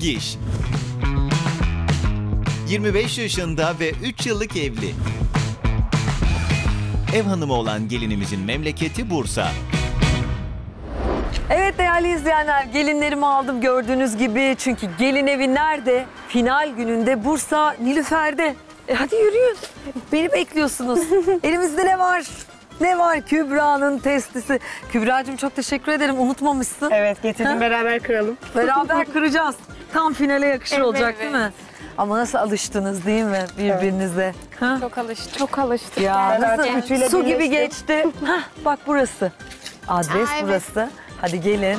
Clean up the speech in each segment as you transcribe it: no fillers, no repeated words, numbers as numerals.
Bilgiş. 25 yaşında ve 3 yıllık evli. Ev hanımı olan gelinimizin memleketi Bursa. Evet değerli izleyenler, gelinlerimi aldım gördüğünüz gibi. Çünkü gelin evi nerede? Final gününde Bursa Nilüfer'de. Hadi yürüyün. Beni bekliyorsunuz. Elimizde ne var? Ne var? Kübra'nın testisi. Kübra'cığım çok teşekkür ederim. Unutmamışsın. Evet getirdim, Ha? beraber kıralım. Beraber kıracağız. Tam finale yakışır Evet, olacak evet. değil mi? Ama nasıl alıştınız değil mi birbirinize? Ha? Çok alıştık. Çok alıştık. Ya Ben artık nasıl üçüyle su gibi birleştim. geçti. Hah, bak burası. Adres Aa, evet. burası. Hadi gelin.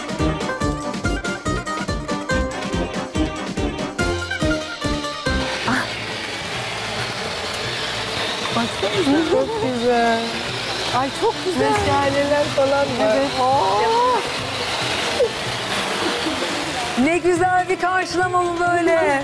Ah. Baksanıza çok güzel. Ay çok güzel. Meşaleler falan var. Evet. Ne güzel bir karşılama bu böyle.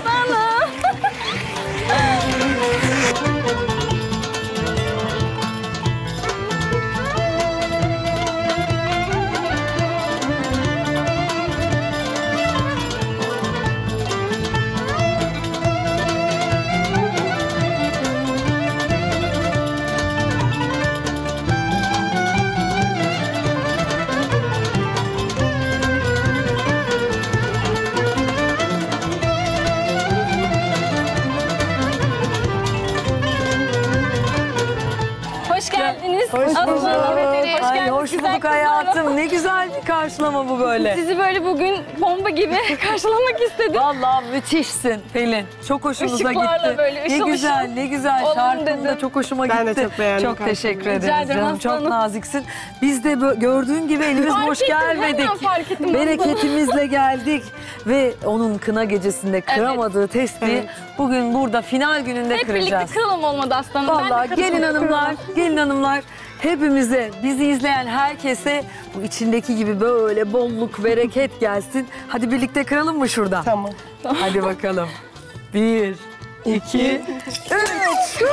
Hoş geldiniz. Hoş Aslı bulduk. Hanım, hoş Ay geldiniz. hoş Güzel bulduk kızlar. hayatım. Ne güzel bir karşılama bu böyle. Sizi böyle bugün bomba gibi karşılamak istedim. Vallahi müthişsin Pelin. Çok hoşumuza Işıklarla gitti. böyle ışıl ne güzel, ışıl ne güzel. olalım Şarkın da dedim. çok hoşuma gitti. Ben de çok beğendim Çok teşekkür karşılamayı. Rica ederiz ederim canım. Çok aslanım. naziksin. Biz de gördüğün gibi elimiz Fark boş ettim, gelmedik. hemen fark ettim. Bereketimizle geldik. Ve onun kına gecesinde kıramadığı testi Evet. bugün burada final gününde Hep kıracağız. birlikte kıralım olmadı aslanım. Ben de Vallahi kırıldım. gelin hanımlar hepimize, bizi izleyen herkese bu içindeki gibi böyle bolluk, bereket gelsin. Hadi birlikte kıralım mı şurada? Tamam. Hadi bakalım. 1, 2, 3.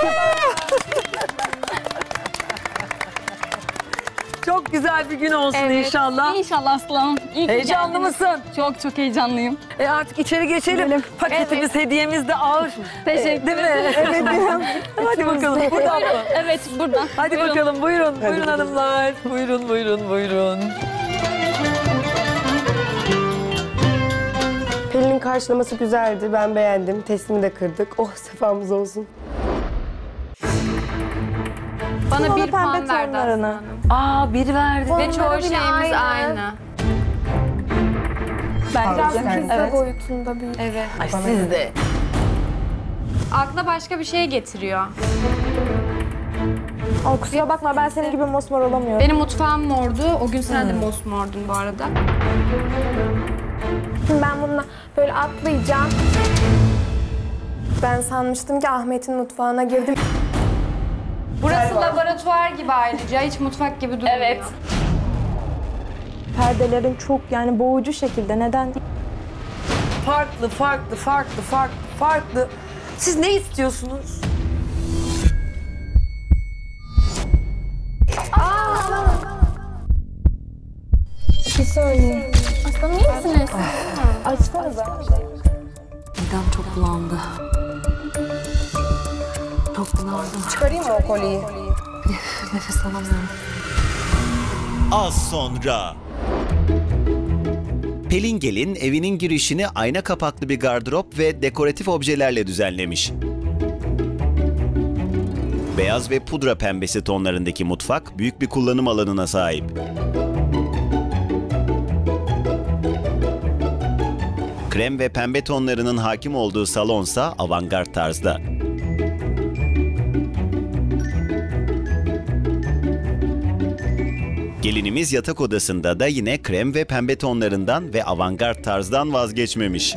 Çok güzel bir gün olsun Evet, inşallah. İnşallah aslanım. İyi ki Heyecanlı geldiniz. mısın? Çok heyecanlıyım. Artık içeri geçelim. Paketimiz, hediyemiz de ağır. Teşekkür Değil mi? ederim. Hadi bakalım. Buradan mı? Evet buradan. Hadi Buyurun. bakalım buyurun. Buyurun bakalım. hanımlar. Buyurun. Pelin'in karşılaması güzeldi, ben beğendim. Testimi de kırdık. Oh sefamız olsun. Bana bir puan verdi aslanım. Aa biri verdi. Ve çoğu şeyimiz aynı. Biraz Evet. boyutunda büyük. Evet. Ay siz de. Akla başka bir şey getiriyor. Kusura bakma ben senin gibi mosmor olamıyorum. Benim mutfağım mordu. O gün sen de mosmordun bu arada. Şimdi ben bununla böyle atlayacağım. Ben sanmıştım ki Ahmet'in mutfağına girdim. Burası laboratuvar gibi ayrıca. Hiç mutfak gibi durmuyor. Evet. Perdelerin çok yani boğucu şekilde neden? Farklı. Siz ne istiyorsunuz? Bir söyleyeyim. Aslanım iyi misiniz? Açsanıza. Midem çok bulandı. Çok bulandım. Çıkarayım mı o kolyeyi? Nefes alamıyorum. Az sonra. Pelin Gelin evinin girişini ayna kapaklı bir gardırop ve dekoratif objelerle düzenlemiş. Beyaz ve pudra pembesi tonlarındaki mutfak büyük bir kullanım alanına sahip. Krem ve pembe tonlarının hakim olduğu salonsa avantgard tarzda. Gelinimiz yatak odasında da yine krem ve pembe tonlarından ve avantgard tarzdan vazgeçmemiş.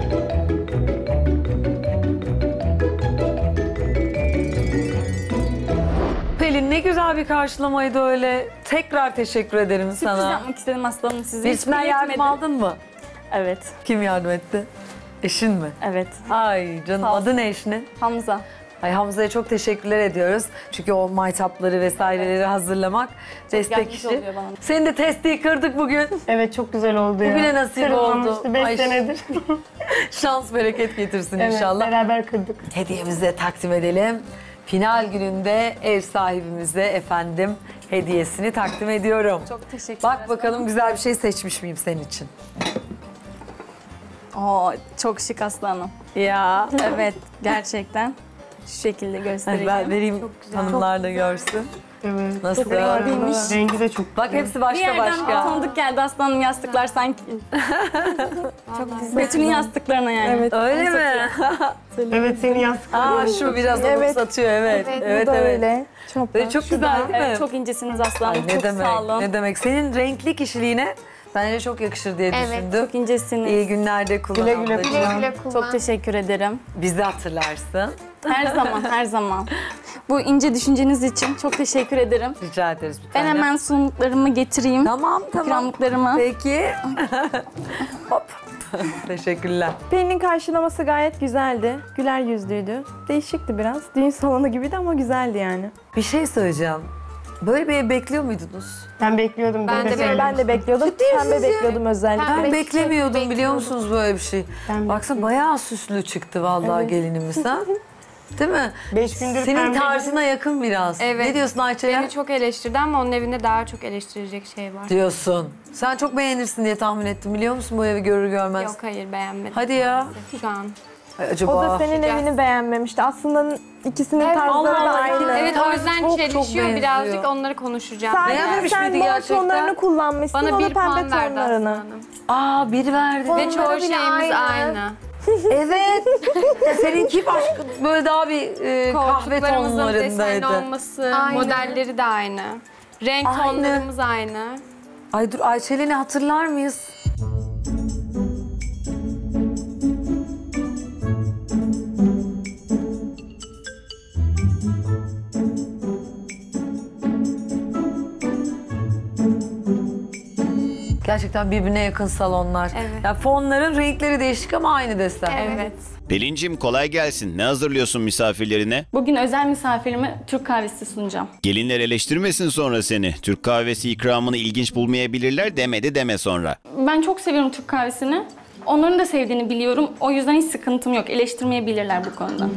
Pelin ne güzel bir karşılamaydı öyle. Tekrar teşekkür ederim Sürpriz sana. yapmak istedim aslanım size. Birisinden yardım aldın mı? Evet. Kim yardım etti? Eşin mi? Evet. Ay canım Sağ ol. adı ne eşinin? Hamza. Ay Hamza'ya çok teşekkürler ediyoruz. Çünkü o maytapları vesaireleri hazırlamak destek yardımcı işi. oluyor bana. Senin de testi kırdık bugün. Evet çok güzel oldu ya. Bugüne nasip oldu. Kırılmamıştı 5 Ay, senedir. Şans bereket getirsin Evet inşallah. beraber kırdık. Hediyemizi de takdim edelim. Final gününde ev sahibimize efendim hediyesini takdim ediyorum. Çok teşekkür Bak bakalım güzel bir şey seçmiş miyim senin için? Oo, çok şık aslanım. Ya. Evet, gerçekten. Şu şekilde göstereyim. Ben vereyim hanımlar da görsün. Evet. Nasıl? Rengi de çok Bak hepsi Bir başka yerden başka. tanıdık geldi aslanım yastıklar sanki. Çok güzel. Betül'ün yastıklarına yani. Evet. Öyle mi? Evet senin yastıkların. Aa şu biraz Evet. satıyor evet. Evet Bu da evet. öyle. Çok Böyle çok güzel değil mi? Evet, çok incesiniz aslanım. Ay, ne çok demek? sağ olun. Ne demek? Senin renkli kişiliğine bence çok yakışır diye düşündüm. Çok incesiniz. İyi günlerde kullan Güle güle ablacığım. kullan. güle kullan. Çok teşekkür ederim. Bizi hatırlarsın. Her zaman, her zaman. Bu ince düşünceniz için çok teşekkür ederim. Rica ederiz bir Ben tane. hemen sunumlarımı getireyim. Tamam. İkramlıklarımı. Peki. Hop. Teşekkürler. Pelin'in karşılaması gayet güzeldi. Güler yüzlüydü. Değişikti biraz. Düğün salonu gibiydi ama güzeldi yani. Bir şey söyleyeceğim. Böyle bir ev bekliyor muydunuz? Ben bekliyordum. Ben de bekliyordum. Pembe misiniz ya? bekliyordum özellikle. Ben beklemiyordum biliyor musunuz böyle bir şey? Ben Baksana bayağı süslü çıktı vallahi gelinimiz ha. Değil mi? 5 gündür Senin pembe tarzına yakın biraz. Evet. Ne diyorsun Ayça'ya? Beni çok eleştirdi ama onun evinde daha çok eleştirecek şey var. Diyorsun. Sen çok beğenirsin diye tahmin ettim biliyor musun bu evi görür görmez. Yok hayır beğenmedim. Hadi ya. Şu an. Ay, acaba. O da senin evini beğenmemişti. Aslında ikisinin tarzları da Allah, aynı. Evet o yüzden çok çelişiyor benziyor. birazcık onları konuşacağım. Sadece Beğenmemiş sen miydi mor gerçekten? tonlarını kullanmışsın, Bana o da bir puan pembe verdi tonlarını. aslanım. Aa bir verdi. Ve çoğu bile şeyimiz aynı. Evet. Seninki başka böyle daha bir kahve Koltuklarımızın desenli tonlarındaydı. olması, modelleri de aynı. Renk Aynı. tonlarımız aynı. Ay dur Ayçelen'i hatırlar mıyız? Gerçekten birbirine yakın salonlar. Evet. Yani fonların renkleri değişik ama aynı desen. Evet. Pelincim kolay gelsin. Ne hazırlıyorsun misafirlerine? Bugün özel misafirime Türk kahvesi sunacağım. Gelinler eleştirmesin sonra seni. Türk kahvesi ikramını ilginç bulmayabilirler demedi deme sonra. Ben çok seviyorum Türk kahvesini. Onların da sevdiğini biliyorum. O yüzden hiç sıkıntım yok. Eleştirmeyebilirler bu konuda.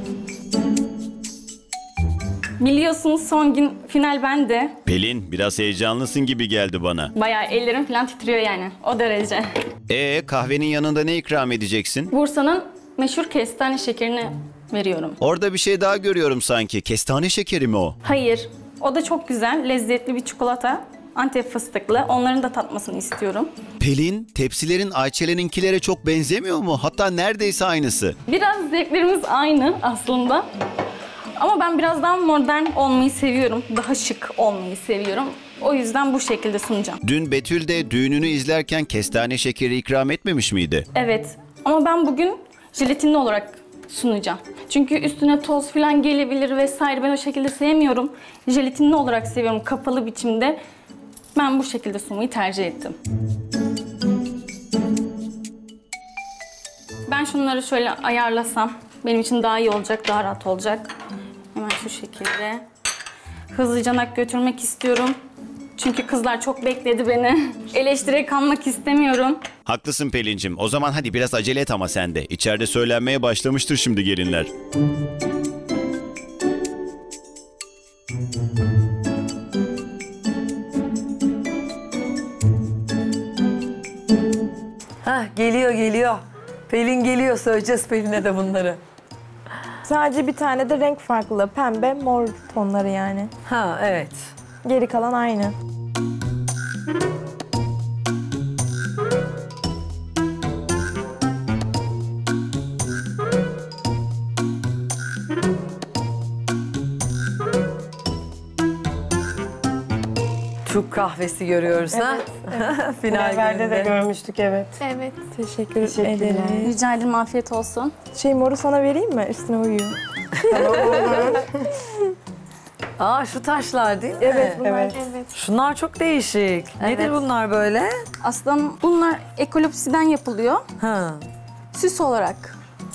Biliyorsunuz son gün final bende. Pelin biraz heyecanlısın gibi geldi bana. Bayağı ellerim falan titriyor yani. O derece. Kahvenin yanında ne ikram edeceksin? Bursa'nın meşhur kestane şekerini veriyorum. Orada bir şey daha görüyorum sanki. Kestane şekeri mi o? Hayır. O da çok güzel, lezzetli bir çikolata. Antep fıstıklı. Onların da tatmasını istiyorum. Pelin, tepsilerin Ayçelen'inkilere çok benzemiyor mu? Hatta neredeyse aynısı. Biraz zevklerimiz aynı aslında. Ama ben biraz daha modern olmayı seviyorum. Daha şık olmayı seviyorum. O yüzden bu şekilde sunacağım. Dün Betül de düğününü izlerken kestane şekeri ikram etmemiş miydi? Evet. Ama ben bugün jelatinli olarak sunacağım. Çünkü üstüne toz falan gelebilir vesaire. Ben o şekilde sevmiyorum. Jelatinli olarak seviyorum. Kapalı biçimde. Ben bu şekilde sunmayı tercih ettim. Ben şunları şöyle ayarlasam benim için daha iyi olacak, daha rahat olacak. Hemen şu şekilde. Hızlıca götürmek istiyorum. Çünkü kızlar çok bekledi beni. Eleştire kalmak istemiyorum. Haklısın Pelincim. O zaman hadi biraz acele et ama sen de. İçeride söylenmeye başlamıştır şimdi gelinler. Hah geliyor. Pelin geliyor söyleyeceğiz Pelin'e de bunları. Sadece bir tane de renk farklı. Pembe, mor tonları yani. Ha evet. Geri kalan aynı. Türk kahvesi görüyoruz ha. Final Finallerde de gününde. görmüştük evet. Evet. Teşekkür Teşekkürler. ederim. Rica ederim, afiyet olsun. Moru sana vereyim mi? Üstüne uyuyor. Aa şu taşlar değil mi? Evet, bunlar. Evet. Şunlar çok değişik. Nedir bunlar böyle? Aslında bunlar ekolopsiden yapılıyor. Ha. Süs olarak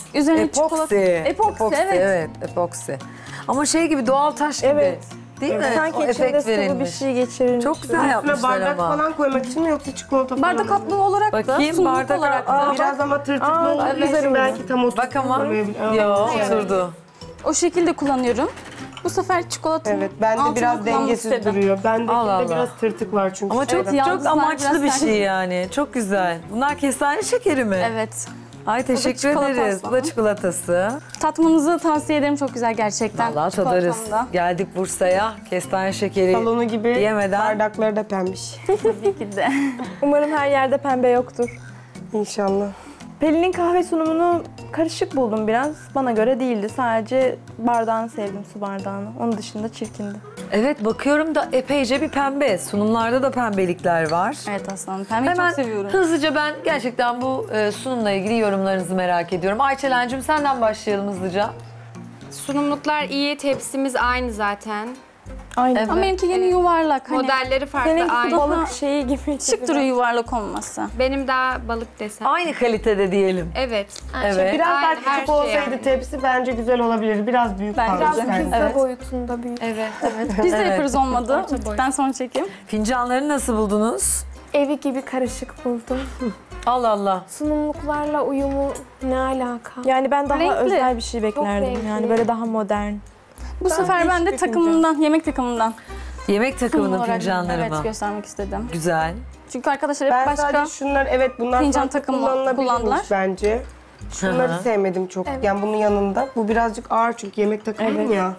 Üzerine çikolata... Epoksi, evet. epoksi. Ama şey gibi, doğal taş gibi. Evet. Değil mi? Sanki O içinde efekt sıvı bir verilmiş. şey geçirilmiş. Çok güzel Üstüne yapmışlar bardak ama. falan koymak için mi yoksa çikolata falan Bardak mı? kaplı olarak da, Bakayım, sunumluk bardak- olarak da. Aa, Biraz ama tırtıklı olduğu evet. için belki tam oturttu. Bak ama. Yo, oturdu. O şekilde kullanıyorum. Bu sefer çikolata Evet, bende biraz dengesiz duruyor. Bendekinde Allah Allah. biraz tırtık var çünkü. Ama çok Evet, çok yalnızlar amaçlı biraz bir sert. şey yani. Çok güzel. Bunlar kestane şekeri mi? Evet. Ay teşekkür çikolatası. ederiz. Bu da çikolatası. Tatmanızı tavsiye ederim. Çok güzel gerçekten. Vallahi tadarız. Çikolatamda. Geldik Bursa'ya. Kestane şekeri Salonu gibi yemeden. bardakları da pembiş. Tabii ki de. Umarım her yerde pembe yoktur. İnşallah. Pelin'in kahve sunumunu karışık buldum biraz. Bana göre değildi. Sadece bardağını sevdim, su bardağını. Onun dışında çirkindi. Evet, bakıyorum da epeyce bir pembe. Sunumlarda da pembelikler var. Evet aslanım. Pembeyi Hemen çok seviyorum. hızlıca ben gerçekten bu sunumla ilgili yorumlarınızı merak ediyorum. Ayçelen'cim senden başlayalım hızlıca. Sunumluklar iyi, tepsimiz aynı zaten. Aynen. Evet. Ama benimki yine yuvarlak. Hani Modelleri farklı, Seninki aynı. balık şeyi gibi. şık duruyor yuvarlak olması. Benim daha balık desem. Aynı kalitede diyelim. Evet. Evet. Biraz daha Aynen, her küçük şey olsaydı yani. tepsi bence güzel olabilirdi. Biraz büyük Bence kalmış de. bence. Evet. boyutunda büyük. Evet. Biz de Evet. yaparız olmadı. Bittikten sonra çekeyim. Fincanları nasıl buldunuz? Evi gibi karışık buldum. Allah Allah. Sunumluklarla uyumu ne alaka? Yani ben daha Renkli. özel bir şey beklerdim. renkli. Yani böyle daha modern. Bu sefer ben de değişik bir takımımdan, yemek takımımdan Yemek takımının sunum olarak, fincanları evet, mı? göstermek istedim. Güzel. Çünkü arkadaşlar hep Ben başka... sadece şunlar, evet bunlar fincan farklı takımı kullanılabilirmiş kullandılar. bence. Şunları Hı hı. sevmedim çok. Yani bunun yanında. Bu birazcık ağır çünkü yemek takımı ya.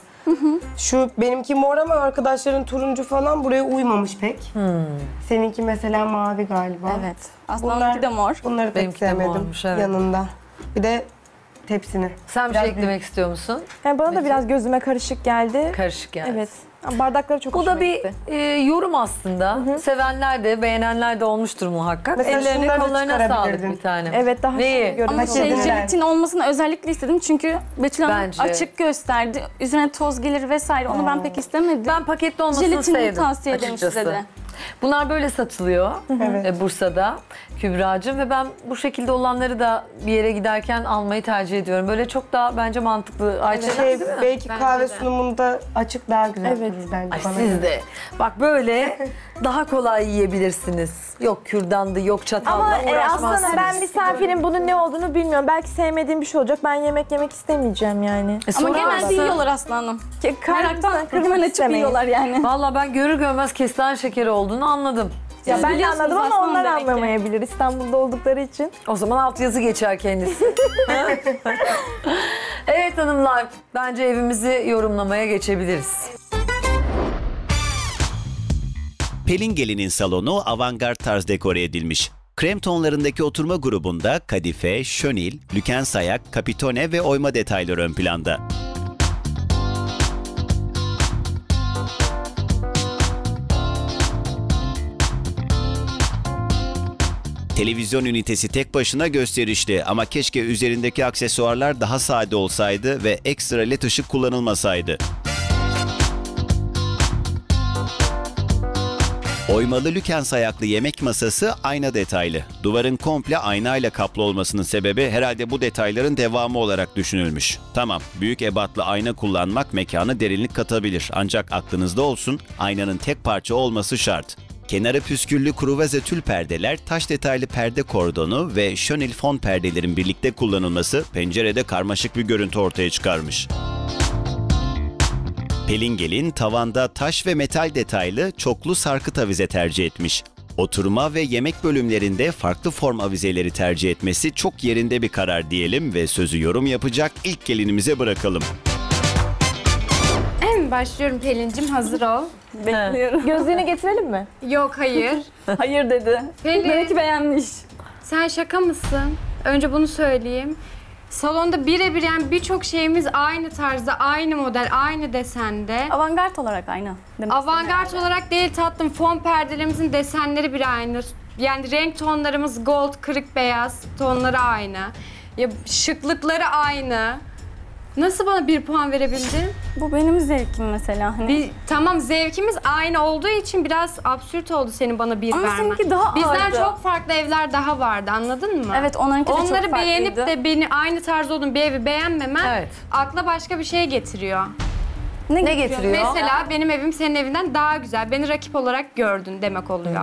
Şu benimki mor ama arkadaşların turuncu falan buraya uymamış pek. Seninki mesela mavi galiba. Evet. Aslanımki de mor. Bunları pek Benimki de sevmedim mormuş, evet. yanında. Bir de tepsini. Sen bir şey Biraz eklemek istiyor musun? Yani bana da biraz gözüme karışık geldi. Karışık yani. Evet. Ama bardakları çok Bu hoşuma da bir gitti. yorum aslında. Sevenler de, beğenenler de olmuştur muhakkak. Mesela Ellerine, şunları da kollarına sağlık çıkarabilirdin. bir tanem. Evet daha Neyi? şey görünüyor. Ama Hak şey edilen. jelatin olmasını özellikle istedim çünkü Betül Hanım Bence. açık gösterdi. Üzerine toz gelir vesaire. Onu ben pek istemedim. Ben paketli olmasını Jelatinini sevdim tavsiye ederim açıkçası. size de. Bunlar böyle satılıyor Evet. Bursa'da Kübra'cığım ve ben bu şekilde olanları da bir yere giderken almayı tercih ediyorum. Böyle çok daha bence mantıklı. Ayça Şey, değil mi? belki Bence kahve de. sunumunda açık daha güzel Evet. durur bence Ay bana. siz de. Bak böyle daha kolay yiyebilirsiniz. Yok kürdandı, yok çatalla Ama uğraşmazsınız. aslında ben misafirin bunun ne olduğunu bilmiyorum. Belki sevmediğim bir şey olacak. Ben yemek istemeyeceğim yani. Ama genelde sorarsın. yiyorlar aslanım. Meraktan kırmak hemen açıp istemeyin. yiyorlar yani. Vallahi ben görür görmez kestane şekeri olduğunu anladım. Ya Siz ben de biliyorsunuz anladım ama aslında onlar demek ki. anlamayabilir İstanbul'da oldukları için. O zaman altyazı geçer kendisi. Evet hanımlar, bence evimizi yorumlamaya geçebiliriz. Pelin Gelin'in salonu avantgard tarz dekore edilmiş. Krem tonlarındaki oturma grubunda kadife, şönil, lükensayak, kapitone ve oyma detaylar ön planda. Televizyon ünitesi tek başına gösterişli ama keşke üzerindeki aksesuarlar daha sade olsaydı ve ekstra led ışık kullanılmasaydı. Oymalı lükens ayaklı yemek masası ayna detaylı. Duvarın komple aynayla kaplı olmasının sebebi herhalde bu detayların devamı olarak düşünülmüş. Tamam, büyük ebatlı ayna kullanmak mekana derinlik katabilir. Ancak aklınızda olsun, aynanın tek parça olması şart. Kenarı püsküllü kruvaze tül perdeler, taş detaylı perde kordonu ve şönil fon perdelerin birlikte kullanılması pencerede karmaşık bir görüntü ortaya çıkarmış. Pelin Gelin tavanda taş ve metal detaylı çoklu sarkıt avize tercih etmiş. Oturma ve yemek bölümlerinde farklı form avizeleri tercih etmesi çok yerinde bir karar diyelim ve sözü yorum yapacak ilk gelinimize bırakalım. Başlıyorum Pelin'cim, hazır ol. Bekliyorum. Gözlüğünü getirelim mi? Yok, hayır. Hayır dedi. Pelin, Belki beğenmiş. sen şaka mısın? Önce bunu söyleyeyim. Salonda birebir yani birçok şeyimiz aynı tarzda, aynı model, aynı desende. Avantgard olarak aynı. demek Avantgard istedim olarak değil tatlım, fon perdelerimizin desenleri bile aynı. Yani renk tonlarımız gold, kırık beyaz tonları aynı. Ya şıklıkları aynı. Nasıl bana 1 puan verebildin? Bu benim zevkim mesela. Hani. Tamam zevkimiz aynı olduğu için biraz absürt oldu senin bana 1 Ama vermen. seninki daha Bizden ağırdı. çok farklı evler daha vardı anladın mı? Evet onlarınki de çok Onları farklıydı. beğenip de beni aynı tarz olduğum bir evi beğenmemen Evet. akla başka bir şey getiriyor. Ne getiriyor? Mesela benim evim senin evinden daha güzel. Beni rakip olarak gördün demek oluyor.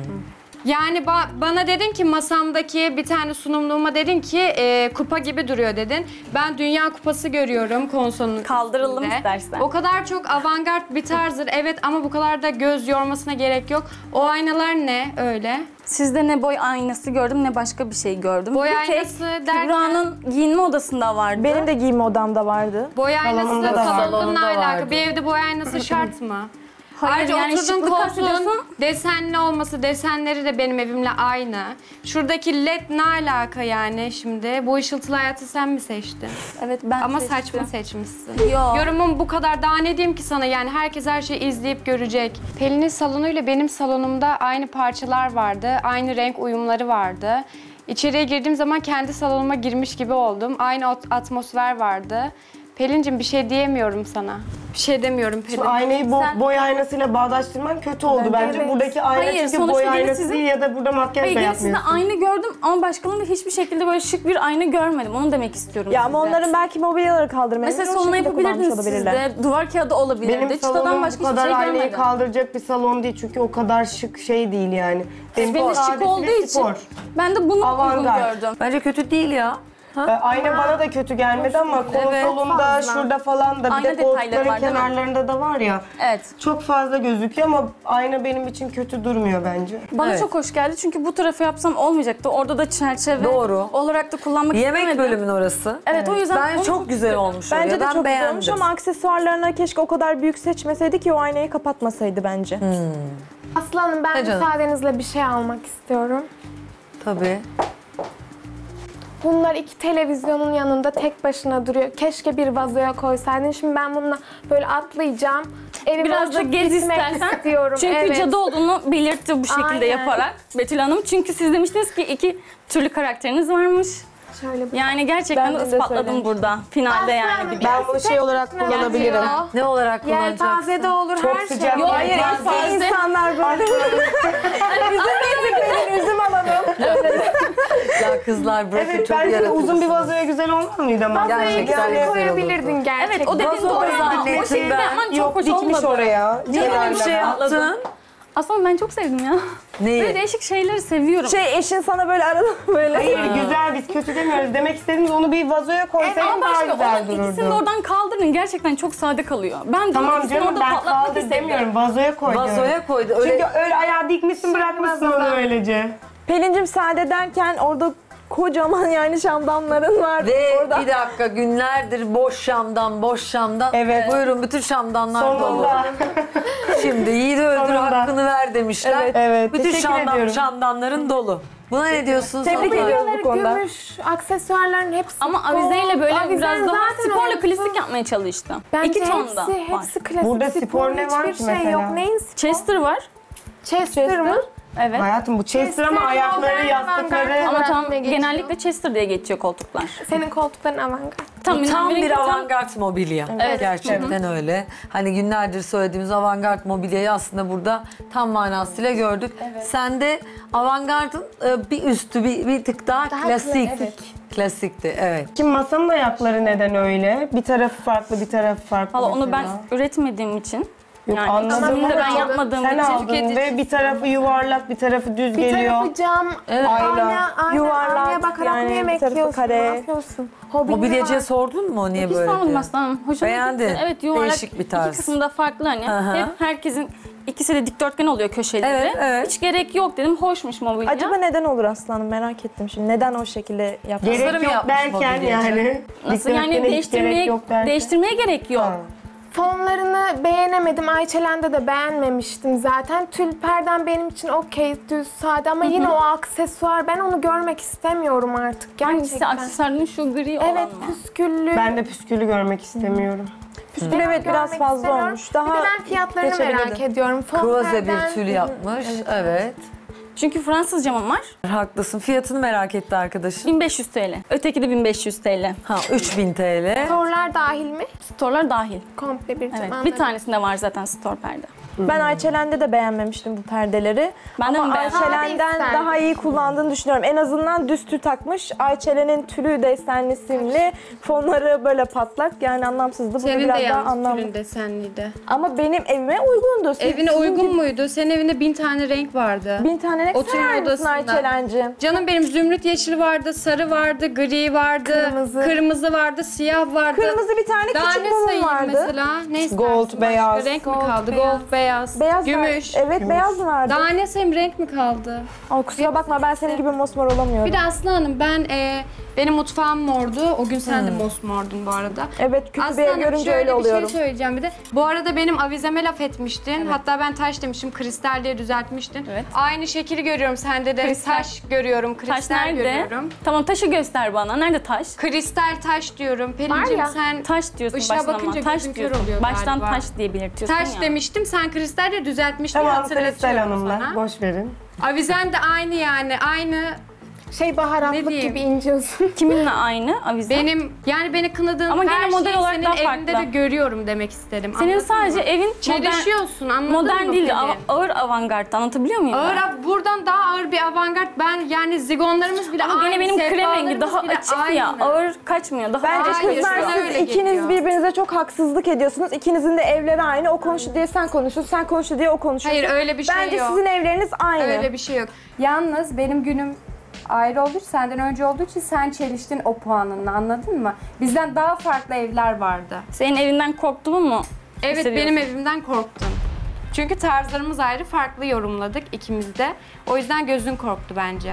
Yani bana dedin ki masamdaki bir tane sunumluğuma dedin ki kupa gibi duruyor dedin. Ben Dünya Kupası görüyorum konsolun Kaldıralım üstünde. istersen. O kadar çok avantgard bir tarzdır. Evet ama bu kadar da göz yormasına gerek yok. O aynalar ne öyle? Sizde ne boy aynası gördüm ne başka bir şey gördüm. Boy Bir tek aynası derken- Kübra'nın giyinme odasında vardı. Benim de giyinme odamda vardı. Boy aynası Salonunda da var. salonla Salonunda alakalı. vardı. Bir evde boy aynası şart mı? Hayır, Ayrıca yani oturduğun şıklık koltuğun kastediyorsun. desenli olması, desenleri de benim evimle aynı. Şuradaki led ne alaka yani şimdi? Bu ışıltılı hayatı sen mi seçtin? Evet ben Ama seçtim. saçma seçmişsin. Yo. Yorumum bu kadar. Daha ne diyeyim ki sana yani herkes her şeyi izleyip görecek. Pelin'in salonuyla benim salonumda aynı parçalar vardı. Aynı renk uyumları vardı. İçeriye girdiğim zaman kendi salonuma girmiş gibi oldum. Aynı atmosfer vardı. Pelin'cim bir şey diyemiyorum sana. Bir şey demiyorum Pelin. Şimdi aynayı boy aynasıyla bağdaştırman kötü oldu bence. Evet. Buradaki ayna Hayır, çünkü sonuçta boy yine aynası sizin- değil ya da burada makyaj Hayır da yine sizde yapmıyorsun. aynı gördüm ama başkalarında hiçbir şekilde böyle şık bir ayna görmedim. Onu demek istiyorum Ya size. ama onların belki mobilyaları kaldırmayı Mesela salona yapabilirdiniz siz de. Duvar kağıdı olabilirdi. Benim Çıtadan salonum başka bu hiçbir kadar şey aynayı görmedim. kaldıracak bir salon değil çünkü o kadar şık şey değil yani. Benim şık sadece olduğu için spor. ben de bunu uygun Avantgard. gördüm. Bence kötü değil ya. Ayna bana da kötü gelmedi ama konsolunda fazla. şurada falan da bir Ayna de detayları koltukların var, değil mi? kenarlarında da var ya. Evet. Çok fazla gözüküyor ama ayna benim için kötü durmuyor bence. Bana Evet. çok hoş geldi çünkü bu tarafı yapsam olmayacaktı. Orada da çerçeve Doğru. olarak da kullanmak Yemek istemedim. bölümün orası. Evet, o yüzden Bence onu çok güzel olmuş Bence oraya. de Ben çok güzel beğendim. olmuş ama aksesuarlarına keşke o kadar büyük seçmeseydi ki o aynayı kapatmasaydı bence. Aslanım ben Ne canım? müsaadenizle bir şey almak istiyorum. Tabii. Bunlar 2 televizyonun yanında tek başına duruyor. Keşke bir vazoya koysaydın. Şimdi ben bununla böyle atlayacağım. Evime Biraz da uçup gez gitmek istersen. istiyorum. Çünkü Evet. cadı olduğunu belirtti bu şekilde Aynen. yaparak Betül Hanım. Çünkü siz demiştiniz ki 2 türlü karakteriniz varmış. Şöyle bir... Yani gerçekten Ben de de ispatladım söylemiştim. burada. Finalde yani. Aslanım, Ben bunu şey olarak kullanabilirim. Ne olarak kullanacaksın? Yelpaze de olur Çok her sıcak. şey. Yok, Hayır, yelpaze. İnsanlar böyle üzüm alalım. Ya kızlar bırakın Evet çok bence de yaratıcısınız. uzun bir vazoya güzel olmaz mıydı ama? Gerçekten güzel koyabilirdin gerçekten. Evet o dediğin Vazo doğru da zaten. dinletin O şekilde ben. yapman çok Yok hoş dikmiş olmadı. oraya. Niye böyle bir şey Atladım. yaptın? Aslında ben çok sevdim ya. Neyi? Böyle değişik şeyleri seviyorum. Eşin sana böyle arada böyle. Hayır güzel biz kötü demiyoruz. Demek istediğimiz onu bir vazoya koysaydın Ama daha başka güzel onun ikisini de dururdu. oradan kaldırın. Gerçekten çok sade kalıyor. Ben de Tamam ikisini canım orada ben patlatmak kaldır istedim. demiyorum. Vazoya koy diyorum. Vazoya koydu. Çünkü Öyle öyle ayağı dikmişsin bırakmışsın onu öylece. Pelincim sade derken orada kocaman yani şamdanların var. ve orada. bir dakika günlerdir boş şamdan. Evet. Buyurun bütün şamdanlar dolu. Sonunda. Şimdi yiğidi öldür Sonunda. hakkını ver demişler. Evet, evet. Bütün Teşekkür ediyorum. şamdanların dolu. Buna ne diyorsunuz? Tebrik Abla? ediyoruz bu konuda. Gümüş, aksesuarların hepsi Ama avizeyle böyle Avizen biraz daha zaten sporla olsun. klasik yapmaya çalıştım. Bence 2 tonda var. hepsi klasik. Burada spor ne var hiçbir ki şey mesela? yok. Neyin spor? Chester var. Chester mı? Evet. Hayatım bu Chester ama Chester, ayakları, avantgard yastıkları. Ama tam ne geçiyor? genellikle Chester diye geçiyor koltuklar. Senin koltukların avantgard. Tam benimki bir tam- avantgard mobilya. Evet. Gerçekten öyle. Hani günlerdir söylediğimiz avantgard mobilyayı aslında burada tam manasıyla gördük. Sen de avantgardın bir üstü, bir tık daha klasik. Klasikti, evet. Kim masanın ayakları neden öyle? Bir tarafı farklı, bir tarafı farklı. Valla onu ben mesela. üretmediğim için. Yok, yani anladım ikisini de ama ben yapmadığım sen için. aldın ve bir tarafı yuvarlak, bir tarafı düz Bir geliyor. tarafı cam, Aynen. Yuvarlak, aynaya bakarak yani mı bir yemek tarafı yiyorsun? kare. Ne yapıyorsun? Hobin Mobilyacıya var. sordun mu niye Hiç böyle sormadım diye? aslanım. Hoşuma Beğendin. gitti. Evet yuvarlak. Değişik bir tarz. İki kısmı da farklı hani. Aha. Hep herkesin ikisi de dikdörtgen oluyor köşeleri. Evet, evet. Hiç gerek yok dedim. Hoşmuş mobilya. Acaba neden olur aslanım merak ettim şimdi. Neden o şekilde yaptın? Gerek Tasarım yok yapmış derken mobilyacı. yani. Nasıl yani Dikdörtgene hiç gerek yok derken. değiştirmeye gerek yok. Ha. Fonlarını beğenemedim. Ayçelen'de de beğenmemiştim zaten. Tülperden benim için okey, düz, sade ama yine o aksesuar. Ben onu görmek istemiyorum artık Hangisi gerçekten. aksesuarının şu gri olan Evet, mı? püsküllü. Ben de püskülü görmek istemiyorum. Püskül evet biraz Görmek fazla istemiyorum. olmuş. Daha bir de ben fiyatlarını geçebilirdi. merak ediyorum. Kruvaze bir Fonlardan- tül yapmış, evet. Çünkü Fransız camım var. Haklısın. Fiyatını merak etti arkadaşım. 1500 TL. Öteki de 1500 TL. Ha 3000 TL. Storlar dahil mi? Storlar dahil. Komple bir cam. Evet. Bir anladım. tanesinde var zaten store perde. Ben Ayçelen'de de beğenmemiştim bu perdeleri. Ben de Ama mi beğendim? Ayçelen'den Sade daha iyi kullandığını düşünüyorum. En azından düz tül takmış. Ayçelen'in tülü desenli simli, fonları böyle patlak. Yani anlamsızdı. Bu Senin de biraz daha yalnız anlamlı. tülün desenliydi. Ama benim evime uygundu. Evine Sizin uygun gibi muydu? Senin evinde 1000 tane renk vardı. 1000 tane renk Oturma sever misin odasında. Ayçelen'cim? Canım benim zümrüt yeşili vardı, sarı vardı, gri vardı, kırmızı vardı, siyah vardı. Kırmızı bir tane Daha küçük ne mumum sayayım vardı. mesela? Ne istersin? Gold, Başka beyaz. renk mi Gold, kaldı? beyaz. Gold, beyaz, Beyaz gümüş. Evet beyaz vardı. Daha ne sayayım, renk mi kaldı? Aa, kusura bakma ben senin gibi mosmor olamıyorum. Bir de Aslı Hanım benim mutfağım mordu. O gün sen de mosmordun bu arada. Evet kötü Aslı bir ev Hanım görünce şöyle öyle bir oluyorum. şey söyleyeceğim bir de. Bu arada benim avizeme laf etmiştin. Hatta ben taş demiştim, kristal diye düzeltmiştin. Evet. Aynı şekili görüyorum sende de. Kristal. Taş görüyorum, kristal Taş nerede? görüyorum. Tamam taşı göster bana. Nerede taş? Kristal taş diyorum. Var Pelincim ya. sen Taş diyorsun Işığa baştan bakınca ama. Taş gözün kör diyorsun. oluyor Baştan galiba. taş diye belirtiyorsun taş ya. demiştim. Sen kristal diye düzeltmiştin. Tamam Kristal Hatırlatıyorum Hanımlar. sana. Boş verin. Avizen de aynı yani. Aynı. Şey Ne baharatlık diyeyim? gibi ince uzun. Kiminle aynı avize? Beni kınadığın Ama her gene model şeyi olarak senin daha evinde farklı. de görüyorum demek istedim. Senin Anladın sadece mı? evin Çelişiyorsun, anladın modern mı değil, Pelin? ağır avantgard. Anlatabiliyor muyum Ağır, ben? buradan daha ağır bir avantgard. Ben yani zigonlarımız bile Ama aynı. gene benim krem rengi sehpalarımız daha bile açık aynı. ya. Ağır kaçmıyor. Daha Bence ağır Hayır, kızlar sana siz öyle ikiniz geliyor. birbirinize çok haksızlık ediyorsunuz. İkinizin de evleri aynı. O konuştu diye sen konuşuyorsun, sen konuştu diye o konuşuyor. Hayır öyle bir şey Bence yok. sizin evleriniz aynı. Öyle bir şey yok. Yalnız benim günüm ayrı olduğu için, senden önce olduğu için sen çeliştin o puanınla, anladın mı? Bizden daha farklı evler vardı. Senin evinden korktuğumu mu Evet, hissediyorsun? benim evimden korktun. Çünkü tarzlarımız ayrı, farklı yorumladık ikimiz de. O yüzden gözün korktu bence.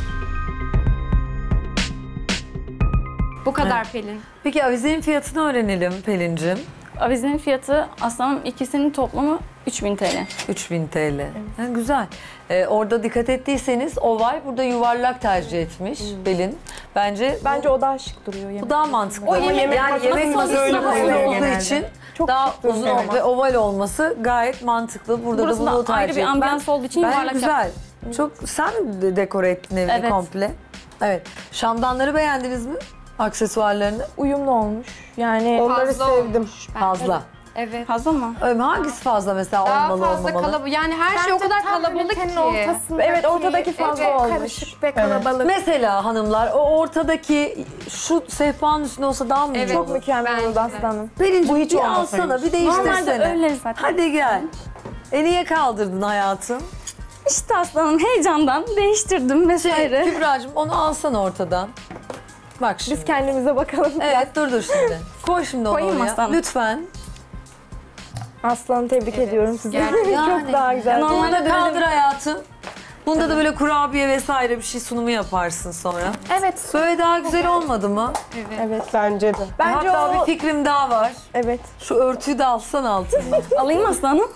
Bu kadar Pelin. Peki avizenin fiyatını öğrenelim Pelin'cim. Avizenin fiyatı aslında ikisinin toplamı 3000 TL. 3000 TL. Ha, güzel. Orada dikkat ettiyseniz oval, burada yuvarlak tercih etmiş Pelin. Bence o daha şık duruyor. bu daha mantıklı. O yemek yemek masası masası öyle uzun koyuluyor olduğu genelde. için Çok daha şık duruyor. uzun ve oval olması gayet mantıklı. Burada Burası da bunu da ayrı tercih bir etmen ambiyans olduğu için bence yuvarlak güzel. Çok sen de dekore ettin evini Evet. komple. Evet. Şamdanları beğendiniz mi? Aksesuarlarını? Uyumlu olmuş. Yani Onları Fazla sevdim. olmuş bence. Fazla. Evet. Fazla mı? Hangisi fazla mesela Daha olmalı fazla olmamalı? kalabalık. Yani her şey o Bence kadar tam kalabalık ünitenin ki. ortasındaki, Evet, ortadaki fazla olmuş. Karışık ve kalabalık. Mesela hanımlar o ortadaki şu sehpanın üstünde olsa daha mı iyi Evet. olur? çok mükemmel Bence oldu de. aslanım. Pelincim Bu hiç bir olmasaymış. alsana, bir Normalde değiştirsene. öyle zaten. Hadi gel. Niye kaldırdın hayatım? İşte aslanım heyecandan değiştirdim vesaire. Kübra'cığım onu alsana ortadan. Bak şimdi. Biz kendimize bakalım. Evet dur şimdi. Koy şimdi onu Koyayım mı oraya. aslanım? Lütfen. Aslanım tebrik ediyorum sizi. Yani. Çok daha güzel. Normalde Bunu da böyle kaldır hayatım. Bunda da böyle kurabiye vesaire bir şey sunumu yaparsın sonra. Evet. Böyle daha güzel olmadı mı? Evet. Bence de. Bence Hatta o... bir fikrim daha var. Evet. Şu örtüyü de alsan altına. Alayım aslanım.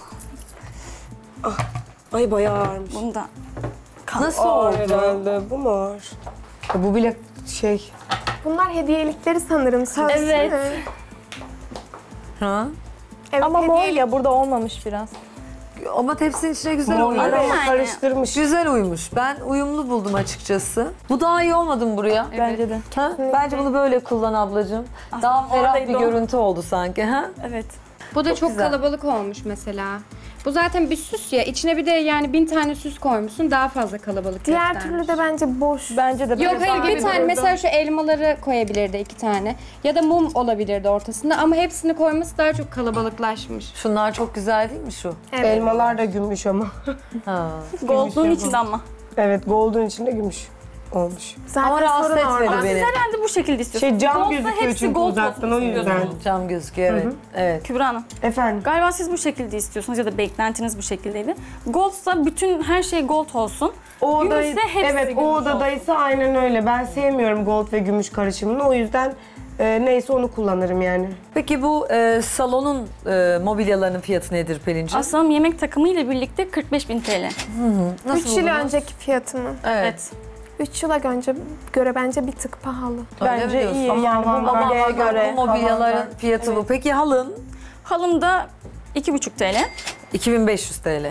Ay bayağı ağırmış. Bunu da. Nasıl Ağır oldu? herhalde. Bu mu ağır? Bu bile şey... Bunlar hediyelikleri sanırım. Sözlü Evet. mü? Ha? Evet, Ama mor hediyelik. ya burada olmamış biraz. Ama tepsinin içine güzel Mor uymuş. ama yani. karıştırmış. Güzel uymuş. Ben uyumlu buldum açıkçası. Bu daha iyi olmadı mı buraya? Bence de. Ha? Bence bunu böyle kullan ablacığım. Daha ferah bir oradaydı o. görüntü oldu sanki. Ha? Evet. Bu da çok güzel. kalabalık olmuş mesela. Bu zaten bir süs ya. İçine bir de yani 1000 tane süs koymuşsun. Daha fazla kalabalık Diğer göstermiş. türlü de bence boş. Bence de. Yok böyle hayır daha bir iyi tane dururdu. mesela şu elmaları koyabilirdi 2 tane. Ya da mum olabilirdi ortasında ama hepsini koyması daha çok kalabalıklaşmış. Şunlar çok güzel değil mi şu? Evet. Elmalar da gümüş ama. Ha. Gold'un içinde ama. Evet, gold'un içinde gümüş olmuş. Zaten Ama rahatsız sorun orada. etmedi beni. Herhalde bu şekilde istiyorsunuz. Şey cam Gold'sa gözüküyor hepsi çünkü gold uzaktan o olsun yüzden. istiyorsunuz. Cam gözüküyor evet. Evet. Kübra Hanım. Efendim? Galiba siz bu şekilde istiyorsunuz ya da beklentiniz bu şekildeydi. Gold'sa bütün her şey gold olsun. O Gümüşse odayı, hepsi evet gümüş o olsun. odadaysa aynen öyle. Ben sevmiyorum gold ve gümüş karışımını. O yüzden neyse onu kullanırım yani. Peki bu salonun mobilyalarının fiyatı nedir Pelin'ciğim? Aslanım yemek takımı ile birlikte 45.000 TL. 3 yıl önceki fiyatı mı? Evet. 3 yıla göre bence bir tık pahalı. Öyle mi Bence diyorsun? iyi. Ama Yani bu avantgard- mobilyaya Ama göre. bu mobilyaların avantgard. fiyatı bu. Peki halın? Halım da 2,5 TL. 2500 TL.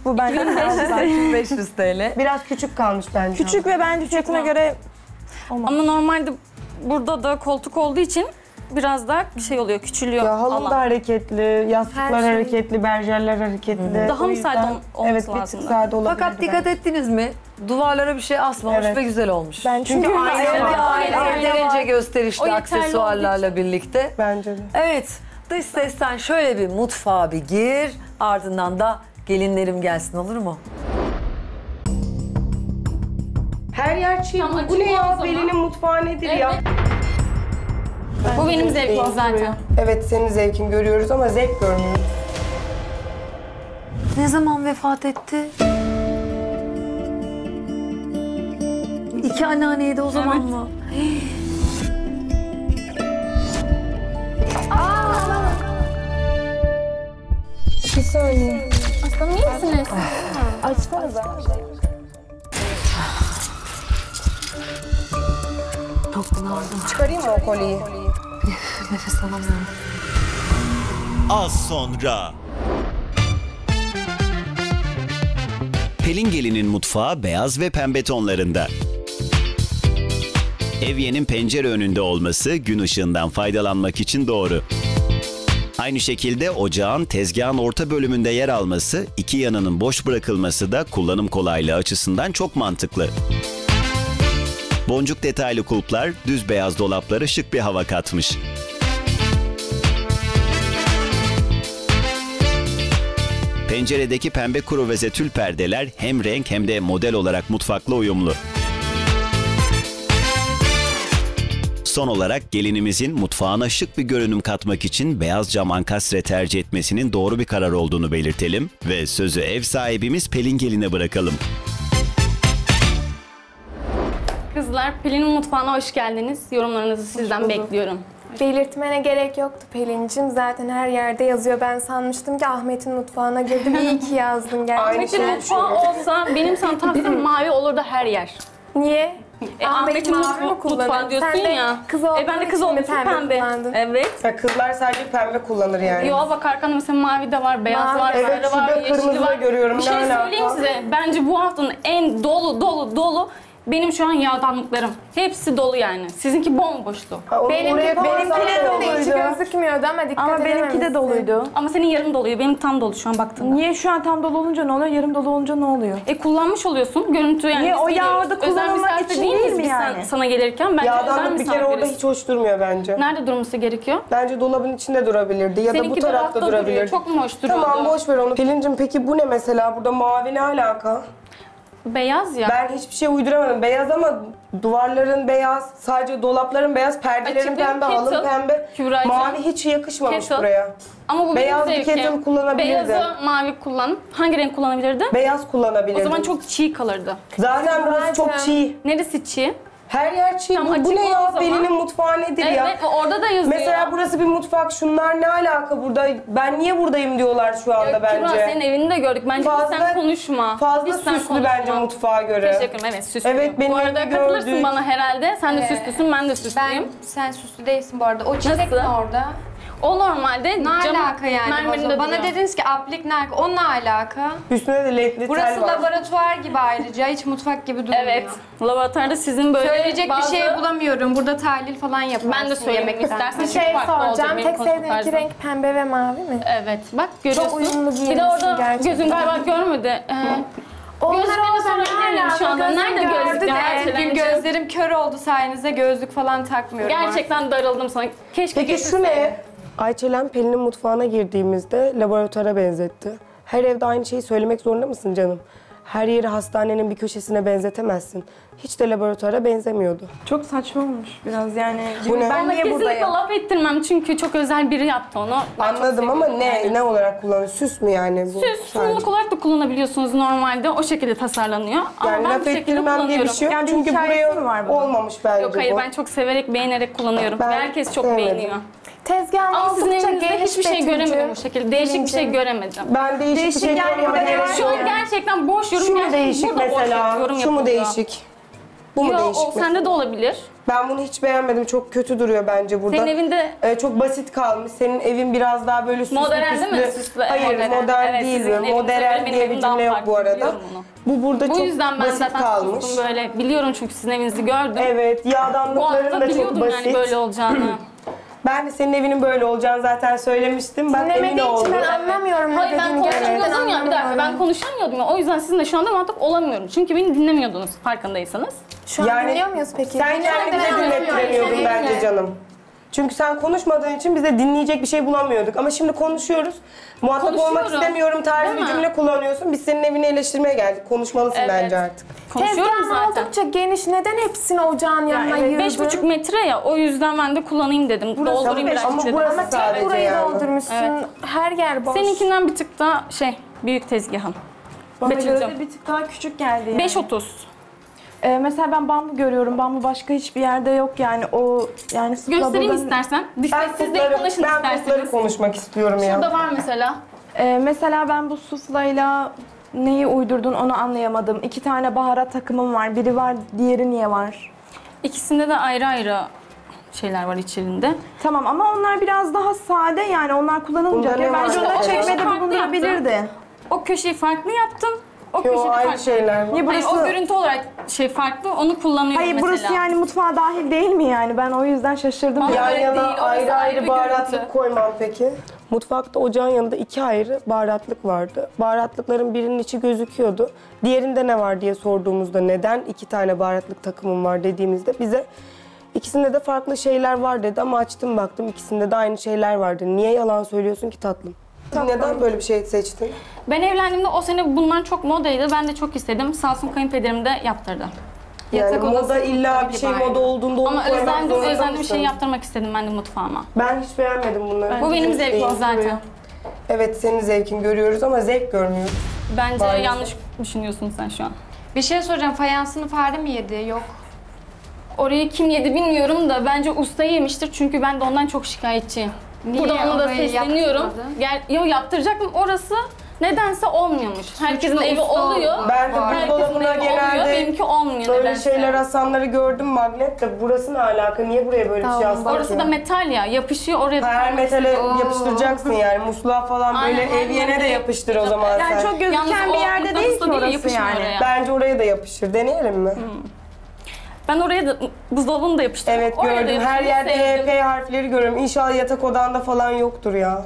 Bu bence biraz daha 500 TL. Biraz küçük kalmış bence. küçük ve bence fiyatına göre Ama normalde burada da koltuk olduğu için biraz daha şey oluyor, küçülüyor Ya halım da alan. hareketli, yastıklar Her şey. hareketli, berjerler hareketli. Daha O mı yüzden- sade olması Evet, bir tık lazımdı? sade olabilir. Fakat dikkat ettiniz mi? Duvarlara bir şey asmamış Evet. ve güzel olmuş. ben çünkü Yeterince gösterişli O yeterli aksesuarlarla birlikte. Bence de. Evet, dış sesten şöyle bir mutfağa bir gir, ardından da gelinlerim gelsin, olur mu? Her yer çiğ. Tam Bu açık ne ya? o zaman. Belinin mutfağı nedir ya? Bu benim zevkim Değil. zaten. Evet, senin zevkin görüyoruz ama zevk görmüyoruz. Ne zaman vefat etti? İki anneanneydi o zaman mı? Bir saniye. Aslanım iyi misiniz? Çok bunaldım. Çıkarayım mı o kolyeyi? Nefes alamıyorum. Az sonra. Pelin Gelin'in mutfağı beyaz ve pembe tonlarında. Evyenin pencere önünde olması gün ışığından faydalanmak için doğru. Aynı şekilde ocağın tezgahın orta bölümünde yer alması, iki yanının boş bırakılması da kullanım kolaylığı açısından çok mantıklı. Boncuk detaylı kulplar düz beyaz dolaplara şık bir hava katmış. Penceredeki pembe kruveze tül perdeler hem renk hem de model olarak mutfakla uyumlu. Son olarak gelinimizin mutfağına şık bir görünüm katmak için beyaz cam ankastre tercih etmesinin doğru bir karar olduğunu belirtelim ve sözü ev sahibimiz Pelin Gelin'e bırakalım. Kızlar, Pelin'in mutfağına hoş geldiniz. Yorumlarınızı sizden bekliyorum. Belirtmene gerek yoktu Pelin'cim. Zaten her yerde yazıyor. Ben sanmıştım ki Ahmet'in mutfağına girdim. İyi ki yazdın gerçekten. Aynı Ahmet'in şey mutfağı olsa benim sana tavsiyem mavi olurdu her yer. Niye? Ahmet'in mavi mi mutfağı kullanır? diyorsun Sen de ya. kız olduğun Ben de kız için mi olduğum için pembe. kullandın? Evet. Ya kızlar sadece pembe kullanır yani. Yo bak arkanda mesela mavi de var, beyaz Mavi var, de var. Evet, sarı var, şurada yeşili kırmızı da var. görüyorum. Bir şey Ne alaka? söyleyeyim size. Bence bu haftanın en dolu benim şu an yağdanlıklarım. Hepsi dolu yani. Sizinki bomboştu. Benimki de hiç doluydu. gözükmüyordu ama dikkat ama benimki de edememişsin. doluydu. Ama senin yarım doluyor, benim tam dolu şu an baktığımda. Niye şu an tam dolu olunca ne oluyor? Yarım dolu olunca ne oluyor? Kullanmış oluyorsun görüntü yani. Niye? biz O geliyoruz. yağda Özel kullanılmak misafir için değil miyiz değil mi biz yani? sana gelirken? Bence özel Yağdanlık bir kere orada misafiriz. hiç hoş durmuyor bence. Nerede durması gerekiyor? Bence dolabın içinde durabilirdi ya da Seninki bu tarafta dolapta duruyor, durabilirdi. çok mu hoş duruyordu? Tamam, boş ver onu. Pelincim, peki bu ne mesela? Burada mavi ne alaka? Beyaz ya. Ben hiçbir şey uyduramadım. Beyaz ama duvarların beyaz, sadece dolapların beyaz, perdelerin Açık bir pembe, halın kettle, pembe. Kübra'cığım. Mavi hiç yakışmamış Kettle. buraya. Ama bu Beyaz benim bir zevkim. kettle kullanabilirdin. Beyazı mavi kullan. Hangi renk kullanabilirdin? Beyaz kullanabilirdin. O zaman çok çiğ kalırdı. Zaten burası çok çiğ. Neresi çiğ? Her yer çiğ. Tamam, Bu açık ne o ya? zaman. Pelinin mutfağı nedir ya? Evet, orada da yazıyor. Mesela burası bir mutfak. Şunlar ne alaka burada? Ben niye buradayım diyorlar şu anda bence. Kübra senin evini de gördük. Bence Fazla- sen konuşma. Fazla Hiç sen süslü konuşma. bence mutfağa göre. Teşekkür ederim. Evet süslüyüm. Evet, benim Bu arada evimi katılırsın gördük. bana herhalde. Sen de süslüsün, ben de süslüyüm. Sen süslü değilsin bu arada. O çiçek Nasıl? ne orada? O normalde Ne cam alaka yani? mermerinde Bana duruyor. dediniz ki aplik ne alaka? O ne alaka? Üstüne de ledli Burası tel var. laboratuvar gibi ayrıca. Hiç mutfak gibi durmuyor. Evet. Laboratuvarda sizin böyle Söyleyecek bazı... bir şey bulamıyorum. Burada tahlil falan yaparsın. Ben de söylemek yemekten. istersen Bir çok şey farklı olacak soracağım. benim Tek konuşma sevdiğin iki tarzım. renk pembe ve mavi mi? Evet. Bak görüyorsun. uyumlu Bir de giyinmişsin orada gerçekten. gözün galiba görmedi. Onlar Gözlüklerini olsa ne sorabilir miyim alaka? şu anda? Gözüm Nerede gördü gözlük? de. Bugün gözlerim kör oldu sayenizde gözlük falan takmıyorum. Gerçekten darıldım sana. Keşke Peki şu getirseydin. ne? Ayçelen Pelin'in mutfağına girdiğimizde laboratuvara benzetti. Her evde aynı şeyi söylemek zorunda mısın canım? Her yeri hastanenin bir köşesine benzetemezsin. Hiç de laboratuvara benzemiyordu. Çok saçma olmuş biraz yani. Bu ne? Ben Ona niye kesinlikle buradayım? laf ettirmem çünkü çok özel biri yaptı onu. Ben çok Anladım ama seviyorum ne? yani. Ne olarak kullanıyor? Süs mü yani bu? Süs, sunumluk olarak da kullanabiliyorsunuz normalde. O şekilde tasarlanıyor. Ama Yani ben laf bu şekilde ettirmem diye bir kullanıyorum. şey yok. Yani bir Çünkü hikayesi buraya mi var bunun? olmamış bence Yok hayır bu. ben çok severek, beğenerek kullanıyorum. Ben Ve herkes çok sevmedim. beğeniyor. Tezgahın Ama sizin oldukça evinizde geniş hiçbir şey Betül'cüğüm. göremedim bu şekilde. Değişik bir şey göremedim. Ben değişik bir şey yani görmeme burada ne gerek var? Şu an yok. gerçekten boş yorum Şu mu gerçekten değişik burada boş mesela? yorum Şu mu yapılıyor. değişik? Bu mu Yo, değişik o sende de olabilir. Ben bunu hiç beğenmedim. Çok kötü duruyor bence burada. Senin evinde Çok basit kalmış. Senin evin biraz daha böyle süslü modern değil mi? püslü. Süslü, Hayır modern Evet, değil. sizin evinize Modern göre benim diye bir evim daha cümle yok farklı, bu arada. biliyorum bunu. Bu burada Bu çok yüzden ben basit zaten kalmış. sustum böyle. Biliyorum çünkü sizin evinizi gördüm. Evet, Bu yağdanlıkların hafta da çok biliyordum basit. yani böyle olacağını. Ben de senin evinin böyle olacağını zaten söylemiştim. Ben emin Dinlemediği için oldum. ben anlamıyorum. ne Hayır ben dediğini gerçekten konuşamıyordum ya bir dakika ben anlamıyorum. konuşamıyordum ya o yüzden sizinle şu anda muhatap olamıyorum. Çünkü beni dinlemiyordunuz farkındaysanız. Şu an Yani dinliyor muyuz peki? Sen kendini de dinlettiremiyordun bence canım. Çünkü sen konuşmadığın için bize dinleyecek bir şey bulamıyorduk. Ama şimdi konuşuyoruz. Muhatap olmak Konuşuyorum. istemiyorum tarzı Değil bir mi? cümle kullanıyorsun. Biz senin evini eleştirmeye geldik. Konuşmalısın Evet. bence artık. Konuşuyorum Tezgahın zaten. oldukça geniş. Neden hepsini ocağın yanına evet, yığdın? 5,5 metre ya o yüzden ben de kullanayım dedim. Doldurayım beş, biraz ama dedim. burası Ama tek sadece burayı yani. doldurmuşsun. Evet. Her yer boş. Seninkinden bir tık daha büyük tezgahım. Bana göre Betül'cüm. de bir tık daha küçük geldi yani. 5,30. Mesela ben bambu görüyorum. Bambu başka hiçbir yerde yok yani. O yani Göstereyim lavabodan- istersen. Ben Siz de konuşun kutları isterseniz. konuşmak istiyorum ya. Şurada var mesela. Mesela ben bu suflayla neyi uydurdun onu anlayamadım. 2 tane baharat takımım var. Biri var, diğeri niye var? İkisinde de ayrı ayrı şeyler var içerisinde. Tamam ama onlar biraz daha sade yani onlar kullanılmayacak. Bunda ne Ya bence var? onlar Evet. çekmede Farklı bulundurabilirdin. O köşeyi farklı yaptım. O Yo, köşeyi aynı farklı. şeyler var. Niye Hayır, burası... o görüntü olarak farklı, onu kullanıyorum Hayır mesela. burası yani mutfağa dahil değil mi yani? Ben o yüzden şaşırdım. Bana Yan öyle yana değil, orası ayrı ayrı bir ayrı baharatlık görüntü. koymam peki. Mutfakta ocağın yanında 2 ayrı baharatlık vardı. Baharatlıkların birinin içi gözüküyordu. Diğerinde ne var diye sorduğumuzda neden 2 tane baharatlık takımım var dediğimizde bize ikisinde de farklı şeyler var dedi ama açtım baktım ikisinde de aynı şeyler vardı. Niye yalan söylüyorsun ki tatlım? Neden böyle bir şey seçtin? Ben evlendiğimde o sene bunlar çok modaydı. Ben de çok istedim. Sağ olsun kayınpederim de yaptırdı. Yani Yatak moda odası illa tabii bir ki şey ayrı. moda olduğunda onu Ama koymak zorunda özendim bir mısın? şey yaptırmak istedim ben de mutfağıma. Ben hiç beğenmedim bunları. Bu benim Hiç zevkim değil. zaten. Evet senin zevkin görüyoruz ama zevk görmüyoruz. Bence Maalesef. yanlış düşünüyorsun sen şu an. Bir şey soracağım. Fayansını fare mi yedi? Yok. Orayı kim yedi bilmiyorum da bence usta yemiştir çünkü ben de ondan çok şikayetçiyim. Niye Burada ona da orayı sesleniyorum. yaptırmadı? Yaptıracaktım orası nedense olmuyormuş. Herkesin evi usta oluyor. Ben de Herkesin buzdolabına evi oluyor, genelde benimki olmuyor böyle nedense. şeyler asanları gördüm magnet de burası ne alaka? Niye buraya böyle bir şey Tamam, astın Orası ki? da metal ya, yapışıyor oraya da. Her metale Oo. yapıştıracaksın yani musluğa falan böyle Aynen, her evyene de metale yapıştır o zaman Yani sen. çok gözüken bir yerde değil ki orası yani. Oraya. Bence oraya da yapışır. Deneyelim mi? Ben oraya da buzdolabını da yapıştırdım. Evet Oraya da gördüm. Her yapıştırdım, yerde sevdim. HP harfleri görüyorum. İnşallah yatak odanda falan yoktur ya.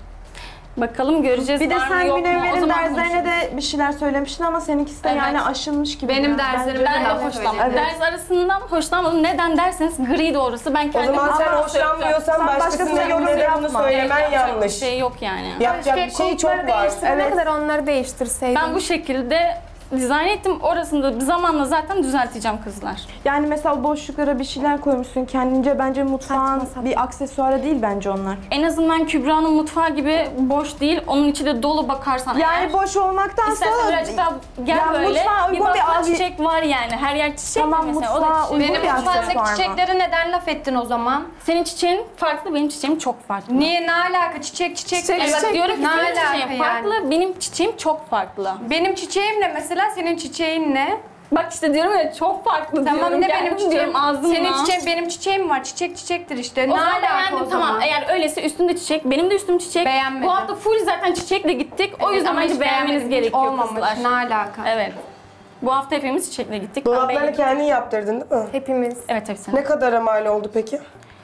Bakalım göreceğiz. Bir de var mı, sen yok mu? O Münevver'in zaman derslerine konuşuruz. de bir şeyler söylemiştin ama seninkisi de Evet. yani aşılmış gibi. Benim yani. derslerim Bence Ben de laf hoşlanmadım. öyle. Ders arasından hoşlanmadım. Neden derseniz gri de orası. Ben O kendim zaman sen ama hoşlanmıyorsan Sen başkasının başkasına yorum evinde de bunu yapma. söylemen yapacak bir yanlış. şey yok yani. Yapacak bir şey çok var. Ne kadar onları değiştirseydin. Ben bu şekilde dizayn ettim. Orasını da bir zamanla zaten düzelteceğim kızlar. Yani mesela o boşluklara bir şeyler koymuşsun kendince. Bence mutfağın Saçma sapan. bir aksesuarı değil bence onlar. En azından Kübra'nın mutfağı gibi boş değil. Onun içi de dolu bakarsan Yani eğer. boş olmaktansa İstersen birazcık daha gel Ya böyle. mutfağa Bir uygun bir bakma abi- çiçek var yani. Her yer çiçek Tamam, mi mesela? O da mutfağa çiçek. uygun Benim bir mutfağımdaki aksesuar mı? çiçeklere neden laf ettin o zaman? Senin çiçeğin farklı, benim çiçeğim çok farklı. Niye? Ne alaka? Çiçek. Evet diyorum ki Ne senin alaka çiçeğin yani? farklı, benim çiçeğim çok farklı. Benim çiçeğim ne mesela? Senin çiçeğin ne? Bak işte diyorum ya çok farklı Tamam diyorum. ne Kendim benim çiçeğim? diyorum ağzımla. Senin çiçeğin, benim çiçeğim var. Çiçek çiçektir işte. O Ne zaman alaka beğendim o tamam. zaman? Eğer öyleyse üstünde çiçek, benim de üstüm çiçek. Beğenmedim. Bu hafta full zaten çiçekle gittik. O yüzden Ama bence hiç beğenmeniz beğenmedim, hiç gerekiyor olmamış. kızlar. Ne alaka? Evet. Bu hafta hepimiz çiçekle gittik. Dolaplarını kendin yaptırdın değil mi? Hepimiz. Evet hepsini. Ne kadara mal oldu peki?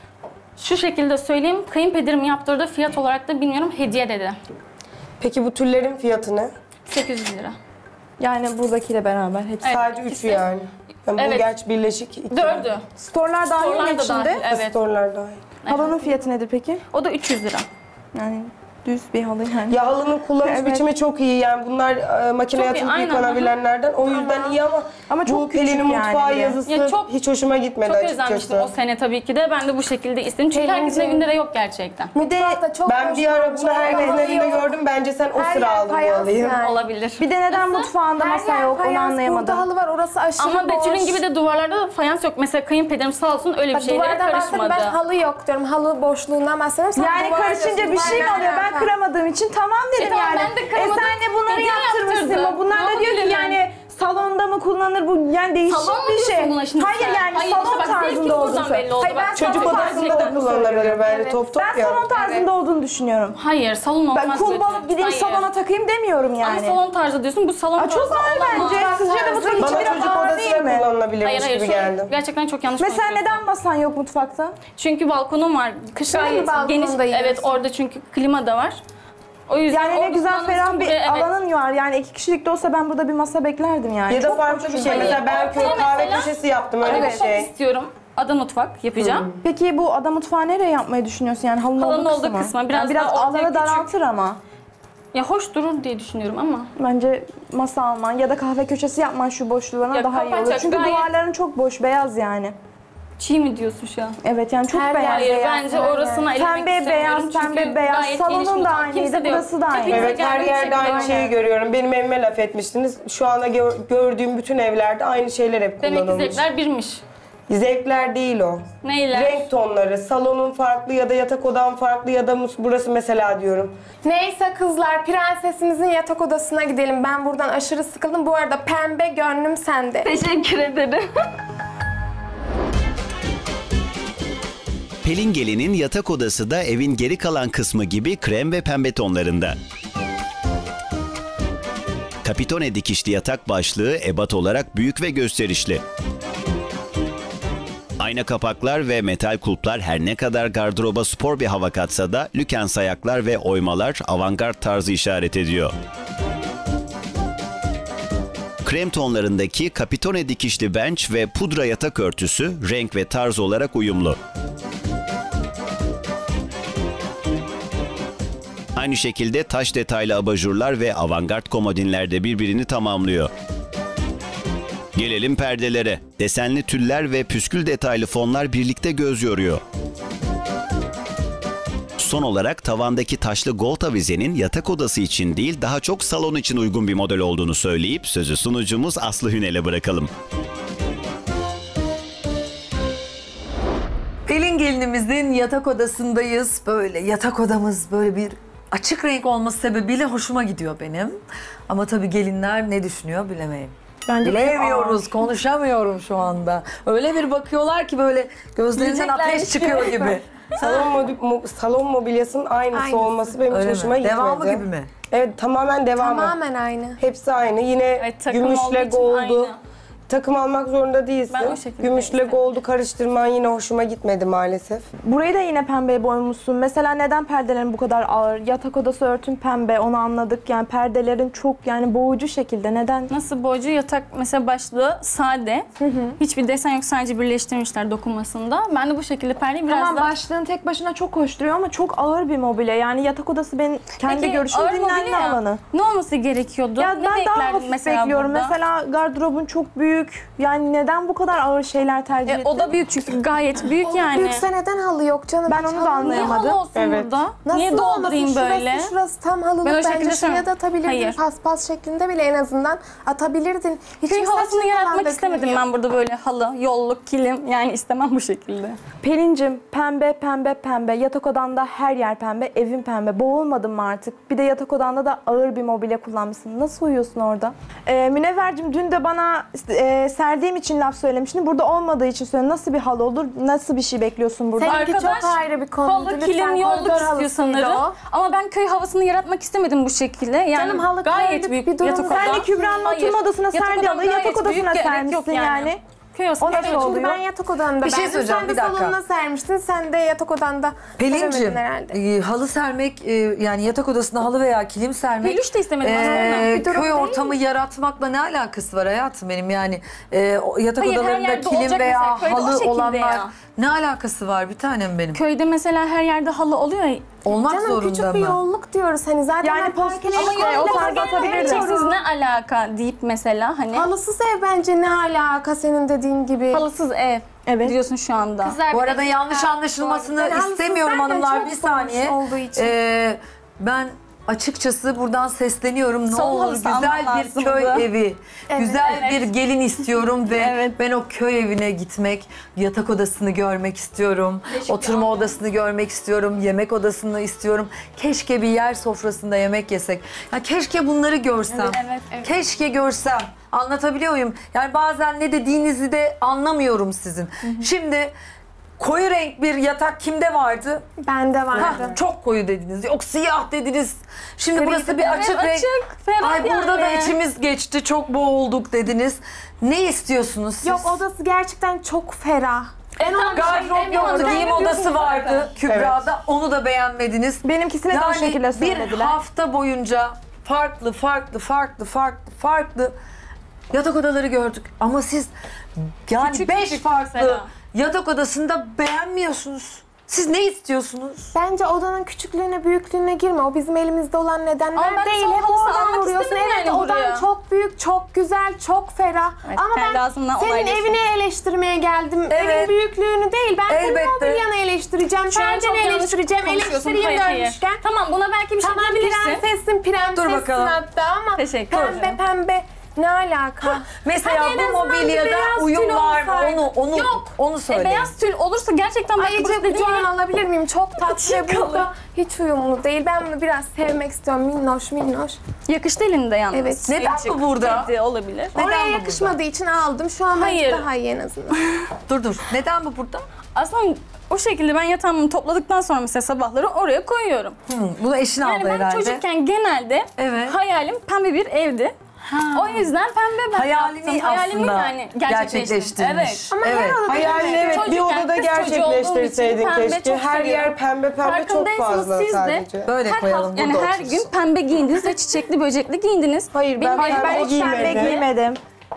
Şu şekilde söyleyeyim. Kayınpederim yaptırdı. Fiyat olarak da bilmiyorum hediye dedi. Peki bu tüllerin fiyatı ne? 800 lira. yani buradakiyle beraber hepsi. Evet, Sadece üçü ikisi. yani. Yani bu Evet. gerçi birleşik iki. 4'ü. Storlar dahil mi Storlar da içinde? dahil. Evet. Storlar dahil. Halının fiyatı nedir peki? O da 300 lira. Yani düz bir halı yani. Ya halının kullanış Evet. biçimi çok iyi yani bunlar makineye Çok iyi, atıp aynen. yıkanabilenlerden o yüzden iyi ama çok bu küçük Pelin'in yani mutfağı bir de. yazısı Ya çok- hiç hoşuma gitmedi Çok özenmiştim açıkçası. o sene tabii ki de. Ben de bu şekilde istedim. Çünkü Pelin'cim. herkesin evinde de yok gerçekten. Bir de Mutfakta çok Ben boş bir ara kalmış, bunu herkesin halı evinde yok. gördüm. Bence sen o Her sıra yer aldın bu fayans halıyı. yani. Olabilir. bir de neden mutfağında Her masa yer yok onu fayans, anlayamadım. Burada halı var, orası aşırı Ama boş. Betül'ün gibi de duvarlarda da fayans yok. Mesela kayınpederim sağ olsun öyle bir Bak, şeylere duvardan bahsediyorum, karışmadı. ben halı yok diyorum. Halı boşluğundan bahsediyorum. Sen Yani duvar karışınca diyorsun, bir şey mi duvar oluyor? ne Ben alaka? kıramadığım için tamam dedim tamam, yani. ben de kıramadım. Sen de bunları Hediye yaptırmışsın. yaptırdım. Bunlar Ne da diyor ki yapabilirim? yani salonda mı kullanır bu? Yani değişik Salon mu bir şey. diyorsun buna şimdi Hayır sen? yani Hayır, salon işte bak, zevkin tarzında olduğunu buradan belli oldu. Hayır, ben Bak, Çocuk salon odasında da tarzında kullanılabilir bence top top Ben ya. salon tarzında olduğunu düşünüyorum. Hayır, salon olmaz. Ben kulüp böyle. alıp gideyim Hayır. salona takayım demiyorum Ama yani. salon tarzı diyorsun, bu salon Aa, çok tarzı ağır olamaz. bence. Sizce de mutfak için Bana biraz çocuk ağır değil odasında mi? kullanılabilirmiş Hayır, gibi şu geldi. gerçekten çok yanlış Mesela konuşuyorsun. neden masan yok mutfakta? Çünkü balkonum var. Kışın Gayet geniş. balkondayız. Evet, orada çünkü klima da var. O yüzden Yani ne orada güzel kullanılsın ferah bir buraya, evet. alanın var. Yani 2 kişilik de olsa ben burada bir masa beklerdim yani. Ya da Çok farklı bir şey. Hayır, Mesela ben ortaya kahve mesela- köşesi yaptım öyle bir Mutfak şey. istiyorum. Ada mutfak yapacağım. Peki bu ada mutfağı nereye yapmayı düşünüyorsun? Yani halının Halının olduğu olduğu kısmı. kısma, biraz Yani biraz daha ortaya alanı küçük. daraltır ama. Ya hoş durur diye düşünüyorum ama. Bence masa alman ya da kahve köşesi yapman şu boşluğuna Ya daha iyi olur. kapatacak, Çünkü gayet- duvarların çok boş, beyaz yani. Çiğ mi diyorsun şu an? Evet yani çok Her beyaz. yer Hayır, beyaz, bence her orasına elemek Pembe istemiyorum. beyaz, pembe Çünkü beyaz. gayet Salonun geniş da mutfak. aynıydı, Kimse de yok. burası da aynı. Hepinize Evet her geldiği yerde şekilde aynı öyle. şeyi görüyorum. Benim evime laf etmiştiniz. Şu anda gördüğüm bütün evlerde aynı şeyler hep Demek ki kullanılmış. zevkler birmiş. Zevkler değil o. Neyler? Renk tonları, salonun farklı ya da yatak odan farklı ya da burası mesela diyorum. Neyse kızlar, prensesimizin yatak odasına gidelim. Ben buradan aşırı sıkıldım. Bu arada pembe gönlüm sende. Teşekkür ederim. Pelin Gelin'in yatak odası da evin geri kalan kısmı gibi krem ve pembe tonlarında. Kapitone dikişli yatak başlığı ebat olarak büyük ve gösterişli. Ayna kapaklar ve metal kulplar her ne kadar gardıroba spor bir hava katsa da lükens ayaklar ve oymalar avantgard tarzı işaret ediyor. Krem tonlarındaki kapitone dikişli bench ve pudra yatak örtüsü renk ve tarz olarak uyumlu. Aynı şekilde taş detaylı abajurlar ve avantgard komodinler de birbirini tamamlıyor. Gelelim perdelere. Desenli tüller ve püskül detaylı fonlar birlikte göz yoruyor. Son olarak tavandaki taşlı gold avizenin yatak odası için değil daha çok salon için uygun bir model olduğunu söyleyip sözü sunucumuz Aslı Hünel'e bırakalım. Pelin gelinimizin yatak odasındayız. Böyle yatak odamız böyle bir açık renk olması sebebiyle hoşuma gidiyor benim. Ama tabii gelinler ne düşünüyor bilemeyim. Bence Bilemiyoruz, konuşamıyorum şu anda. Öyle bir bakıyorlar ki böyle gözlerinden ateş çıkıyor gibi. Salon mobilyasının aynısı Aynısı. olması benim için Öyle hoşuma mi? gitmedi. Devamı gibi mi? Evet tamamen devamı. Tamamen aynı. Hepsi aynı. Yine Evet, takım olduğu gümüşle için goldu. aynı. Takım almak zorunda değilsin. Ben o şekilde Gümüşle istedim. goldu karıştırman yine hoşuma gitmedi maalesef. Burayı da yine pembeye boymuşsun. Mesela neden perdelerin bu kadar ağır? Yatak odası örtün pembe, onu anladık. Yani perdelerin çok yani boğucu şekilde. Neden? Nasıl boycu yatak mesela başlığı sade. Hiçbir desen yok, sadece birleştirmişler dokunmasında. Ben de bu şekilde perdeyi biraz Tamam daha... başlığın tek başına çok hoş duruyor ama çok ağır bir mobilya. Yani yatak odası benim kendi Peki, görüşüm ağır dinlenme mobilya alanı. Ne olması gerekiyordu? Ya Ne ben daha beklerdin hafif mesela bekliyorum. burada? Mesela gardırobun çok büyük. Yani neden bu kadar ağır şeyler tercih ettin? O da büyük çünkü gayet büyük yani. Büyükse neden halı yok canım? Ben Hiç onu da halı anlayamadım. Niye halı olsun Evet. burada? Nasıl Niye doldurayım olmasın? böyle? Şurası tam halılık Ben o bence. şekilde Şuraya da sevmem. atabilirdin. Hayır. Paspas şeklinde bile en azından atabilirdin. Hiç Köy mi havasını saçın falan yaratmak istemedim dökülmüyor? ben burada böyle halı, yolluk, kilim yani istemem bu şekilde. Pelincim pembe pembe pembe. Yatak odanda her yer pembe, evin pembe. Boğulmadın mı artık? Bir de yatak odanda da ağır bir mobilya kullanmışsın. Nasıl uyuyorsun orada? Münevver'cim dün de bana serdiğim için laf söylemiştin. Burada olmadığı için söyle. Nasıl bir halı olur? Nasıl bir şey bekliyorsun burada? Seninki Arkadaş, çok ayrı bir konuydu. Halı, Lütfen kilim, yolluk koridor istiyor halısıydı sanırım. o. Ama ben köy havasını yaratmak istemedim bu şekilde. Yani Canım, halı gayet köylük büyük bir durum. yatak odam. Sen de Kübra'nın Hayır. oturma odasına Yatak serdiği odam halıyı yatak gayet odasına büyük, gerek sermişsin yok yani. Köy havası O nasıl gerek yok. oluyor? Çünkü ben yatak odanda Bir şey beğendim. söyleyeceğim, Sen de bir dakika. salonuna sermiştin. Sen de yatak odanda Pelincim, seremedin herhalde. halı sermek yani yatak odasına halı veya kilim sermek Peluş da istemedim aslında. Bir durum köy değil ortamı yaratmakla ne alakası var hayatım benim yani yatak Hayır, her odalarında yerde kilim olacak veya mesela, köyde o halı şekilde olanlar ya. ne alakası var bir tanem benim? Köyde mesela her yerde halı oluyor ya. Olmak Canım zorunda küçük bir mı? yolluk diyoruz. Hani zaten Yani ben postu parkeleri işte, o koydum. tarzda atabilirdin. Siz ne alaka deyip mesela hani Halısız ev bence ne alaka senin dediğin gibi. halısız ev Evet. diyorsun şu anda. Bu arada yanlış anlaşılmasını Ben halısız istemiyorum derken hanımlar çok bir saniye. boş olduğu için. Ben açıkçası buradan sesleniyorum. Ne Salon olur halısı güzel alman bir köy lazımdı. evi, güzel bir gelin istiyorum ve Evet. ben o köy evine gitmek, yatak odasını görmek istiyorum, oturma odasını görmek istiyorum, yemek odasını istiyorum. Keşke bir yer sofrasında yemek yesek. Ya keşke bunları görsem. Evet, evet. Keşke görsem. Anlatabiliyor muyum? Yani bazen ne dediğinizi de anlamıyorum sizin. Şimdi koyu renk bir yatak kimde vardı? Bende vardı. Ha, çok koyu dediniz. Yok siyah dediniz. Şimdi burası bir açık renk. ferah Ay burada da yani. içimiz geçti. Çok boğulduk dediniz. Ne istiyorsunuz siz? Yok odası gerçekten çok ferah. Gardırop yoktu, giyim odası vardı Kübra'da. Onu da beğenmediniz. Benimkisine de o şekilde bir söylediler. hafta boyunca farklı yatak odaları gördük. Ama siz yani Küçük 5 küçük farklı mesela. yatak odasında beğenmiyorsunuz. Siz ne istiyorsunuz? Bence odanın küçüklüğüne, büyüklüğüne girme. O bizim elimizde olan nedenler Ama ben değil. salon Hep odası oradan almak vuruyorsun. istemedim Evet yani odan buraya. çok büyük, çok güzel, çok ferah. Evet, Ama kendi ben ağzımdan senin onaylasın. evini eleştirmeye geldim. Evet. Evin büyüklüğünü değil. Ben Elbette. senin mobilyanı eleştireceğim. Şu an çok Perdeni yanlış eleştireceğim. konuşuyorsun. Eleştireyim Hayır. görmüşken. Tamam buna belki bir şey Tamam diyebilirsin. prensessin bakalım. hatta ama Teşekkür pembe ederim. pembe ne alaka? Mesela Hadi en bu azından bir mobilyada beyaz uyum tül var mı? olsaydı. Onu Yok. onu söyle. Beyaz tül olursa gerçekten bak Ayıcık burası dediğim kucağına gibi alabilir miyim? Çok tatlı ve Açık burada hiç uyumlu değil. Ben bunu biraz sevmek istiyorum. Minnoş minnoş. yakıştı elinde yalnız. Evet. Neden bu burada? Kedi olabilir. Oraya bu yakışmadığı için aldım. Şu an bence Hayır. daha iyi en azından. Dur. Neden bu burada? Aslında o şekilde ben yatağımı topladıktan sonra mesela sabahları oraya koyuyorum. Bunu eşin Yani aldı ben herhalde. çocukken genelde Evet. hayalim pembe bir evdi. O yüzden pembe ben Hayalini yaptım. Hayalimi aslında yani gerçekleştirmiş. Evet. Ama Evet. her odada Hayalini evet bir Çocukken odada kız çocuğu olduğum için gerçekleştirseydin pembe keşke. çok Her seviyorum. yer pembe çok Farkındaysanız fazla siz de sadece. Böyle her koyalım hafta, yani burada her otursun. gün pembe giyindiniz ve çiçekli böcekli giyindiniz. Hayır ben Hayır, ben pembe hiç pembe giymedim. giymedim.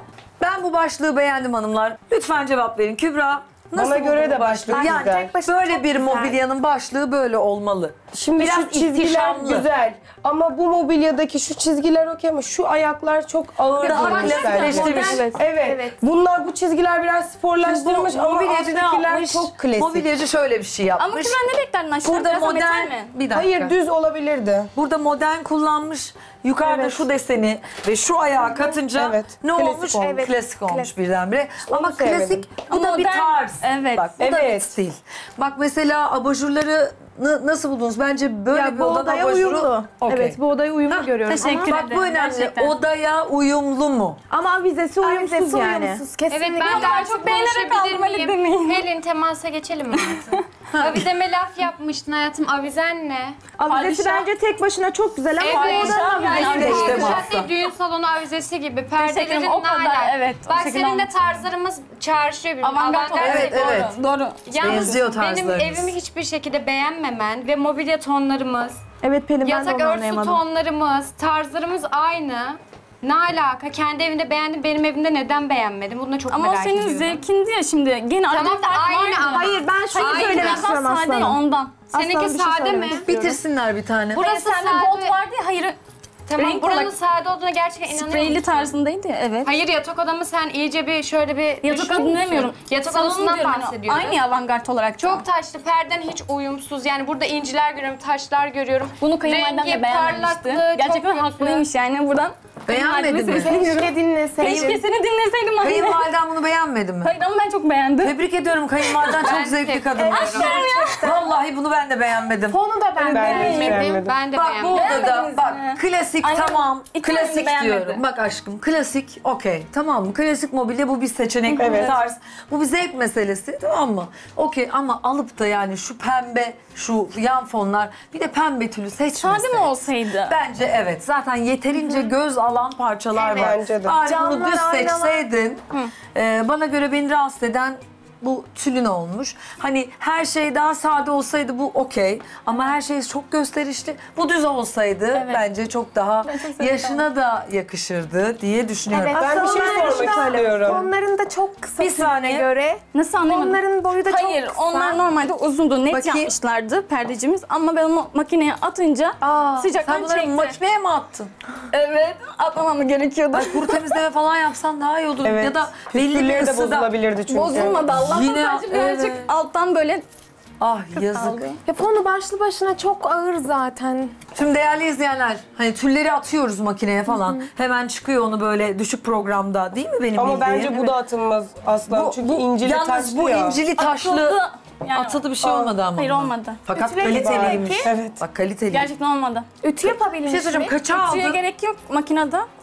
Ben bu başlığı beğendim hanımlar. Lütfen cevap verin. Kübra nasıl Bana göre buldun de bu başlık Yani güzel. Tek başına böyle çok bir güzel. mobilyanın başlığı böyle olmalı. Şimdi Biraz şu çizgiler ihtişamlı. güzel ama bu mobilyadaki şu çizgiler okey ama şu ayaklar çok ağır Daha durmuş bence. klasikleştirmiş. Evet. Bunlar bu çizgiler biraz sporlaştırmış ama Mobilyacı ne alttakiler yapmış? çok klasik. Mobilyacı şöyle bir şey Ama yapmış. Kübra ne beklerdin aşkım? Burada Biraz modern metal mi? bir dakika. Hayır düz olabilirdi. Burada modern kullanmış. Yukarıda Evet. şu deseni ve şu ayağı katınca Evet, ne klasik olmuş? olmuş. Evet, Klasik olmuş klasik. birdenbire. Ama Onu sevmedim. klasik bu da Ama bir modern, tarz. evet. Bak bu da bir Evet. stil. Bak mesela abajurları nasıl buldunuz? Bence böyle Ya bir bu odanın odaya abajuru. uyumlu. okey. Evet bu odaya uyumlu Hah, görüyorum. teşekkür Ama, Bak bu önemli. Gerçekten. Odaya uyumlu mu? ama avizesi uyumsuz Avizesi yani. uyumsuz. Kesinlikle. Evet ben de Ben artık çok beğenerek konuşabilir aldım, öyle miyim? demeyin. Pelin temasa geçelim mi hayatım? Avizeme laf yapmıştın hayatım. Avizen ne? Avizesi Padişah. bence tek başına çok güzel ama Evet. odanın avizesi Yani değil. işte bu. Padişah değil, düğün salonu avizesi gibi. Teşekkür Perdelerin ederim, o kadar, nalan. evet, o Bak şekilde senin de anlatayım. tarzlarımız çağrışıyor birbirine. Avantgard olarak. Evet, doğru. evet. Doğru. Yalnız Benziyor benim tarzlarınız. evimi hiçbir şekilde beğenmemen ve mobilya tonlarımız, Evet Pelin ben de yatak onu örtü anlayamadım. tonlarımız, tarzlarımız aynı. Ne alaka? Kendi evinde beğendim, benim evimde neden beğenmedin? Bunu da çok Ama o merak senin ediyorum. zevkindi ya şimdi. Gene arada Tamam da fark aynı vardı. ama. Hayır ben şunu Hayır, söylemek biraz istiyorum Biraz sade ya aslanım. ondan. Seninki Aslanım, bir şey sade söylemek mi? istiyorum. Bitirsinler bir tane. Burası Sende sade. bot vardı ya, hayır. Tamam, renk buranın olarak sade olduğuna gerçekten inanıyor spreyli musun? tarzındaydı ya, evet. Hayır, yatak odamı sen iyice bir şöyle bir Yatak düşünür adını müsün? demiyorum. Yatak Salonu odasından diyorum hani, bahsediyorum. aynı ya avantgard olarak. Çok taşlı, perden hiç uyumsuz. Yani burada inciler görüyorum, taşlar görüyorum. Bunu kayınvaliden de Rengi, beğenmemişti. parlaklığı Gerçekten çok haklıymış yani buradan. Beğenmedi mi? Keşke dinleseydim. Keşke seni dinleseydim anne. Kayınvaliden bunu beğenmedi mi? Hayır ama ben çok beğendim. Tebrik ediyorum kayınvaliden çok zevkli tebrik kadın. ediyorum. Vallahi bunu ben de beğenmedim. Fonu da ben Ben de hiç beğenmedim. beğenmedim. Ben de Bak bu beğenmedim. odada Beğenmediniz bak mi? klasik Annem tamam iki klasik tane beğenmedi. diyorum. Bak aşkım klasik okey tamam mı? Klasik mobilya bu bir seçenek bu bir Evet. tarz. Bu bir zevk meselesi tamam mı? Okey ama alıp da yani şu pembe şu yan fonlar bir de pembe tülü seçmesek. Sade mi olsaydı? Bence evet. Zaten yeterince göz alan parçalar var. Bence de. Bari bunu Camlar, düz aynalar. seçseydin. Bana göre beni rahatsız eden bu tülün olmuş. Hani her şey daha sade olsaydı bu okey. Ama her şey çok gösterişli. Bu düz olsaydı Evet. bence çok daha Ben çok sevindim. yaşına da yakışırdı diye düşünüyorum. Evet. Ben bir şey Fonların sormak da- istiyorum. Fonların da çok kısa Bir saniye. göre. Nasıl anlamadım? Onların boyu da Hayır, çok kısa. onlar normalde uzundu. Net Bakayım. yapmışlardı perdecimiz ama ben onu makineye atınca Sen sıcaktan bunları çekti. makineye mi attın? Evet, atmamam mı gerekiyordu? Ay, kuru temizleme falan yapsan daha iyi olur. Evet. Ya da belli bir Püskülleri de ısıda. bozulabilirdi çünkü. Bozulmadı Allah'tan, Yine- sadece birazcık evet. alttan böyle Ah yazık. kaldı. Ya fonu başlı başına çok ağır zaten. Şimdi değerli izleyenler, hani tülleri atıyoruz makineye falan. Hemen çıkıyor onu böyle düşük programda değil mi benim Ama bildiğim? bence bu da atılmaz aslan. Çünkü incili yalnız taşlı bu ya. incili taşlı Atıldı. Yani, atıldı bir şey olmadı ama. hayır buna. olmadı. Fakat Ütüle kaliteliymiş. peki? Evet. Bak kaliteli. Gerçekten olmadı. Ütü yapabilmiş Bir şey söyleyeceğim, mi? kaça Ütüye aldın? gerek yok makinede.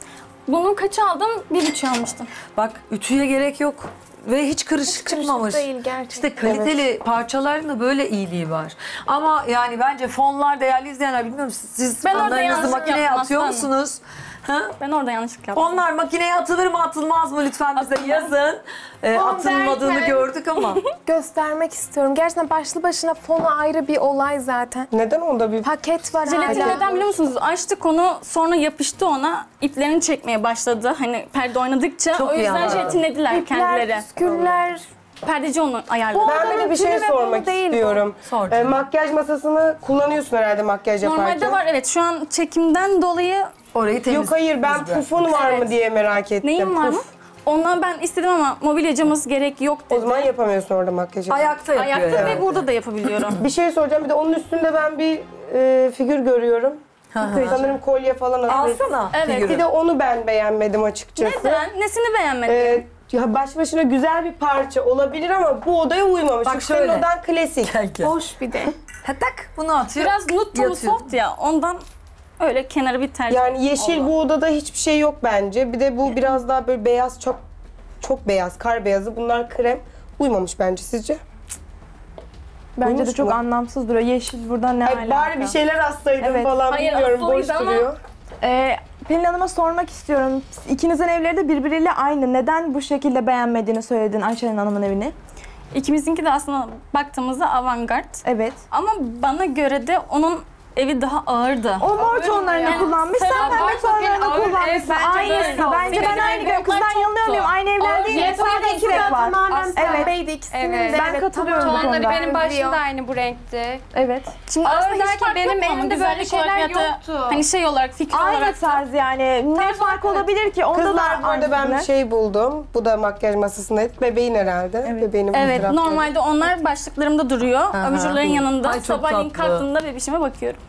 Bunu kaç aldım? 1,5 almıştım. Bak ütüye gerek yok. Ve hiç kırışık çıkmamış. değil gerçekten. İşte kaliteli parçaların da böyle iyiliği var. Ama yani bence fonlar, değerli izleyenler, bilmiyorum siz Ben orada fonlarınızı yanlışlık makineye yaptım atıyor aslanım. musunuz? Ha? Ben orada yanlışlık yaptım. Onlar makineye atılır mı atılmaz mı lütfen bize yazın. Atılmadığını derken- gördük ama. Göstermek istiyorum. Gerçekten başlı başına fonu ayrı bir olay zaten. Neden onda bir Paket var Jelatini hala. neden biliyor musunuz? Açtık onu, sonra yapıştı ona. İplerini çekmeye başladı. Hani perde oynadıkça. Çok o iyi yüzden anladım. jelatinlediler kendileri. İpler, püsküller. Perdeci onu ayarladı. Ben bir de bir şey tülü ve sormak bunu değil bu. istiyorum. Sor canım. Makyaj masasını kullanıyorsun herhalde makyaj yaparken. Normalde var evet. Şu an çekimden dolayı Orayı temiz. Yok hayır ben pufun var mı diye merak ettim. neyim var mı? Puf. Ondan ben istedim ama mobilyacımız gerek yok O dedi. zaman yapamıyorsun orada makyajı. Ayakta yapıyor. Ayakta yani. ve burada da yapabiliyorum. Bir şey soracağım. Bir de onun üstünde ben bir figür görüyorum. Sanırım kolye falan asıyor. Alsana Evet. figürü. Bir de onu ben beğenmedim açıkçası. Neden? Nesini beğenmedin? Ya baş başına güzel bir parça olabilir ama bu odaya uymamış. Bak Çünkü şöyle. senin odan klasik. Gel gel. Boş bir de. Ha, tak bunu atıyor. Biraz nude tonu yatıyor. soft ya. Ondan öyle kenara bir tercih. Yani yeşil bu odada hiçbir şey yok bence. Bir de bu biraz daha böyle beyaz, çok beyaz, kar beyazı. Bunlar krem. Uymamış bence sizce? Bence de Uymuş çok mu? anlamsız duruyor. Yeşil burada ne Hayır, alaka? bari bir şeyler assaydın Evet. falan Hayır, bilmiyorum. Boş aslıydı ama- duruyor. Pelin Hanım'a sormak istiyorum. İkinizin evleri de birbiriyle aynı. Neden bu şekilde beğenmediğini söyledin Ayşen Hanım'ın evini? İkimizinki de aslında baktığımızda avantgard. Evet. Ama bana göre de onun evi daha ağırdı. O mor tonlarını Yani kullanmış, sen sarı pembe ağır, tonlarını ağır, kullanmışsın. evet, bence Aynısı. böyle. Bence ben Benim aynı görüyorum. Kızdan renkler yanılıyor muyum? çoktu. Aynı evler değil. Evet, Sadece iki renk var. Tamamen Evet. pembeydi ikisinin Evet. de. Ben katılıyorum bu Tonları konuda. benim başta da aynı bu renkti. Evet. Şimdi Ağır aslında hiç derken fark benim yok mu ama elimde böyle güzellik olarak şeyler ya da yoktu. Hani şey olarak, fikir Aynı olarak. tarz yani. Ne fark olabilir ki? Onda Kızlar da bu arada ben bir aynı. şey buldum. Bu da makyaj masasındaydı. Bebeğin herhalde. Bebeğinin bu Evet, tarafta. normalde onlar başlıklarımda duruyor. Abajurların yanında. Ay, çok Sabahleyin tatlı. kalktığımda bebişime bakıyorum.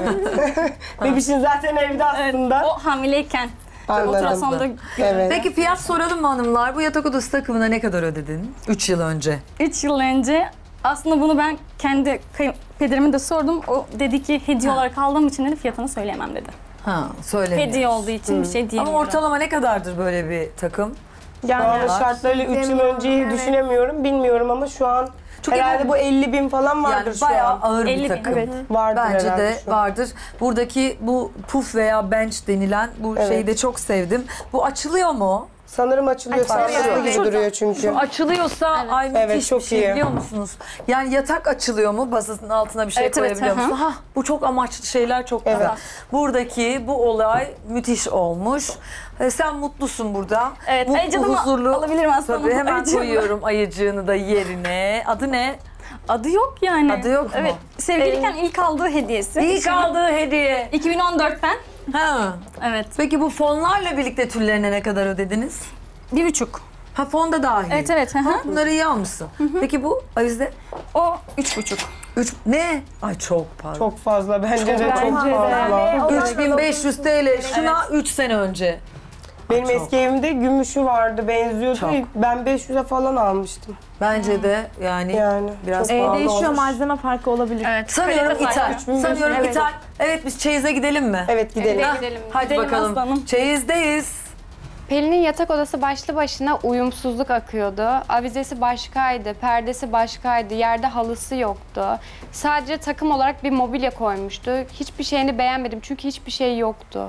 Bebişin zaten evde aslında. O hamileyken. Anladım. Ultrasonda Evet. Peki fiyat soralım mı hanımlar? Bu yatak odası takımına ne kadar ödedin? 3 yıl önce. 3 yıl önce aslında bunu ben kendi kayınpederime de sordum. O dedi ki hediye olarak aldığım için dedi fiyatını söyleyemem dedi. Ha, söylemiyorum. Hediye olduğu için bir şey Ama diyemiyorum. ortalama ne kadardır böyle bir takım? Yani Var. şartlarıyla 3 yıl önceyi Evet. düşünemiyorum. Bilmiyorum ama şu an Çünkü herhalde bu 50.000 falan vardır Yani şu bayağı an. ağır 50 bir bin, takım. evet. Vardır Bence herhalde de şu an. vardır. Buradaki bu puf veya bench denilen bu Evet. şeyi de çok sevdim. Bu açılıyor mu? Sanırım açılıyor. Sarılıklı gibi Şurada. duruyor çünkü. Açılıyorsa ay müthiş Evet, çok bir şey iyi. biliyor musunuz? Yani yatak açılıyor mu? Basının altına bir şey Evet, evet, koyabiliyor hı hı. musun? Hah, bu çok amaçlı şeyler çok güzel. Evet. Buradaki bu olay müthiş olmuş. Sen mutlusun burada. Evet, Mutlu, ayıcığımı huzurlu. alabilirim aslında. Tabii hemen Ayıcığımı. koyuyorum ayıcığını da yerine. Adı ne? Adı yok yani. Adı yok mu? Evet. Sevgiliyken ilk aldığı hediyesi. İlk aldığı hediye. 2014'ten. Ha. Evet. Peki bu fonlarla birlikte tüllerine ne kadar ödediniz? 1,5. Ha fon da dahil. Evet evet. Hı hı. Bunları iyi almışsın. Peki bu Avize? O 3,5. 3 ne? Ay çok pardon. Çok fazla. Bence de çok Bence de. fazla. 3500 TL. Şuna 3 sene önce. Benim eski evimde gümüşü vardı. Benziyordu. Çok. Ben 500'e falan almıştım. Bence de yani, Yani biraz çok pahalı Değişiyor, olmuş. malzeme farkı olabilir. Evet. Sanıyorum kalite ithal. farkı. Sanıyorum Evet. ithal. Evet biz çeyize gidelim mi? Evet gidelim. Ha, Gidelim. Hadi Gidelim bakalım. aslanım. Çeyizdeyiz. Pelin'in yatak odası başlı başına uyumsuzluk akıyordu. Avizesi başkaydı, perdesi başkaydı, yerde halısı yoktu. Sadece takım olarak bir mobilya koymuştu. Hiçbir şeyini beğenmedim çünkü hiçbir şey yoktu.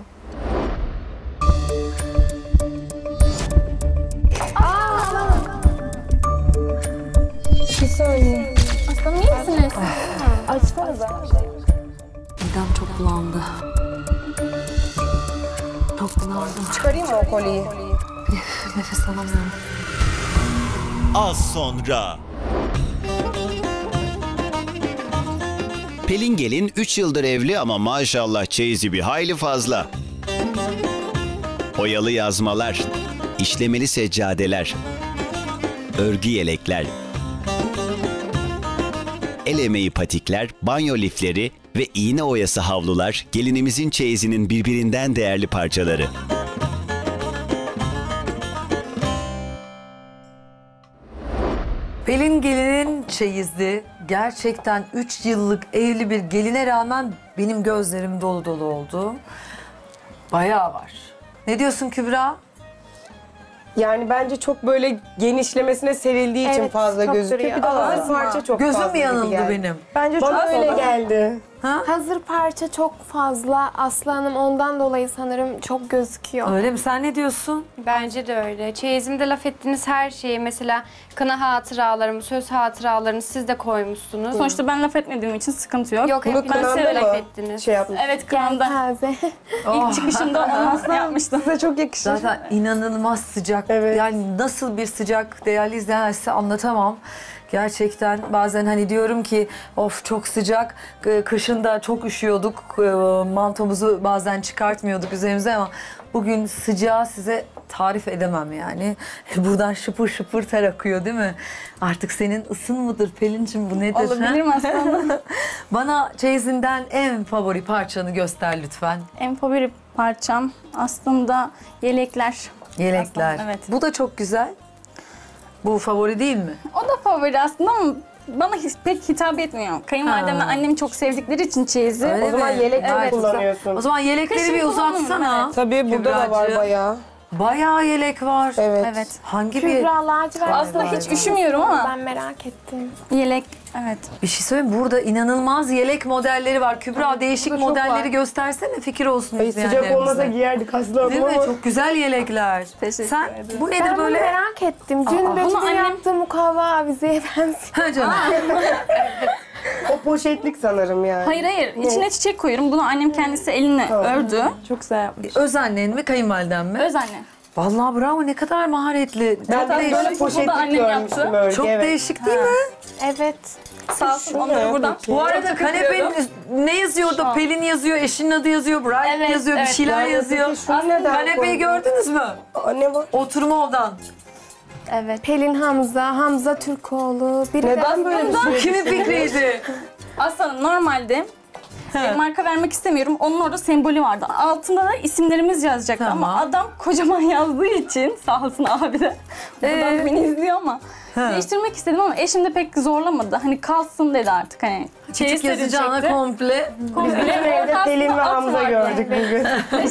Bir saniye. Aslanım iyi misiniz? Midem çok bulandı. Çok bunaldım. Çıkarayım mı o kolyeyi? Nefes alamıyorum. Az sonra. Pelin gelin 3 yıldır evli ama maşallah çeyizi bir hayli fazla. Oyalı yazmalar, işlemeli seccadeler, örgü yelekler, el emeği patikler, banyo lifleri ve iğne oyası havlular gelinimizin çeyizinin birbirinden değerli parçaları. Pelin gelinin çeyizli. Gerçekten 3 yıllık evli bir geline rağmen benim gözlerim dolu dolu oldu. Bayağı var. Ne diyorsun Kübra? Yani bence çok böyle genişlemesine serildiği için Evet, fazla çok gözüküyor. duruyor. Bir de hazır Azma. parça çok Gözüm fazla mü gibi yanıldı geldi. benim? Bence çok Bana öyle geldi. Hazır parça çok fazla Aslı Hanım, ondan dolayı sanırım çok gözüküyor. Öyle mi? Sen ne diyorsun? Bence de öyle. Çeyizimde laf ettiğiniz her şeyi, mesela kına hatıralarımı, söz hatıralarını siz de koymuşsunuz. Sonuçta ben laf etmediğim için sıkıntı yok. Yok, Bunu hepiniz kınanda laf mı ettiniz. şey yapmış? Evet, Gel kınamda. taze. İlk çıkışımda onu yapmıştım. size çok yakışır. Zaten inanılmaz sıcak. Evet. Yani nasıl bir sıcak değerli izleyenler size anlatamam. Gerçekten bazen hani diyorum ki of çok sıcak, kışın da çok üşüyorduk, mantomuzu bazen çıkartmıyorduk üzerimize ama bugün sıcağı size tarif edemem yani. Buradan şıpır şıpır ter akıyor değil mi? Artık senin ısın mıdır Pelin'cim, bu nedir? Olabilir mi aslında? Bana çeyizinden en favori parçanı göster lütfen. En favori parçam aslında yelekler. Yelekler. Aslında, evet. Bu da çok güzel. Bu favori değil mi? O da favori aslında ama bana pek hitap etmiyor. Kayınvalidemle Ha. annemi çok sevdikleri için çeyizi. Öyle O zaman mi? yelek çok Evet. kullanıyorsun. O zaman yelekleri Kışın bir kullanıyorum, uzatsana. evet. Tabii burada da var Kübracığım. bayağı. Bayağı yelek var. Evet. Evet. Hangi bir... Kübra lacivert. Aslında hiç üşümüyorum ama Ben merak ettim. yelek, evet. Bir şey söyleyeyim, burada inanılmaz yelek modelleri var. Kübra değişik Burada çok modelleri var. göstersene, fikir olsun Ay, sıcak olmasa izleyenlerimize. giyerdik aslında Değil mi? ama. Çok güzel yelekler. Teşekkür Sen ederim. bu nedir Ben bunu böyle? merak ettim. Dün bunu Betül'ün annem- yaptığı mukavva avizeye benziyor. Ha canım. O poşetlik sanırım yani. Hayır, içine çiçek koyuyorum. Bunu annem kendisi eline ördü. Çok güzel yapmış. Öz annen mi, kayınvaliden mi? Öz anne. Vallahi bravo, ne kadar maharetli. Ben Çok de değişik. böyle Bu da poşetlik annem görmüştüm yaptı. öyle. Çok evet. değişik değil mi? Evet. Sağ olsun Şu onları ne buradan. peki? Bu arada kanepenin ne yazıyor orada? Pelin yazıyor, eşinin adı yazıyor, Brian Evet, yazıyor, bir evet. şeyler Yani yazıyor. peki şunu neden Kanepeyi koydun? gördünüz mü? Aa, ne var? Oturma odan. Evet. Pelin Hamza Türkoğlu. Biri Neden de böyle bir şey? Kimin fikriydi? Aslanım normalde marka vermek istemiyorum. Onun orada sembolü vardı. Altında da isimlerimiz yazacaktı Tamam. ama adam kocaman yazdığı için sağ olsun abi de. Buradan beni izliyor ama. Değiştirmek istedim ama eşim de pek zorlamadı. Hani kalsın dedi artık hani. Küçük yazacağına komple. Biz bizim evde Pelin ve Hamza gördük bugün.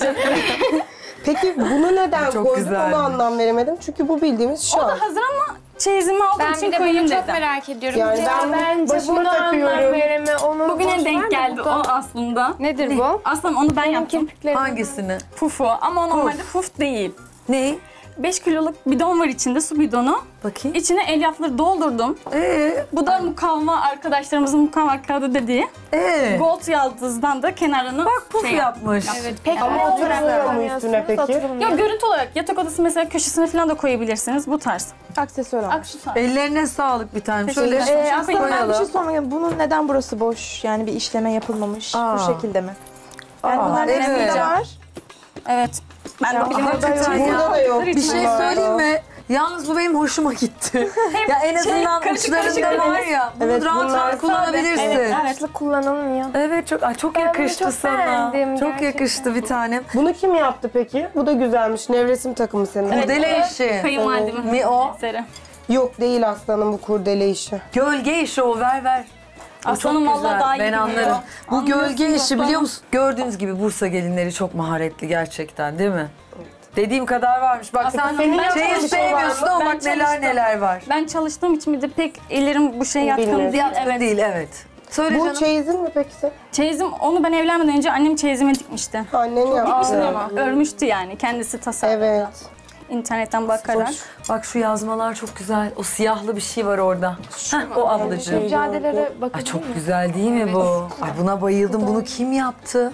Peki bunu neden Çok koydun güzelmiş. onu anlam veremedim. Çünkü bu bildiğimiz O şal. da hazır ama çeyizimi aldığım Ben için bir de koyayım bunu dedim. çok merak ediyorum. Yani ben bence başıma bunu anlam takıyorum. vereme. Onu Bugüne boş ver denk de geldi bu da- o aslında. Nedir bu? Aslında onu ben yaptım. Kirpiklerim. Hangisini? Fufu ama o normalde fuf değil. Ne? 5 kiloluk bidon var içinde, su bidonu. Bakayım. İçine elyafları doldurdum. Bu da mukavva, arkadaşlarımızın mukavva kağıdı dediği. Gold yaldızdan da kenarını Bak puf yapmış. Evet. Peki Ama ne oturmuyor mu kullanıyorsunuz? üstüne peki? Oturmuyor. Ya görüntü olarak yatak odası mesela köşesine falan da koyabilirsiniz bu tarz. Aksesuar olmuş. Aksesuar. Ellerine sağlık bir tanem. Teşekkür Şöyle ederim. Aslında ben bir şey koyalım. sormak istiyorum. Bunun neden burası boş? Yani bir işleme yapılmamış. Aa. Bu şekilde mi? Yani Aa, bunların evet. resmi de var. Evet. Ben de Ya, bilim hakikaten ya. Burada da yok. Bir şey söyleyeyim mi? Yalnız bu benim hoşuma gitti. Ya en azından karışık uçlarında var ya. Bunu Evet, rahat bunlar rahat kullanabilirsin. Evet. Aslı kullanılmıyor. Evet çok Ben bunu yakıştı çok sana. beğendim Çok gerçekten. yakıştı bir tanem. Bunu kim yaptı peki? Bu da güzelmiş. Nevresim takımı senin. Kurdele işi. Kayınvalidemin Mi o? eseri. Yok değil aslanım bu kurdele işi. Gölge işi o, ver. O Aslanım çok vallahi güzel. daha iyi Ben biliyor. anlarım. Bu Anlıyorsun gölge işi aslanım. biliyor musun? Gördüğünüz gibi Bursa gelinleri çok maharetli gerçekten değil mi? Dediğim kadar varmış. Bak sen senin yaptığın çeyiz bir şey var mı? sevmiyorsun ama Ben bak neler çalıştım. neler var. Ben çalıştığım için bir de pek ellerim bu şey yatkın Bilmiyorum. değil. Yatkın Evet. değil evet. Söyle Bu canım. çeyizin mi peki sen? Çeyizim onu ben evlenmeden önce annem çeyizime dikmişti. Annen yaptı. Ama örmüştü yani kendisi tasarladı. Evet. İnternetten bakarak. Bak şu yazmalar çok güzel. O siyahlı bir şey var orada. Heh, o ablacığım. Mücadelelere bakın. Ay çok güzel değil mi bu? Ay buna bayıldım. Bunu kim yaptı?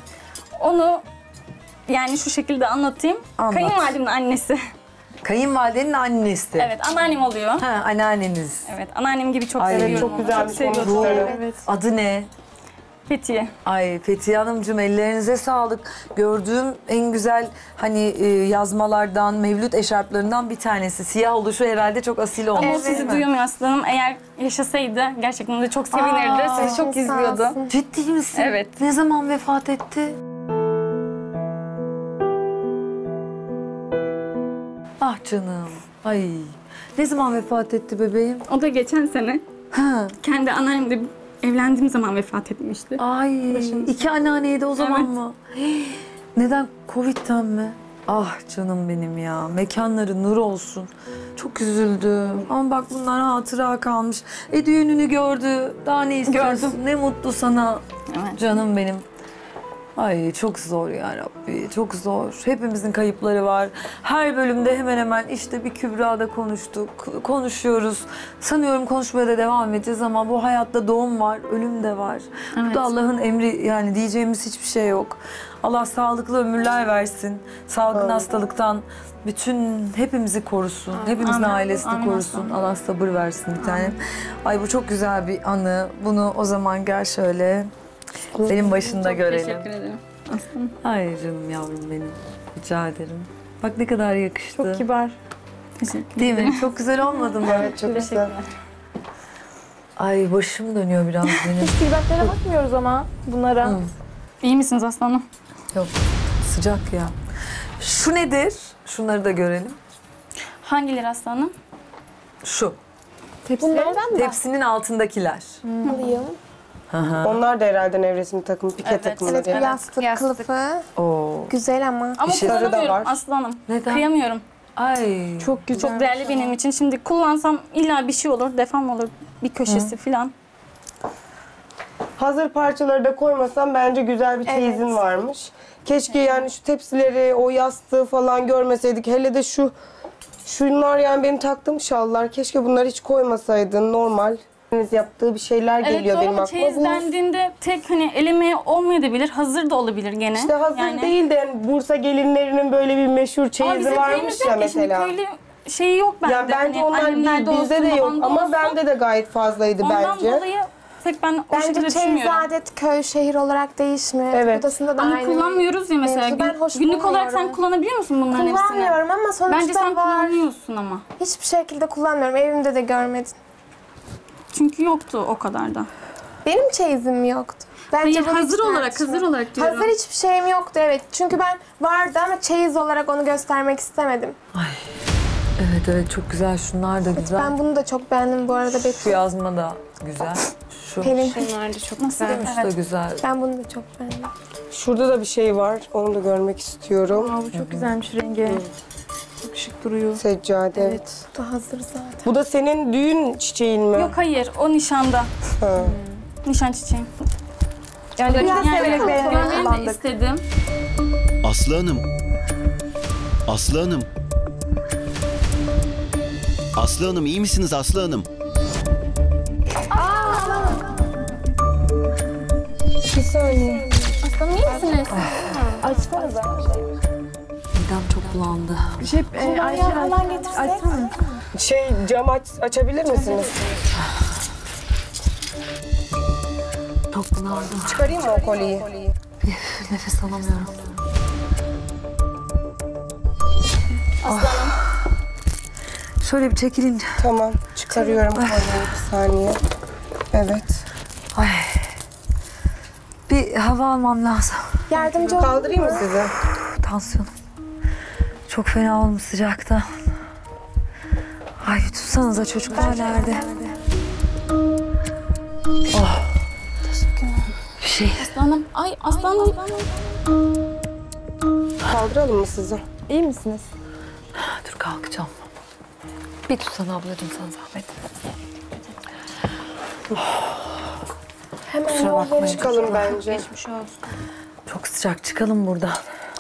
Onu yani şu şekilde anlatayım. Anlat. Kayınvalidemin annesi. Kayınvalidenin annesi. Evet, anneannem oluyor. Ha, anneanneniz. Evet, anneannem gibi çok Ay, seviyorum. çok onu. güzelmiş seviyorum. onun Bu adı ne? Fethiye. Ay Fethiye Hanımcığım ellerinize sağlık. Gördüğüm en güzel hani yazmalardan, mevlüt eşarplarından bir tanesi. Siyah oluşu herhalde çok asil olmuş. Ama o değil sizi mi? duyuyor aslanım. Eğer yaşasaydı gerçekten de çok sevinirdi. Sizi çok sağ izliyordu. olsun. Ciddi misin? Evet. Ne zaman vefat etti? Ah canım. Ay. Ne zaman vefat etti bebeğim? O da geçen sene Ha. kendi anneannemle evlendiğim zaman vefat etmişti. Ay. İki anneanneydi o zaman Evet. mı? Hii. Neden? Covid'den mi? Ah canım benim ya. Mekanları nur olsun. Çok üzüldüm. Ama bak bunlar hatıra kalmış. Düğününü gördü. Daha ne istiyorsun? Ne mutlu sana. Evet. Canım benim. Ay çok zor ya Rabbi. Çok zor. Hepimizin kayıpları var. Her bölümde hemen hemen işte bir Kübra'da konuştuk. Konuşuyoruz. Sanıyorum konuşmaya da devam edeceğiz ama bu hayatta doğum var, ölüm de var. Bu da Allah'ın emri, yani diyeceğimiz hiçbir şey yok. Allah sağlıklı ömürler versin. Salgın hastalıktan bütün hepimizi korusun. Hepimizin ailesini korusun. Allah sabır versin bir tanem. Ay bu çok güzel bir anı. Bunu o zaman gel şöyle benim başında görelim. Teşekkür ederim. Aslanım. Ay canım yavrum benim. Rica ederim. Bak ne kadar yakıştı. Çok kibar. Teşekkür Değil mi? Çok güzel olmadı mı? Evet, çok güzel. Ay başım dönüyor biraz benim. Feedbacklere bakmıyoruz ama bunlara. İyi misiniz aslanım? Yok sıcak ya. Şu nedir? Şunları da görelim. Hangileri aslanım? Şu. Bunlardan da Tepsinin altındakiler. alayım. Onlar da herhalde nevresim takımı, pike takımları Evet, yani. yastık kılıfı. Oo. Güzel ama. Ama İşleri de kullanamıyorum var. aslanım. Neden? Kıyamıyorum. Ay. Çok güzel. Çok değerli benim için. Şimdi kullansam illa bir şey olur, defam olur, bir köşesi falan. Hazır parçaları da koymasam bence güzel bir çeyizin varmış. Keşke yani şu tepsileri, o yastığı falan görmeseydik. Hele de şunlar yani benim taktığım şallar. Keşke bunları hiç koymasaydın. Normal yaptığı bir şeyler Evet geliyor doğru benim ama aklıma. çeyiz Bu dendiğinde tek hani eleme olmayabilir, hazır da olabilir gene. işte hazır Yani- değil de yani Bursa gelinlerinin böyle bir meşhur Ama çeyizi bizim varmış köyümüz ya yok ki şimdi, mesela. köylü şeyi yok bende. Yani bence Hani onlar değil, annemlerde bizde olsun, de yok babamda ama olsun. bende de gayet fazlaydı Ondan bence. dolayı pek ben o Bence şekilde çeyiz düşünmüyorum. adet köy şehir olarak değişmiyor. Evet. Odasında da Ama aynı. kullanmıyoruz ya mesela. mevzu. Ben hoş Günlük olarak sen bulmuyorum. kullanabiliyor musun bunların hepsini? Kullanmıyorum ama sonuçta Bence sen var. kullanıyorsun ama. Hiçbir şekilde kullanmıyorum. Evimde de görmedin. Çünkü yoktu o kadar da. Benim çeyizim yoktu. Bence Hayır bunu hiç hazır olarak tartışmayalım. diyorum. Hazır hiçbir şeyim yoktu evet. Çünkü ben vardı ama çeyiz olarak onu göstermek istemedim. Evet çok güzel. Şunlar da güzel. Ben bunu da çok beğendim bu arada Şu Betül. yazma da güzel. Şu. Pelin. Bunlar da çok güzel. Şu da güzel. Ben bunu da çok beğendim. Şurada da bir şey var. Onu da görmek istiyorum. Aa, bu çok güzelmiş rengi. Çok şık duruyor. Seccade. Evet. Bu da hazır zaten. Bu da senin düğün çiçeğin mi? Yok hayır o nişanda. Ha. Nişan çiçeğim. Yani Biraz çok severek severek beğenerek Görmeni de kullandık. istedim. Aslı Hanım. Aslı Hanım. Aslı Hanım iyi misiniz Aslı Hanım? Bir saniye. Aslanım iyi misiniz? Midem çok bulandı. Ayşe falan getirsek. Cam açabilir misiniz? Çok bunaldım. Çıkarayım mı o kolyeyi? Nefes alamıyorum. Şöyle bir çekilin. Tamam. Çıkarıyorum kolyeyi bir saniye. Evet. Bir hava almam lazım. Yardımcı ol. Kaldırayım mı sizi? Tansiyonum çok fena olmuş sıcakta. Ay tutsanıza çocuklar nerede? Oh. Bir şey. Aslanım. Ay aslanım. Kaldıralım mı sizi? İyi misiniz? Dur kalkacağım. Bir tutsana ablacığım sana zahmet. Hemen Kusura bakmayın. Çıkalım bence. Çok sıcak çıkalım buradan.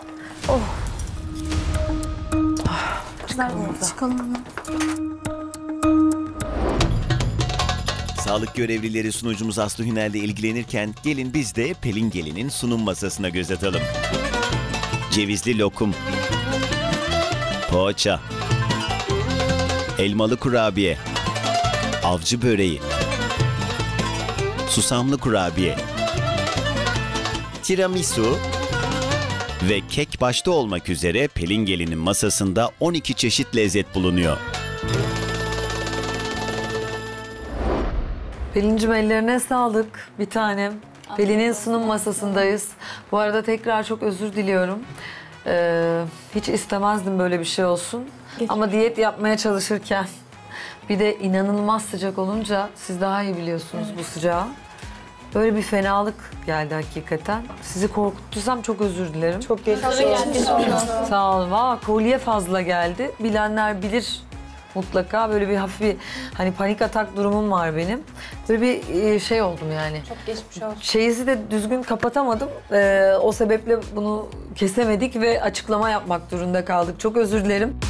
Çıkalım. Sağlık görevlileri sunucumuz Aslı Hünel'le ilgilenirken gelin biz de Pelin Gelin'in sunum masasına göz atalım. Cevizli lokum, poğaça, elmalı kurabiye, avcı böreği, susamlı kurabiye, tiramisu ve kek başta olmak üzere Pelin Gelin'in masasında 12 çeşit lezzet bulunuyor. Pelin'cim ellerine sağlık bir tanem. Pelin'in sunum masasındayız. Bu arada tekrar çok özür diliyorum. Hiç istemezdim böyle bir şey olsun. Ama diyet yapmaya çalışırken bir de inanılmaz sıcak olunca siz daha iyi biliyorsunuz bu sıcağı. Böyle bir fenalık geldi hakikaten. Sizi korkuttuysam çok özür dilerim. Çok geçmiş olsun. Sağ olun. Valla kolye fazla geldi. Bilenler bilir mutlaka. Böyle bir hafif bir hani panik atak durumum var benim. Böyle bir şey oldum yani. Çok geçmiş olsun. Çeyizi de düzgün kapatamadım. O sebeple bunu kesemedik ve açıklama yapmak durumunda kaldık. Çok özür dilerim.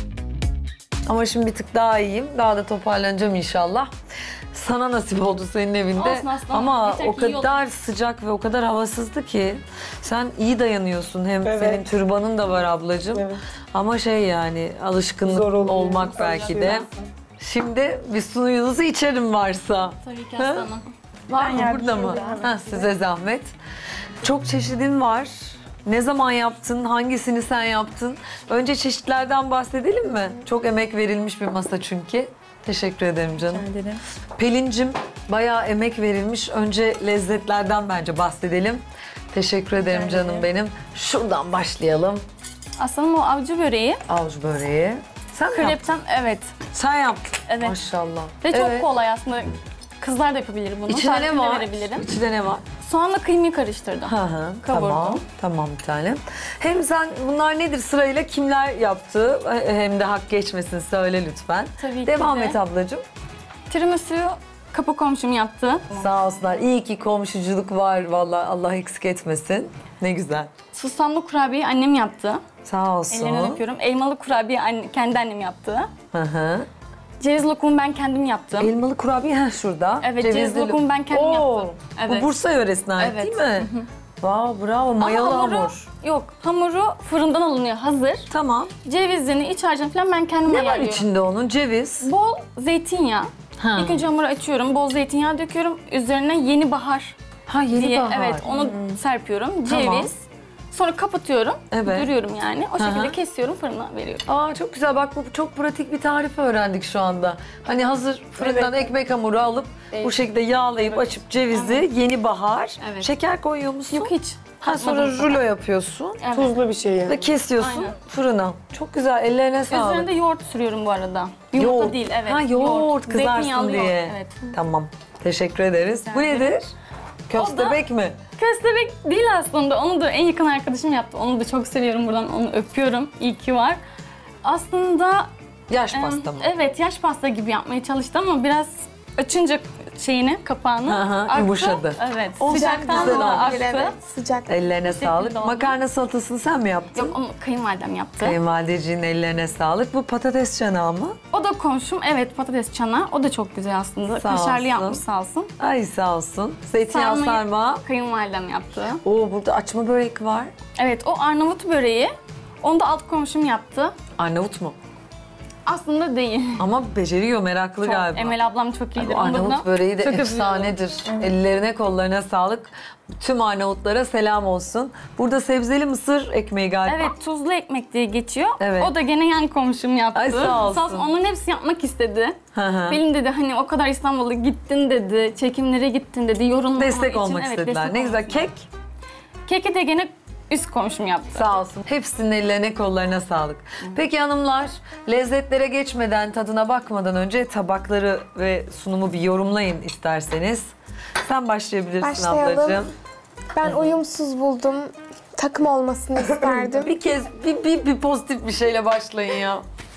Ama şimdi bir tık daha iyiyim. Daha da toparlanacağım inşallah. Sana nasip oldu senin evinde. Olsun aslında. Ama Yeter o ki iyi kadar sıcak ve o kadar havasızdı ki sen iyi dayanıyorsun. Hem Evet. senin türbanın da var ablacığım. Evet. Ama şey yani alışkınlık Zor oluyor. olmak belki de. Şimdi bir suyunuzu içerim varsa. Tabii ki Ha? aslanım. Var mı burada mı? Ha, size zahmet. Çok çeşidin var. Ne zaman yaptın? Hangisini sen yaptın? Önce çeşitlerden bahsedelim mi? Çok emek verilmiş bir masa çünkü. Teşekkür ederim canım. Pelin'cim bayağı emek verilmiş. Önce lezzetlerden bence bahsedelim. Teşekkür ederim canım benim. Şuradan başlayalım. Aslanım o avcı böreği. Avuç böreği. Sen mi yaptın? Krepten evet. Sen yaptın. Evet. Maşallah. Ve çok Evet. kolay aslında. Kızlar da yapabilir bunu. İçinde ne Tarifini var? verebilirim. İçinde ne var? Soğanla kıymayı karıştırdım. Hı hı, Kavurdum. tamam. Tamam bir tanem. Hem sen bunlar nedir sırayla kimler yaptı hem de hak geçmesin söyle lütfen. Tabii ki Devam de. et ablacığım. Tiramisu'yu kapı komşum yaptı. Sağ olsunlar. İyi ki komşuculuk var vallahi Allah eksik etmesin. Ne güzel. Susamlı kurabiyeyi annem yaptı. Sağ olsun. Ellerinden öpüyorum. Elmalı kurabiye kendi annem yaptı. Hı hı. Ceviz lokumu ben kendim yaptım. Elmalı kurabiye şurada. Evet, ceviz lokumu ben kendim yaptım. Evet. Bu Bursa yöresine ait Evet. değil mi? Wow, bravo. Mayalı hamur. Yok, hamuru fırından alınıyor hazır. Tamam. Cevizini, iç harcını falan ben kendim Ne var ayarlıyorum. içinde onun? Ceviz. Bol zeytinyağı. Ha. İlk önce hamuru açıyorum, bol zeytinyağı döküyorum. Üzerine yeni bahar Ha yeni diye, bahar. evet onu serpiyorum. Tamam. Ceviz. Sonra kapatıyorum, Evet. duruyorum yani. O şekilde Aha. kesiyorum, fırına veriyorum. Aa çok güzel. Bak bu çok pratik bir tarif öğrendik şu anda. Hani hazır fırından ekmek hamuru alıp bu şekilde yağlayıp açıp cevizi, yeni bahar. Evet. Şeker koyuyor musun? Yok hiç. Ha sonra rulo yapıyorsun Evet. Tuzlu bir şey yani. ve kesiyorsun Aynen. fırına. Çok güzel. Ellerine sağlık. Üzerine de yoğurt sürüyorum bu arada. Yumurta Yoğurt. değil, evet. Ha yoğurt kızarsın Zeytinyağlı diye. yoğurt, evet. Tamam. Teşekkür ederiz. Bu nedir? Köstebek mi? Köstebek değil aslında. Onu da en yakın arkadaşım yaptı. Onu da çok seviyorum buradan. Onu öpüyorum. İyi ki var. Aslında Yaş pasta mı? evet, yaş pasta gibi yapmaya çalıştı ama biraz açınca kapağını Aha, aktı. yumuşadı. Evet. O Sıcaktan güzel da oldu. aktı. Evet, sıcak. Ellerine sağlık. oldu. Makarna salatasını sen mi yaptın? Yok, onu kayınvalidem yaptı. Kayınvalideciğin ellerine sağlık. Bu patates çanağı mı? O da komşum. Evet, patates çanağı. O da çok güzel aslında. Sağ Kaşarlı olsun. yapmış sağ olsun. Ay sağ olsun. Zeytinyağı Sarmayı sarma. Kayınvalidem yaptı. Oo burada açma börek var. Evet, o Arnavut böreği. Onu da alt komşum yaptı. Arnavut mu? Aslında değil. Ama beceriyor, meraklı Çok. galiba. Emel ablam çok iyidir. Bu Onu da Arnavut böreği de çok efsanedir. Ellerine kollarına sağlık. Tüm Arnavutlara selam olsun. Burada sebzeli mısır ekmeği galiba. Evet, tuzlu ekmek diye geçiyor. Evet. O da gene yan komşum yaptı. Ay, sağ olsun. Onun hepsi yapmak istedi. Hı hı. Pelin dedi hani o kadar İstanbul'a gittin dedi, çekimlere gittin dedi, yorumlamak Destek için. olmak Evet, istediler. destek Ne güzel. olmak istediler. Keki de gene üst komşum yaptı. Sağ olsun. Hepsinin ellerine kollarına sağlık. Peki hanımlar, lezzetlere geçmeden, tadına bakmadan önce tabakları ve sunumu bir yorumlayın isterseniz. Sen başlayabilirsin Başlayalım. ablacığım. Ben uyumsuz buldum. Takım olmasını isterdim. Bir kez bir pozitif bir şeyle başlayın ya.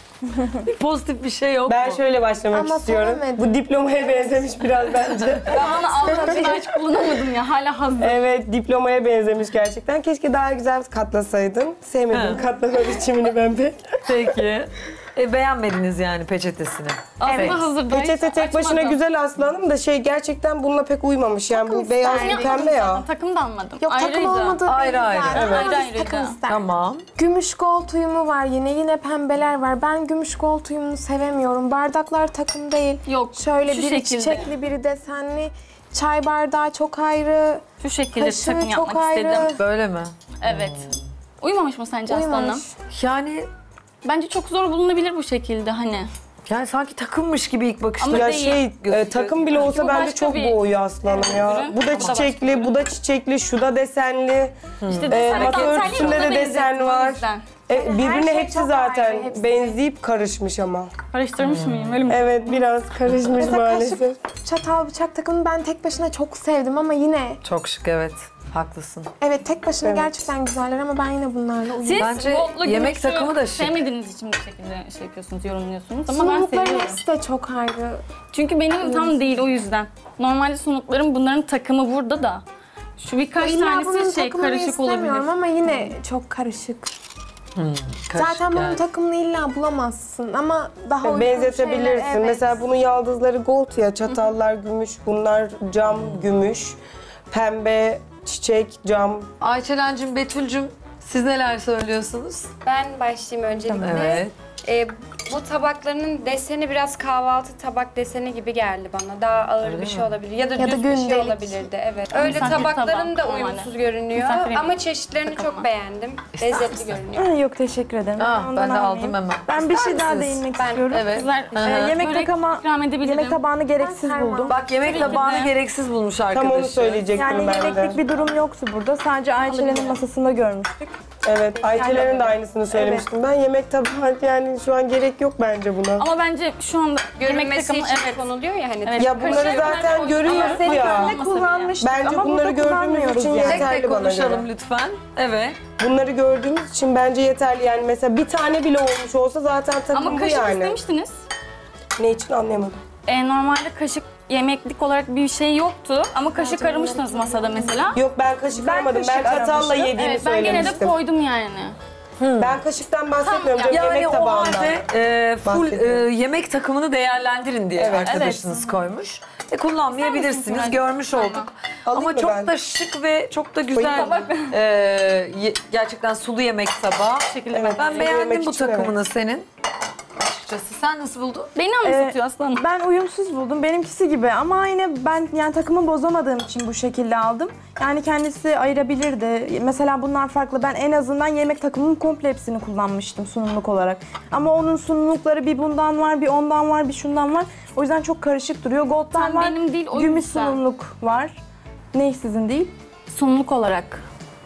Bir pozitif bir şey yok Ben mu? şöyle başlamak Ama istiyorum. söylemedim. Bu diplomaya benzemiş biraz bence. Ben onu altına hiç kullanamadım ya, hala hazır. Evet, diplomaya benzemiş gerçekten. Keşke daha güzel katlasaydın. Sevmedim He. katlama biçimini ben pek. Peki. Beğenmediniz yani peçetesini. Aslında hazır. daha hiç Peçete tek başına açmadım. güzel aslanım da gerçekten bununla pek uymamış. Yani bu beyaz isterdim. bir pembe ya. Takım da almadım. Yok takım Ayrıydı. olmadığı Ayrı belli ayrı. zaten. Evet. Ama biz Ayrı takım ayrıydı. isterdik. Tamam. Gümüş gold uyumu var yine pembeler var. Ben gümüş gold uyumunu sevemiyorum. Bardaklar takım değil. Yok, Şöyle şu biri şekilde. çiçekli biri desenli. Çay bardağı çok ayrı. Şu şekilde Kaşığı takım çok yapmak ayrı. istedim. Böyle mi? Evet. Uyumamış mı sence aslanım? Uyumamış. Yani Bence çok zor bulunabilir bu şekilde hani. Yani sanki takımmış gibi ilk bakışta. Ama Ya değil. takım bile olsa Bu bence başka çok bir boğuyor aslanım ya. ürün. Bu da Ama çiçekli, bu da çiçekli, şu da desenli. İşte Masa örtüsünde de desen var. Birbirine şey hepsi çok zaten ayrı, hepsi. benzeyip karışmış ama. Karıştırmış mıyım? Öyle mi? Evet, biraz karışmış Mesela maalesef. Çatal bıçak takımını ben tek başına çok sevdim ama yine Çok şık, evet. Haklısın. evet tek başına Evet. gerçekten güzeller ama ben yine bunlarla Siz Bence goldlu yemek gümüşü takımı da şık. sevmediğiniz için bu şekilde şey yapıyorsunuz, yorumluyorsunuz. Ama ben sunumlukların seviyorum. hepsi de çok ayrı. Çünkü benim tam değil o yüzden. Normalde sunuklarım bunların takımı burada da. Şu birkaç İlla bunun tanesi şey takımını karışık olabilir. istemiyorum ama yine çok karışık. Zaten bunun takımını illa bulamazsın ama daha uygun Benzetebilirsin. şeyler, evet. Mesela bunun yaldızları gold ya, çatallar gümüş, bunlar cam gümüş, pembe çiçek cam. Ayçelencim, Betül'cüm siz neler söylüyorsunuz? Ben başlayayım öncelikle. Evet. Bu tabaklarının deseni biraz kahvaltı tabak deseni gibi geldi bana. Daha ağır bir şey olabilir. Ya da Ya da düz bir şey gündelik. olabilirdi. Evet. Öyle misafir tabakların da tabağı uyumsuz normalde. görünüyor. Misafir Ama çeşitlerini çok beğendim. Lezzetli görünüyor. Ha, yok teşekkür ederim. Ah, Ondan ben de almayayım. aldım hemen. Ben bir İster şey daha misiniz? değinmek Ben- istiyorum. Evet. Kızlar Yemek börek takama, ikram edebilirim. yemek tabağını gereksiz Ben buldum. Bak yemek Tabii ki tabağını de. gereksiz bulmuş Tam arkadaşı. onu söyleyecektim Yani ben de. yemeklik bir durum yoktu burada. Sadece Ayçe'nin masasında görmüştük. Evet, Ayçelerin de aynısını söylemiştim. Ben yemek tabağı yani şu an gerek yok bence buna. Ama bence şu anda yemek Görünmesi takımı için evet. konuluyor ya hani. Evet. Ya bunları zaten görüyoruz ya. Ne kullanmıştık Bence ama bunları burada gördüğümüz kullanmıyoruz için yani. Tek yeterli tek bana konuşalım göre. lütfen. Evet. Bunları gördüğümüz için bence yeterli yani. Mesela bir tane bile olmuş olsa zaten takım Ama bu kaşık yani. istemiştiniz. Ne için anlayamadım. Normalde kaşık yemeklik olarak bir şey yoktu ama kaşık aramıştınız masada mesela. Yok ben kaşık aramadım. Ben kaşık çatalla aramıştım. yediğimi Evet, ben gene de söylemiştim. koydum yani. Ben kaşıktan bahsetmiyorum canım, Yani yemek o tabağından. halde full bahsediyorum. yemek takımını değerlendirin diye Evet. arkadaşınız koymuş. Kullanmayabilirsiniz, görmüş olduk. Alayım Ama mı çok ben? da şık ve çok da güzel. Koyayım Gerçekten sulu yemek tabağı. Evet, Ben sulu beğendim yemek bu için takımını senin. Açıkçası sen nasıl buldun? Beni anımsatıyor aslanım. Ben uyumsuz buldum. Benimkisi gibi ama yine ben yani takımı bozamadığım için bu şekilde aldım. Yani kendisi ayırabilirdi. Mesela bunlar farklı. Ben en azından yemek takımının komple hepsini kullanmıştım sunumluk olarak. Ama onun sunumlukları bir bundan var, bir ondan var, bir şundan var. O yüzden çok karışık duruyor. Gold'dan Sen var, benim değil, o gümüş yüzden. sunumluk var. Ne sizin değil? Sunumluk olarak.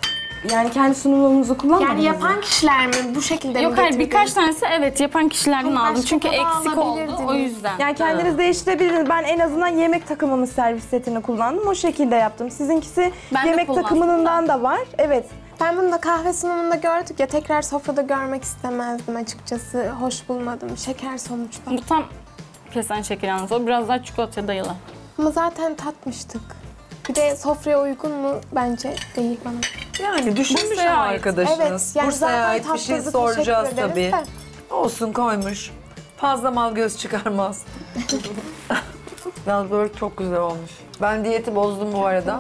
Yani kendi sunumluğunuzu kullanmadınız Yani mı? yapan kişiler mi bu şekilde Yok mi hayır getirdin? birkaç tanesi evet yapan kişilerden Ama aldım. başka Çünkü tabağı eksik oldu alabilirdiniz. o yüzden. Yani kendiniz değiştirebilirsiniz. Ben en azından yemek takımının servis setini kullandım. O şekilde yaptım. Sizinkisi Ben de yemek kullandım takımından da var. Evet. Ben bunu da kahve sunumunda gördük ya tekrar sofrada görmek istemezdim açıkçası. Hoş bulmadım. Şeker sonuçta. Bu tam kesen şeker yalnız o biraz daha çikolataya dayalı. Ama zaten tatmıştık. Bir de sofraya uygun mu? Bence değil bana. Yani düşünmüş Bursa'ya ama ait. arkadaşınız. Evet, yani Bursa'ya zaten ait bir şey tatlıydı, soracağız teşekkür tabii. ederiz Olsun koymuş. Fazla mal göz çıkarmaz. Yalnız böyle çok güzel olmuş. Ben diyeti bozdum bu arada.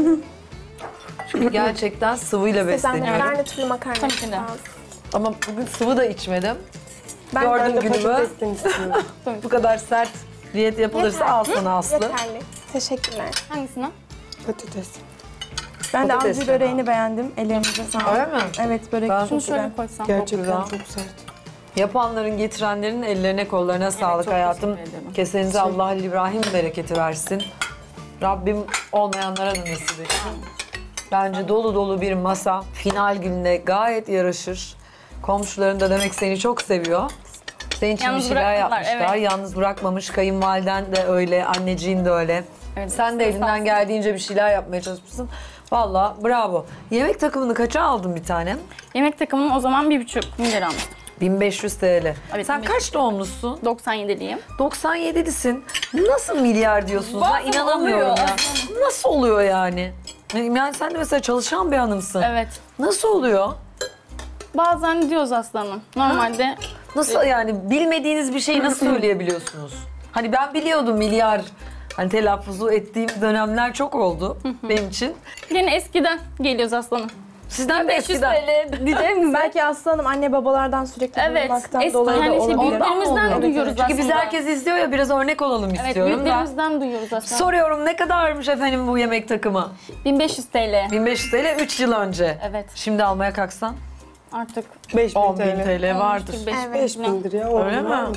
Çünkü gerçekten sıvıyla Sizden besleniyorum. garnitürlü makarna Tabii ki de. lazım. Ama bugün sıvı da içmedim. Ben Gördüğün de günümü patatesten istiyorum. bu kadar sert diyet yapılırsa Yeter. al sana Aslı. Yeterli. Teşekkürler. Hangisine? Patates. Ben de Patates avcı fena. böreğini beğendim. Ellerinize sağlık. Öyle mi? Evet börek Ben- çok Şunu güzel. şöyle koysam. Gerçekten güzel. çok sert. Yapanların, getirenlerin ellerine kollarına sağlık çok hayatım. teşekkür ederim. Kesenize Allah Halil İbrahim bereketi versin. Rabbim olmayanlara da nasip etsin. Bence dolu dolu bir masa final gününe gayet yaraşır. Komşuların da demek seni çok seviyor. Senin için Yalnız bir şeyler bırakmadılar, yapmışlar. evet. Yalnız bırakmamış. Kayınvaliden de öyle, anneciğin de öyle. Evet, Sen de elinden geldiğince bir şeyler yapmaya çalışmışsın. Vallahi bravo. Yemek takımını kaça aldın bir tane? Yemek takımının o zaman 1,5 milyar almıştım. 1500 TL. Evet, Sen 1500. kaç doğumlusun? 97'liyim. 97'lisin. Nasıl milyar diyorsunuz? Ben Bazen inanamıyorum oluyor. ya. Nasıl oluyor yani? Yani sen de mesela çalışan bir hanımsın. Evet. Nasıl oluyor? Bazen diyoruz aslanım. Normalde Nasıl yani bilmediğiniz bir şeyi nasıl söyleyebiliyorsunuz? Hani ben biliyordum milyar. Hani telaffuzu ettiğim dönemler çok oldu benim için. yine eskiden geliyoruz aslanım. Sizden de 500 eskiden. TL diyeceğim Belki aslanım anne babalardan sürekli Evet, duymaktan eski dolayı da hani şey, olabilir. büyüklerimizden oluyor. duyuyoruz aslında. Çünkü biz herkes izliyor ya biraz örnek olalım Evet, istiyorum ben. büyüklerimizden duyuyoruz aslında. Soruyorum ne kadarmış efendim bu yemek takımı? 1500 TL. 1500 TL 3 yıl önce. Evet. Şimdi almaya kalksan Artık 5000 10.000 TL. TL vardır. 5 Evet. 5000'dir ya. Öyle mi? Vardır.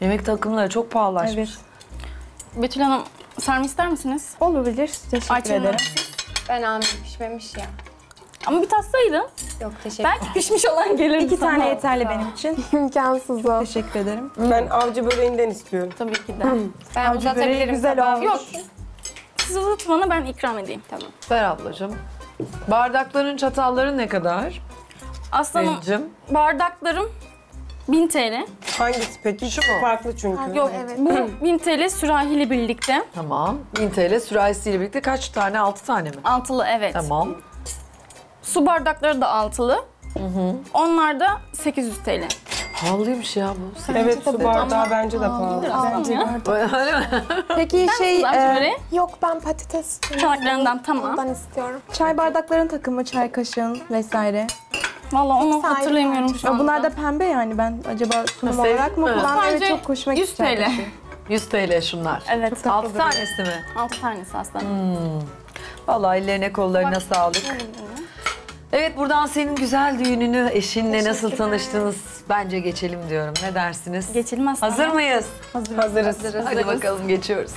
Yemek takımları çok pahalılaşmış. Evet. Betül Hanım sarma ister misiniz? Olabilir. Teşekkür Ayça Hanım. ederim. Ben almayayım, pişmemiş ya. Ama bir tatsaydı. Yok teşekkür Belki pişmiş olan gelirdi 2 sana. tane yeterli benim için. İmkansız o. Teşekkür ederim. Ben avcı böreğinden istiyorum. Tabii ki de. Ben Avcı böreği uzatabilirim. güzel tabağı. olmuş. Yok. Siz uzatın bana, ben ikram edeyim. Tamam. Ver ablacığım. Bardakların, çatalların ne kadar? Aslanım, Bencim. bardaklarım 1000 TL. Hangisi peki? Şu mu? Farklı çünkü. Yok, bu 1000 TL sürahiyle birlikte. Tamam. 1000 TL sürahisiyle birlikte kaç tane? 6 tane mi? Altılı, evet. Tamam. Su bardakları da altılı. Onlar da 800 TL. Pahalıymış ya bu. Evet, su bardağı bence de pahalı. Öyle mi? Peki Acı böreği, Yok ben patates çanaklarından tamam. ondan istiyorum. çay bardakların takımı, çay kaşığın vesaire. Valla onu Sahip hatırlamıyorum şu Ya anda. bunlar da pembe yani, ben acaba sunum Sevdin olarak mı mi? kullandım? Evet, Sadece çok hoşuma 100 gitti. çay TL. kaşığı. 100 TL şunlar. Evet. 6 tanesi mi? 6 tanesi aslanım. Vallahi ellerine kollarına sağlık. Evet, buradan senin güzel düğününü, eşinle nasıl tanıştınız bence geçelim diyorum. Ne dersiniz? Geçelim aslanım. Hazır mıyız? Hazırız. Hadi bakalım geçiyoruz.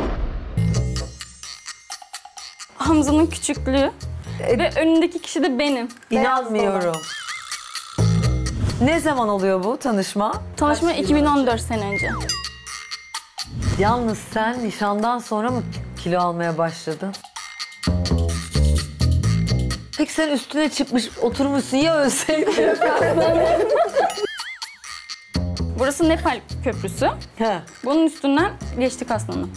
Hamza'nın küçüklüğü ve önündeki kişi de benim. İnanmıyorum. Ne zaman oluyor bu tanışma? Tanışma 2014 sene önce. Yalnız sen nişandan sonra mı kilo almaya başladın? Peki sen üstüne çıkmış oturmuşsun ya ölseydin? Burası Nepal Köprüsü. He. Bunun üstünden geçtik aslanım.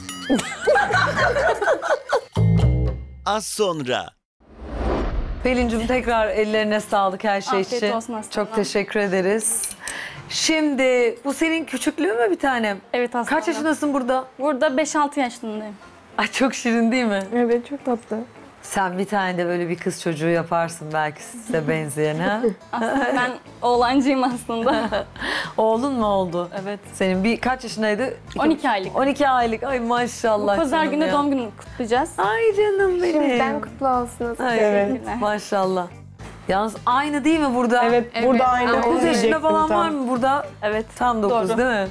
Az sonra. Pelin'cim tekrar ellerine sağlık her şey Afiyet için. olsun aslanım. Çok teşekkür ederiz. Şimdi bu senin küçüklüğün mü bir tanem? Evet aslanım. Kaç yaşındasın burada? Burada 5-6 yaşındayım. Ay çok şirin değil mi? Evet, çok tatlı. Sen bir tane de böyle bir kız çocuğu yaparsın belki size benzeyen ha? Aslında ben oğlancıyım aslında. Oğlun mu oldu? Evet. Senin kaç yaşındaydı? 12 aylık. 12 aylık. Ay maşallah. Pazar canım günü ya. doğum gününü kutlayacağız. Ay canım benim. Şimdiden kutlu olsunuz. Ay, Evet. Maşallah. Yalnız aynı değil mi burada? Evet, burada aynı. 9 onu yaşında diyecektim falan tam. var mı burada? Evet. Tam 9 Doğru. değil mi?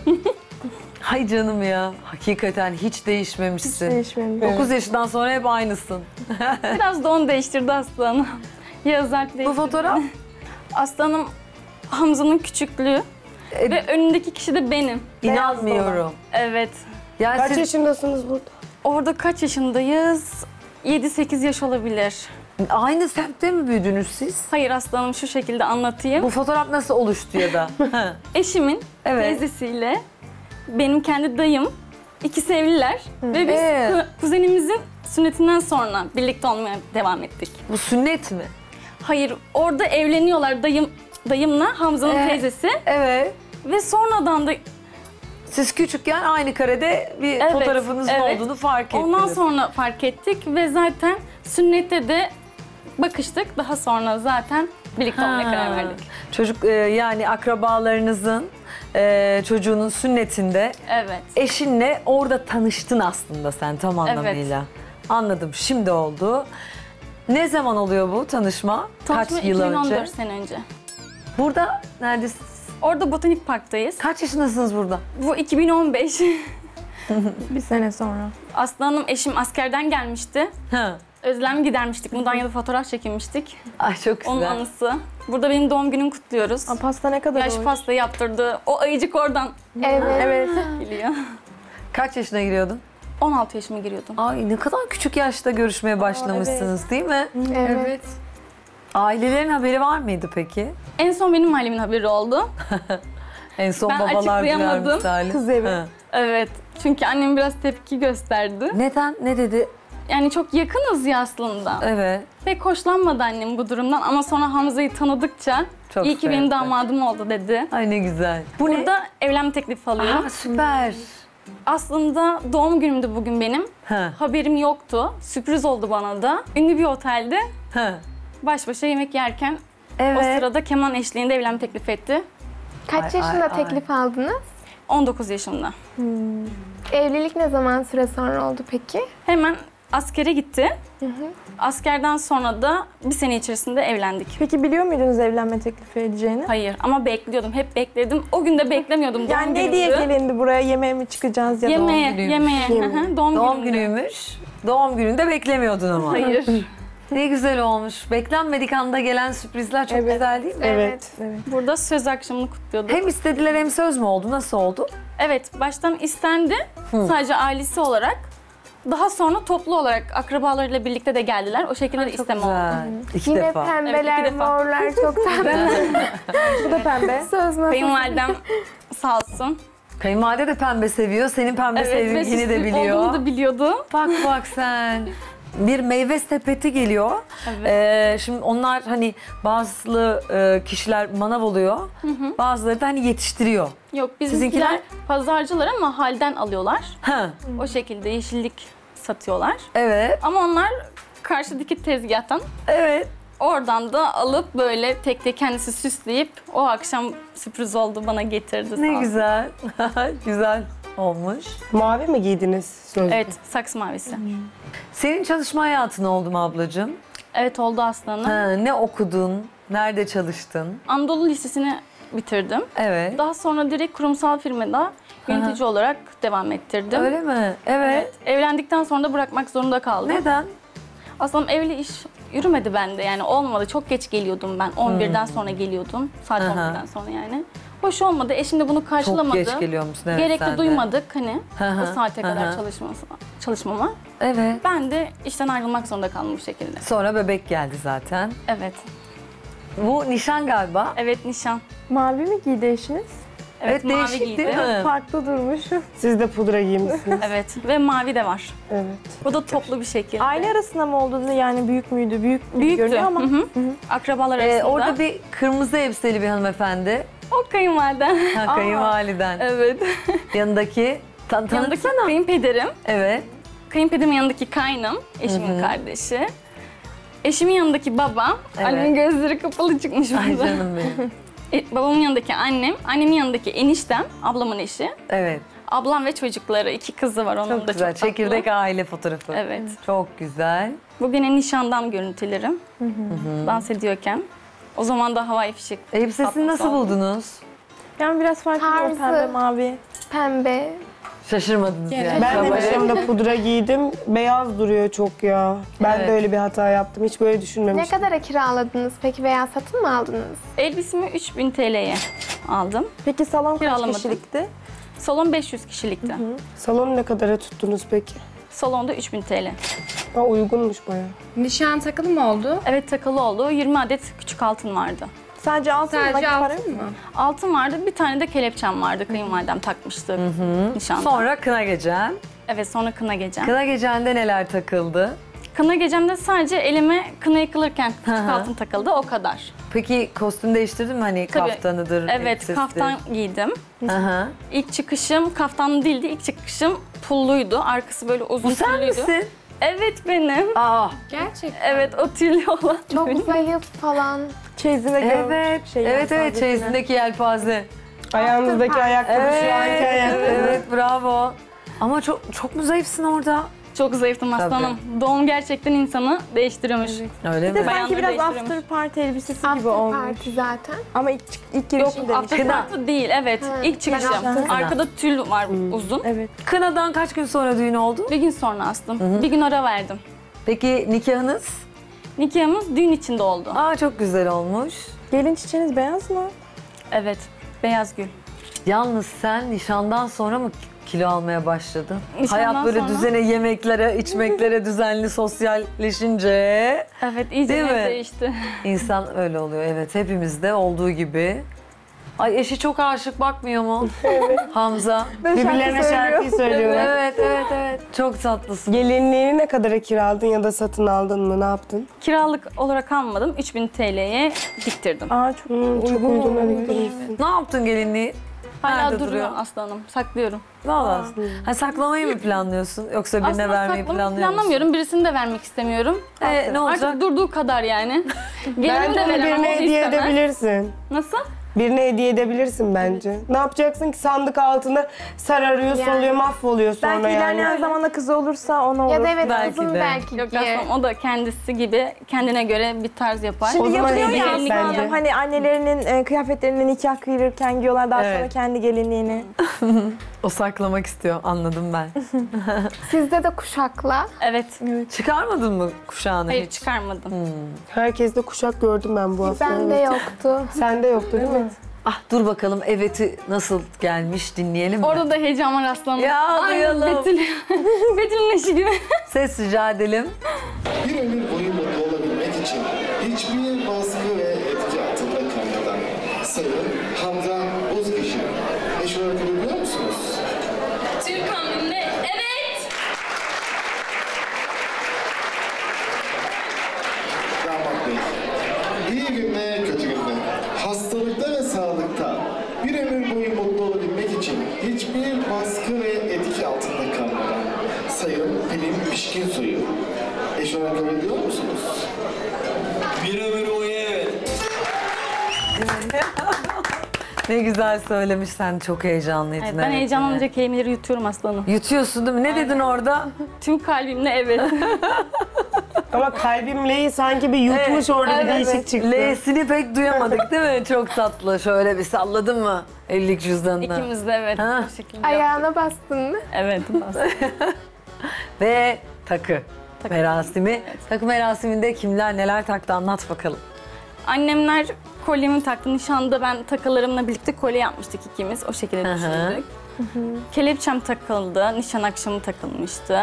Hay canım ya. Hakikaten hiç değişmemişsin. Değişmemiş. 9 yaşından sonra hep aynısın. Biraz da onu değiştirdi aslanım. Ya özellikle Bu fotoğraf? aslanım Hamza'nın küçüklüğü ve önündeki kişi de benim. İnanmıyorum. Evet. Yani Kaç siz yaşındasınız burada? Orada kaç yaşındayız? 7-8 yaş olabilir. aynı semtte mi büyüdünüz siz? Hayır aslanım, şu şekilde anlatayım. Bu fotoğraf nasıl oluştu ya da? Ha. Eşimin Evet. teyzesiyle benim kendi dayım, ikisi evliler ve biz kuzenimizin sünnetinden sonra birlikte olmaya devam ettik. Bu sünnet mi? Hayır, orada evleniyorlar dayımla Hamza'nın teyzesi Evet. ve sonradan da Siz küçükken aynı karede bir Evet, fotoğrafınızın evet. olduğunu fark ettiniz. ondan sonra fark ettik ve zaten sünnette de bakıştık. Daha sonra zaten birlikte olmaya karar verdik. Çocuk yani akrabalarınızın çocuğunun sünnetinde Evet. eşinle orada tanıştın aslında sen tam anlamıyla. Anladım, şimdi oldu. Ne zaman oluyor bu tanışma? Tanışma Kaç yıl 2014 önce? sene önce. Burada neredesiniz? Orada Botanik Park'tayız. Kaç yaşındasınız burada? Bu 2015. Bir sene sonra. Aslanım eşim askerden gelmişti. Ha. Özlem gidermiştik. Mudanya'da fotoğraf çekilmiştik. Ay çok güzel. Onun anısı. Burada benim doğum günümü kutluyoruz. Aa, pasta ne kadar Yaş hoş. pasta yaptırdı. O ayıcık oradan Evet. geliyor. Kaç yaşına giriyordun? 16 yaşıma giriyordum. Ay ne kadar küçük yaşta görüşmeye başlamışsınız değil mi? Evet. Ailelerin haberi var mıydı peki? En son benim ailemin haberi oldu. En son Ben babalar duyar açıklayamadım. misali. Kız evi. Ha. Evet. Çünkü annem biraz tepki gösterdi. Neden? Ne dedi? Yani çok yakınız ya aslında. Evet. Pek hoşlanmadı annem bu durumdan ama sonra Hamza'yı tanıdıkça Çok iyi ki benim sevdi. damadım oldu dedi. Ay ne güzel. Bu ne? Burada evlenme teklifi alıyorum. Aa, süper. Aslında doğum günümdü bugün benim. Ha. Haberim yoktu. Sürpriz oldu bana da. Ünlü bir otelde Ha. baş başa yemek yerken Evet. o sırada keman eşliğinde evlenme teklif etti. Kaç Ay, yaşında ay, ay. teklif aldınız? 19 yaşımda. Evlilik ne zaman süre sonra oldu peki? Hemen askere gitti. Askerden sonra da bir sene içerisinde evlendik. Peki biliyor muydunuz evlenme teklifi edeceğini? Hayır ama bekliyordum. Hep bekledim. O gün de beklemiyordum. Yani ne diye gelindi buraya, yemeğe mi çıkacağız ya da Yemeğe. Doğum günüymüş. Doğum gününde beklemiyordun ama. Hayır. Ne güzel olmuş. Beklenmedik anda gelen sürprizler çok güzel değil mi? Evet. Burada söz akşamını kutluyorduk. Hem istediler hem söz mü oldu? Nasıl oldu? Evet, baştan istendi. Sadece ailesi olarak. Daha sonra toplu olarak akrabalarıyla birlikte de geldiler. O şekilde de isteme oldu. İki Yine defa. pembeler, Evet, 2 defa. morlar çok tatlı. Bu da pembe. Söz masası. Kayınvalidem sağ olsun. Kayınvalide de pembe seviyor. Senin pembe sevdiğini de biliyor. Olduğunu da biliyordu. Bak sen. Bir meyve sepeti geliyor. Şimdi onlar hani bazı kişiler manav oluyor. Bazıları da hani yetiştiriyor. Yok bizimkiler pazarcılar ama halden alıyorlar. Ha. O şekilde yeşillik satıyorlar. Evet. Ama onlar karşıdaki tezgahtan Evet. oradan da alıp böyle tek tek kendisi süsleyip o akşam sürpriz oldu bana getirdi. sağ Ne olsun. güzel. Güzel olmuş. Mavi mi giydiniz sözlü? Evet, saks mavisi. Senin çalışma hayatın oldu mu ablacığım? Evet oldu aslanım. Ha, ne okudun? Nerede çalıştın? Anadolu Lisesi'ni bitirdim. Evet. Daha sonra direkt kurumsal firmada yönetici olarak devam ettirdim. Öyle mi? Evet. Evlendikten sonra da bırakmak zorunda kaldım. Neden? Aslında evli iş yürümedi bende yani olmadı. Çok geç geliyordum ben. 11'den sonra geliyordum. Saat 11'den sonra yani. Hoş olmadı. Eşim de bunu karşılamadı. Çok geç geliyor musun? Evet, Gerek sen de de. duymadık hani Hı o saate kadar hı. çalışmama. Evet. Ben de işten ayrılmak zorunda kaldım bu şekilde. Sonra bebek geldi zaten. Evet. Bu nişan galiba. Evet nişan. Mavi mi giydi eşiniz? Evet, mavi değişik giydi. değil mi? Farklı durmuş. Siz de pudra giymişsiniz. Evet ve mavi de var. Evet. Bu da toplu bir şekilde. Aile arasında mı olduğunu yani büyük müydü? Büyük gibi Büyüktü. görünüyor ama. Hı hı. Akrabalar arasında. Orada bir kırmızı elbiseli bir hanımefendi. O kayınvaliden. Ha, kayınvaliden. Evet. Yanındaki Yanındaki tanıtsana. kayınpederim. Evet. Kayınpederimin yanındaki kaynım, eşimin kardeşi. Eşimin yanındaki babam, Evet. annemin gözleri kapalı çıkmış Ay burada. canım benim. Babamın yanındaki annem, annemin yanındaki eniştem, ablamın eşi. Evet. Ablam ve çocukları, 2 kızı var onun Çok da güzel. çok tatlı. Çekirdek aile fotoğrafı. Evet. Çok güzel. Bu gene nişandan görüntülerim. Dans ediyorken. O zaman da havai fişek. Elbisesini patlaması nasıl oldu. buldunuz? Yani biraz farklı o Tarzı. pembe mavi. Pembe. Şaşırmadınız yani. Ben de Babaya. nişanımda pudra giydim. Beyaz duruyor çok ya. Ben Evet. de öyle bir hata yaptım. Hiç böyle Ne düşünmemiştim. kadara kiraladınız peki veya satın mı aldınız? Elbisemi 3000 TL'ye aldım. Peki salon kaç Kiralamadım. kişilikti? Salon 500 kişilikti. Salonu ne kadara tuttunuz peki? Salonda 3000 TL. Ha, uygunmuş bayağı. Nişan takılı mı oldu? Evet takılı oldu. 20 adet küçük altın vardı. Sadece altın mı? Sadece Nakit para altın mı? Altın vardı, bir tane de kelepçem vardı. Kayınvalidem takmıştı nişanda. Sonra kına gecen. Evet, sonra kına gecem. Kına gecende neler takıldı? Kına gecemde sadece elime kına yakılırken küçük hı. altın takıldı, o kadar. Peki kostüm değiştirdin mi? Hani Tabii. kaftanıdır, Evet, elbisesidir. kaftan giydim. Aha. İlk çıkışım kaftanlı değildi, ilk çıkışım pulluydu. Arkası böyle uzun Bu sen tüllüydü. misin? Evet benim. Aa. Gerçekten. Evet, o tüllü olan. Çok benim. zayıf falan. Çeyizine görmüş. Evet. Şey, evet evet yelpazesine. çeyizindeki yelpaze. Ayağınızdaki ayakkabı şu anki Evet, ayakkabı. evet bravo. Ama çok mu zayıfsın orada? Çok zayıftım aslanım. Doğum gerçekten insanı değiştiriyormuş. Öyle Bir de mi? sanki biraz Bayanları after party elbisesi gibi After olmuş. party zaten. Ama ilk Yok, girişim demiş. after Kına. party değil, evet. Ha, İlk çıkışım. kına. Arkada tül var uzun. Evet. Kınadan kaç gün sonra düğün oldu? Bir gün sonra astım. Bir gün ara verdim. Peki nikahınız? Nikahımız düğün içinde oldu. Aa çok güzel olmuş. Gelin çiçeğiniz beyaz mı? Evet, beyaz gül. Yalnız sen nişandan sonra mı kilo almaya başladın? Nişandan Hayat böyle sonra- düzene, yemeklere, içmeklere, düzenli sosyalleşince Evet, iyice Değil mi? değişti. insan öyle oluyor. Evet, hepimizde olduğu gibi. Ay eşi çok aşık bakmıyor mu? Hamza. Birbirlerine şarkı söylüyorlar. Evet. Çok tatlısın. Gelinliğini ne kadara kiraladın ya da satın aldın mı? Ne yaptın? Kiralık olarak almadım. 3000 TL'ye diktirdim. Aa çok Çok uygun uyguna olmuş. diktirmişsin. Ne yaptın gelinliği? Hala Nerede duruyor duruyor? aslanım. Saklıyorum. Valla. Ha, saklamayı mı planlıyorsun? Yoksa birine Aslında vermeyi saklamayı planlıyor musun? planlamıyorum. Birisini de vermek istemiyorum. Ne olacak? Artık durduğu kadar yani. Gelinimi Bence de onu veremem, birine o da hediye istemez. edebilirsin. Nasıl? Birine hediye edebilirsin bence. Ne yapacaksın ki sandık altında sararıyor, soluyor, mahvoluyor sonra Belki yani. ilerleyen zamanda kızı olursa ona olur. Ya da evet Belki kızım de. belki Yok giyer. aslında o da kendisi gibi kendine göre bir tarz yapar. O Şimdi zaman yapıyor hediye ya et Aslı bence. Hanım, hani annelerinin kıyafetlerini nikah kıyırırken giyiyorlar daha sonra Evet. kendi gelinliğini. O saklamak istiyor, anladım ben. Sizde de kuşakla. Evet. Çıkarmadın mı kuşağını Hayır hiç? çıkarmadım. Herkeste kuşak gördüm ben bu hafta. Bende yoktu. Sende yoktu değil mi? Ah dur bakalım evet'i nasıl gelmiş dinleyelim mi? Orada da heyecan var aslanım. Ya, duyalım. Betül. Betül'ün eşi gibi. Ses rica edelim. Bir ömür boyu mutlu olabilmek için hiçbir baskı ve etki altında kalmadan Sayın Hamza Bozkişi. Eş olarak kabul ediyor musunuz? Türk hamlinde evet. Damat Bey, iyi günde kötü günde, hastalıkta ve sağlıkta bir ömür boyu mutlu olabilmek için hiçbir baskı ve etki altında kalmadan Sayın Pelin Pişkinsoy'u eş olarak kabul ediyor musunuz? Bir ömür boyu evet. Ne güzel söylemiş, sen çok heyecanlıydın. Evet, ben heyecanlanınca kelimeleri yutuyorum aslanım. Yutuyorsun değil mi? Ne dedin orada? Tüm kalbimle evet. Ama kalbimleyi sanki bir yutmuş orada bir değişik çıktı. L'sini pek duyamadık değil mi? Çok tatlı. Şöyle bir salladın mı? Ellik cüzdanını. İkimiz de evet. Ha. Bu şekilde. Ayağına bastın mı? Evet. Ve takı merasimi. Takı merasiminde kimler neler taktı anlat bakalım. Annemler kolyemi taktı. Nişanda ben takılarımla birlikte kolye yapmıştık ikimiz. O şekilde düşündük. Kelepçem takıldı. Nişan akşamı takılmıştı.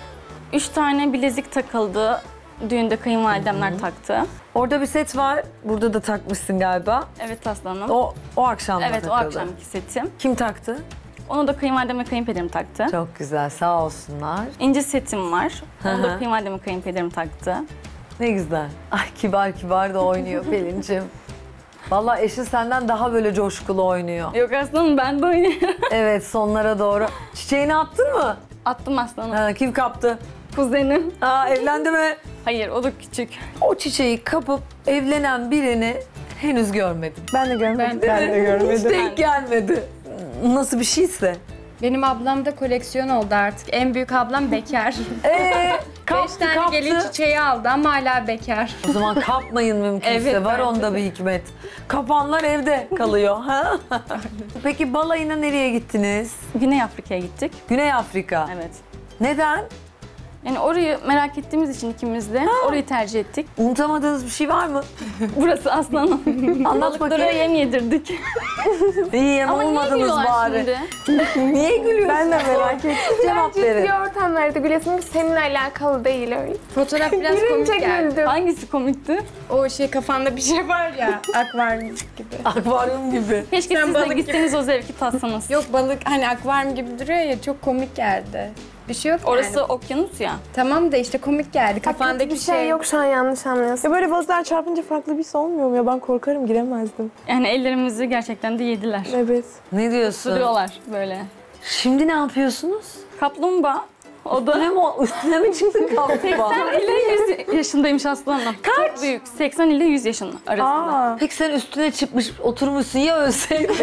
3 tane bilezik takıldı. Düğünde kayınvalidemler taktı. Orada bir set var. Burada da takmışsın galiba. Evet aslanım. O akşam mı Evet o takıldı? akşamki setim. Kim taktı? Onu da kayınvalidem ve kayınpederim taktı. Çok güzel, sağ olsunlar. İnce setim var. Onu Hı da hı. kayınvalidem ve kayınpederim taktı. Ne güzel. Ay kibar kibar da oynuyor Pelin'cim. Vallahi eşin senden daha böyle coşkulu oynuyor. Yok aslanım ben de oynuyorum. Evet, sonlara doğru. Çiçeğini attın mı? Attım aslanım. Ha, kim kaptı? Kuzenim. Aa, evlendi mi? Hayır o da küçük. O çiçeği kapıp evlenen birini henüz görmedim. Ben de görmedim. Ben de Hiç görmedim. denk gelmedi. Nasıl bir şeyse. Benim ablamda koleksiyon oldu artık. En büyük ablam bekar. 5 Kaptı tane kaptı. gelin çiçeği aldı ama hala bekar. O zaman kapmayın mümkünse. Evet, Var bence onda bir hikmet. Kapanlar evde kalıyor. Ha? Peki balayına nereye gittiniz? Güney Afrika'ya gittik. Güney Afrika. Evet. Neden? Yani orayı merak ettiğimiz için ikimiz de orayı tercih ettik. Unutamadığınız bir şey var mı? Burası aslanım. Anlat Balıklara bakayım. yem yedirdik. İyi yem Ama niye olmadınız gülüyorlar bari. şimdi? Niye gülüyorsun? Ben de merak ettim. Cevap verin. Ciddi ortamlarda gülesin ki seninle alakalı değil öyle. Fotoğraf biraz Görünce komik geldi. güldüm. Hangisi komikti? O şey kafanda bir şey var ya. Akvaryum gibi. Akvaryum gibi. Keşke Sen siz de balık gitseniz o zevki tatsanız. Yok balık hani akvaryum gibi duruyor ya çok komik geldi. Bir şey yok Orası yani. okyanus ya. Tamam da işte komik geldi. Kafandaki Kafandaki bir şey yok şu an yanlış anlıyorsun. Ya böyle balıklar çarpınca farklı bir his olmuyor mu ya? Ben korkarım, giremezdim. Yani ellerimizi gerçekten de yediler. Evet. Ne diyorsun? Duruyorlar böyle. Şimdi ne yapıyorsunuz? Kaplumbağa. O da Üstüne mi çıktı kaplumbağa? 80 ile 100 yaşındaymış aslanım. Kaç? Çok büyük. 80 ile 100 yaşın arasında. Aa. Peki sen üstüne çıkmış oturmuşsun ya ölseydin.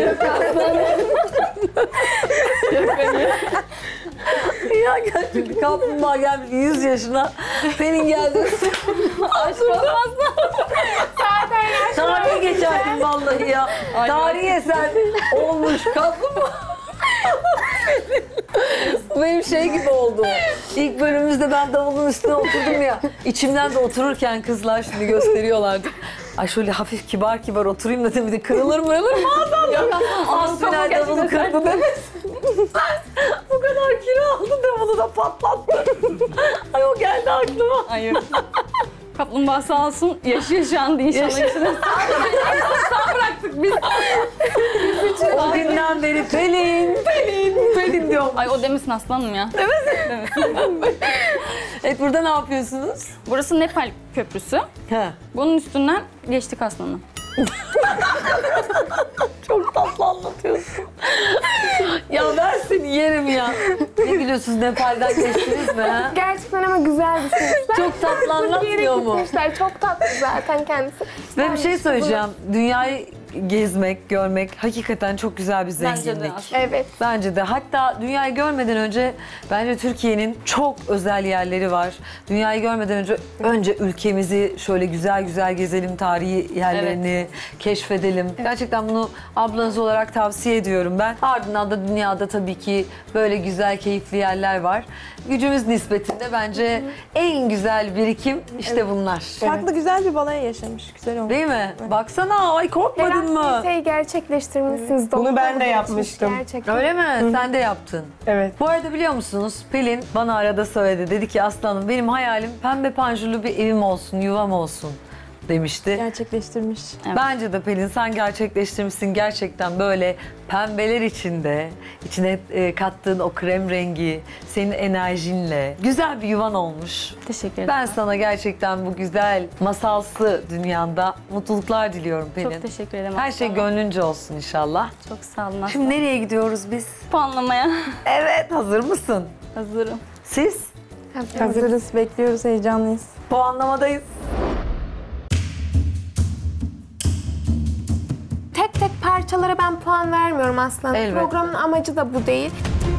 Ya gerçekten kaplumbağa gelmiş 100 yaşına. Pelin geldi. Aşk olmaz. Tarihi geçerdim vallahi ya. Tarihi eser olmuş kaplumbağa. Benim şey gibi oldu. İlk bölümümüzde ben davulun üstüne oturdum ya. İçimden de otururken kızlar şimdi gösteriyorlardı. Ay şöyle hafif kibar kibar oturayım da dedim de kırılır maazallah. Asbinel davulu kırdı demesin. O kadar kilo aldı davulu da patlattı. Ay o geldi aklıma. Hayır. Kaplumbağa sağ olsun yaşıyor şu anda inşallah. Sağ bıraktık biz. O günden beri Pelin diyorum. Ay o demesin aslanım ya. Evet burada ne yapıyorsunuz? Burası Nepal Köprüsü. He. Bunun üstünden geçtik aslanım. Çok tatlı anlatıyorsun. Ya ben seni yerim ya. Ne gülüyorsunuz, Nepal'den geçtiniz mi ha? Gerçekten ama güzel düşünmüşler. Çok tatlı anlatmıyor mu? Gitmişler. Çok tatlı zaten kendisi. Ve bir şey söyleyeceğim. Dünyayı gezmek, görmek hakikaten çok güzel bir zenginlik. Bence de aslında. Evet. Bence de. Hatta dünyayı görmeden önce bence Türkiye'nin çok özel yerleri var. Dünyayı görmeden önce ülkemizi şöyle güzel güzel gezelim, tarihi yerlerini keşfedelim. Gerçekten bunu ablanız olarak tavsiye ediyorum ben. Ardından da dünyada tabii ki böyle güzel, keyifli yerler var. Gücümüz nispetinde bence en güzel birikim işte bunlar. Farklı güzel bir balayı yaşamış. Güzel olmuş. Değil mi? Baksana, ay korkmadın mı? Aktiviteyi gerçekleştirmişsiniz. Bunu ben de Doktor yapmıştım. Gerçekten. Öyle mi? Sen de yaptın. Evet. Bu arada biliyor musunuz, Pelin bana arada söyledi. Dedi ki aslanım benim hayalim pembe panjurlu bir evim olsun, yuvam olsun demişti. Gerçekleştirmiş. Bence de Pelin sen gerçekleştirmişsin. Gerçekten böyle pembeler içinde, içine kattığın o krem rengi, senin enerjinle güzel bir yuvan olmuş. Teşekkür ederim. Ben sana gerçekten bu güzel masalsı dünyanda mutluluklar diliyorum Pelin. Çok teşekkür ederim. Her şey aslanım. gönlünce olsun inşallah. Çok sağ olun. Şimdi nereye gidiyoruz biz? puanlamaya Evet, hazır mısın? hazırım. Siz? Hazırız, bekliyoruz, heyecanlıyız. Puanlamadayız. Tek tek parçalara ben puan vermiyorum aslında. Elbette. Programın amacı da bu değil.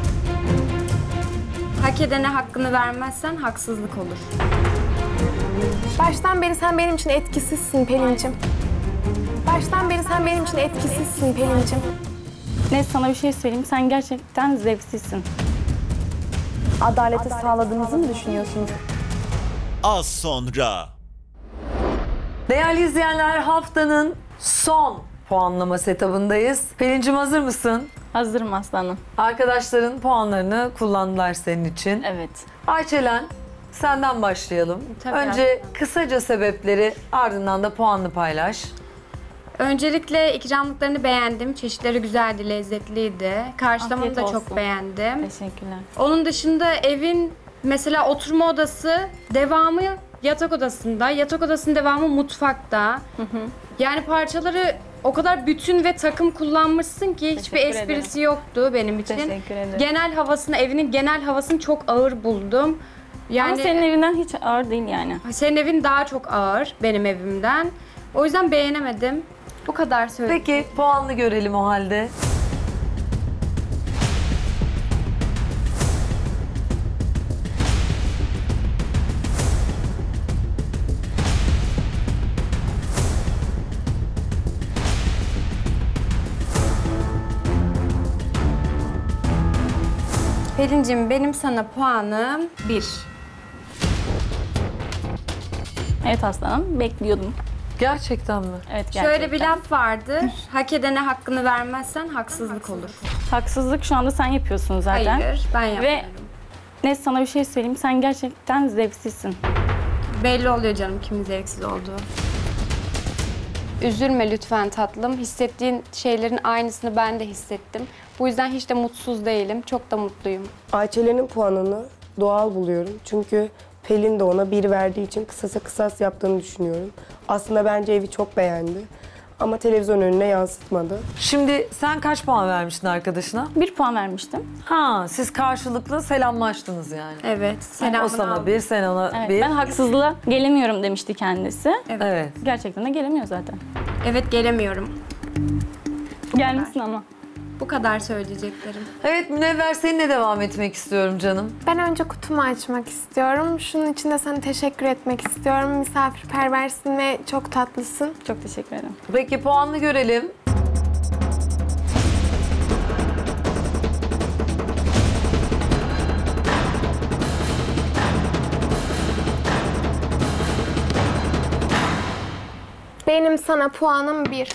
Hak edene hakkını vermezsen haksızlık olur. Baştan beri sen benim için etkisizsin Pelin'cim. Baştan beri sen benim için etkisizsin Pelin'cim. Ne sana bir şey söyleyeyim. Sen gerçekten zevksizsin. Adaleti sağladığınızı mı düşünüyorsunuz? Az sonra. Değerli izleyenler, haftanın son puanlama setup'ındayız. Pelin'cim hazır mısın? Hazırım aslanım. Arkadaşların puanlarını kullandılar senin için. Evet. Ayçelen, senden başlayalım. Tabii Önce kısaca sebepleri, ardından da puanını paylaş. Öncelikle ikramlıklarını beğendim. Çeşitleri güzeldi, lezzetliydi. Karşılamanı Afiyet da olsun. çok beğendim. Teşekkürler. Onun dışında evin mesela oturma odası devamı yatak odasında, yatak odasının devamı mutfakta. Yani parçaları o kadar bütün ve takım kullanmışsın ki hiçbir Teşekkür esprisi yoktu benim için. Teşekkür ederim. Genel havasını, evinin genel havasını çok ağır buldum. Yani Ama senin evinden hiç ağır değil yani. senin evin daha çok ağır benim evimden. O yüzden beğenemedim. Bu kadar söyleyeyim. Peki puanını görelim o halde. Pelin'cim benim sana puanım 1. Evet aslanım. Bekliyordum. Gerçekten mi? Evet gerçekten. Şöyle bir laf vardır. Hak edene hakkını vermezsen haksızlık olur. Haksızlık şu anda sen yapıyorsun zaten. Hayır, ben yapmıyorum. Ve ne sana bir şey söyleyeyim. Sen gerçekten zevksizsin. Belli oluyor canım kimin zevksiz olduğu. Üzülme lütfen tatlım. Hissettiğin şeylerin aynısını ben de hissettim. Bu yüzden hiç de mutsuz değilim. Çok da mutluyum. Ayçelen'in puanını doğal buluyorum. Çünkü Pelin de ona 1 verdiği için kısasa kısas yaptığını düşünüyorum. Aslında bence evi çok beğendi. Ama televizyon önüne yansıtmadı. Şimdi sen kaç puan vermiştin arkadaşına? 1 puan vermiştim. Ha, siz karşılıklı selamlaştınız yani. Evet. O Selamını sana aldım. 1, sen ona Evet, 1. ben haksızlığa gelemiyorum demişti kendisi. Evet. Gerçekten de gelemiyor zaten. Evet gelemiyorum. Gelmişsin ama. Bu kadar söyleyeceklerim. Evet Münevver, seninle devam etmek istiyorum canım. Ben önce kutumu açmak istiyorum. Şunun için de sana teşekkür etmek istiyorum. Misafirperversin ve çok tatlısın. Çok teşekkür ederim. Peki puanını görelim. Benim sana puanım 1.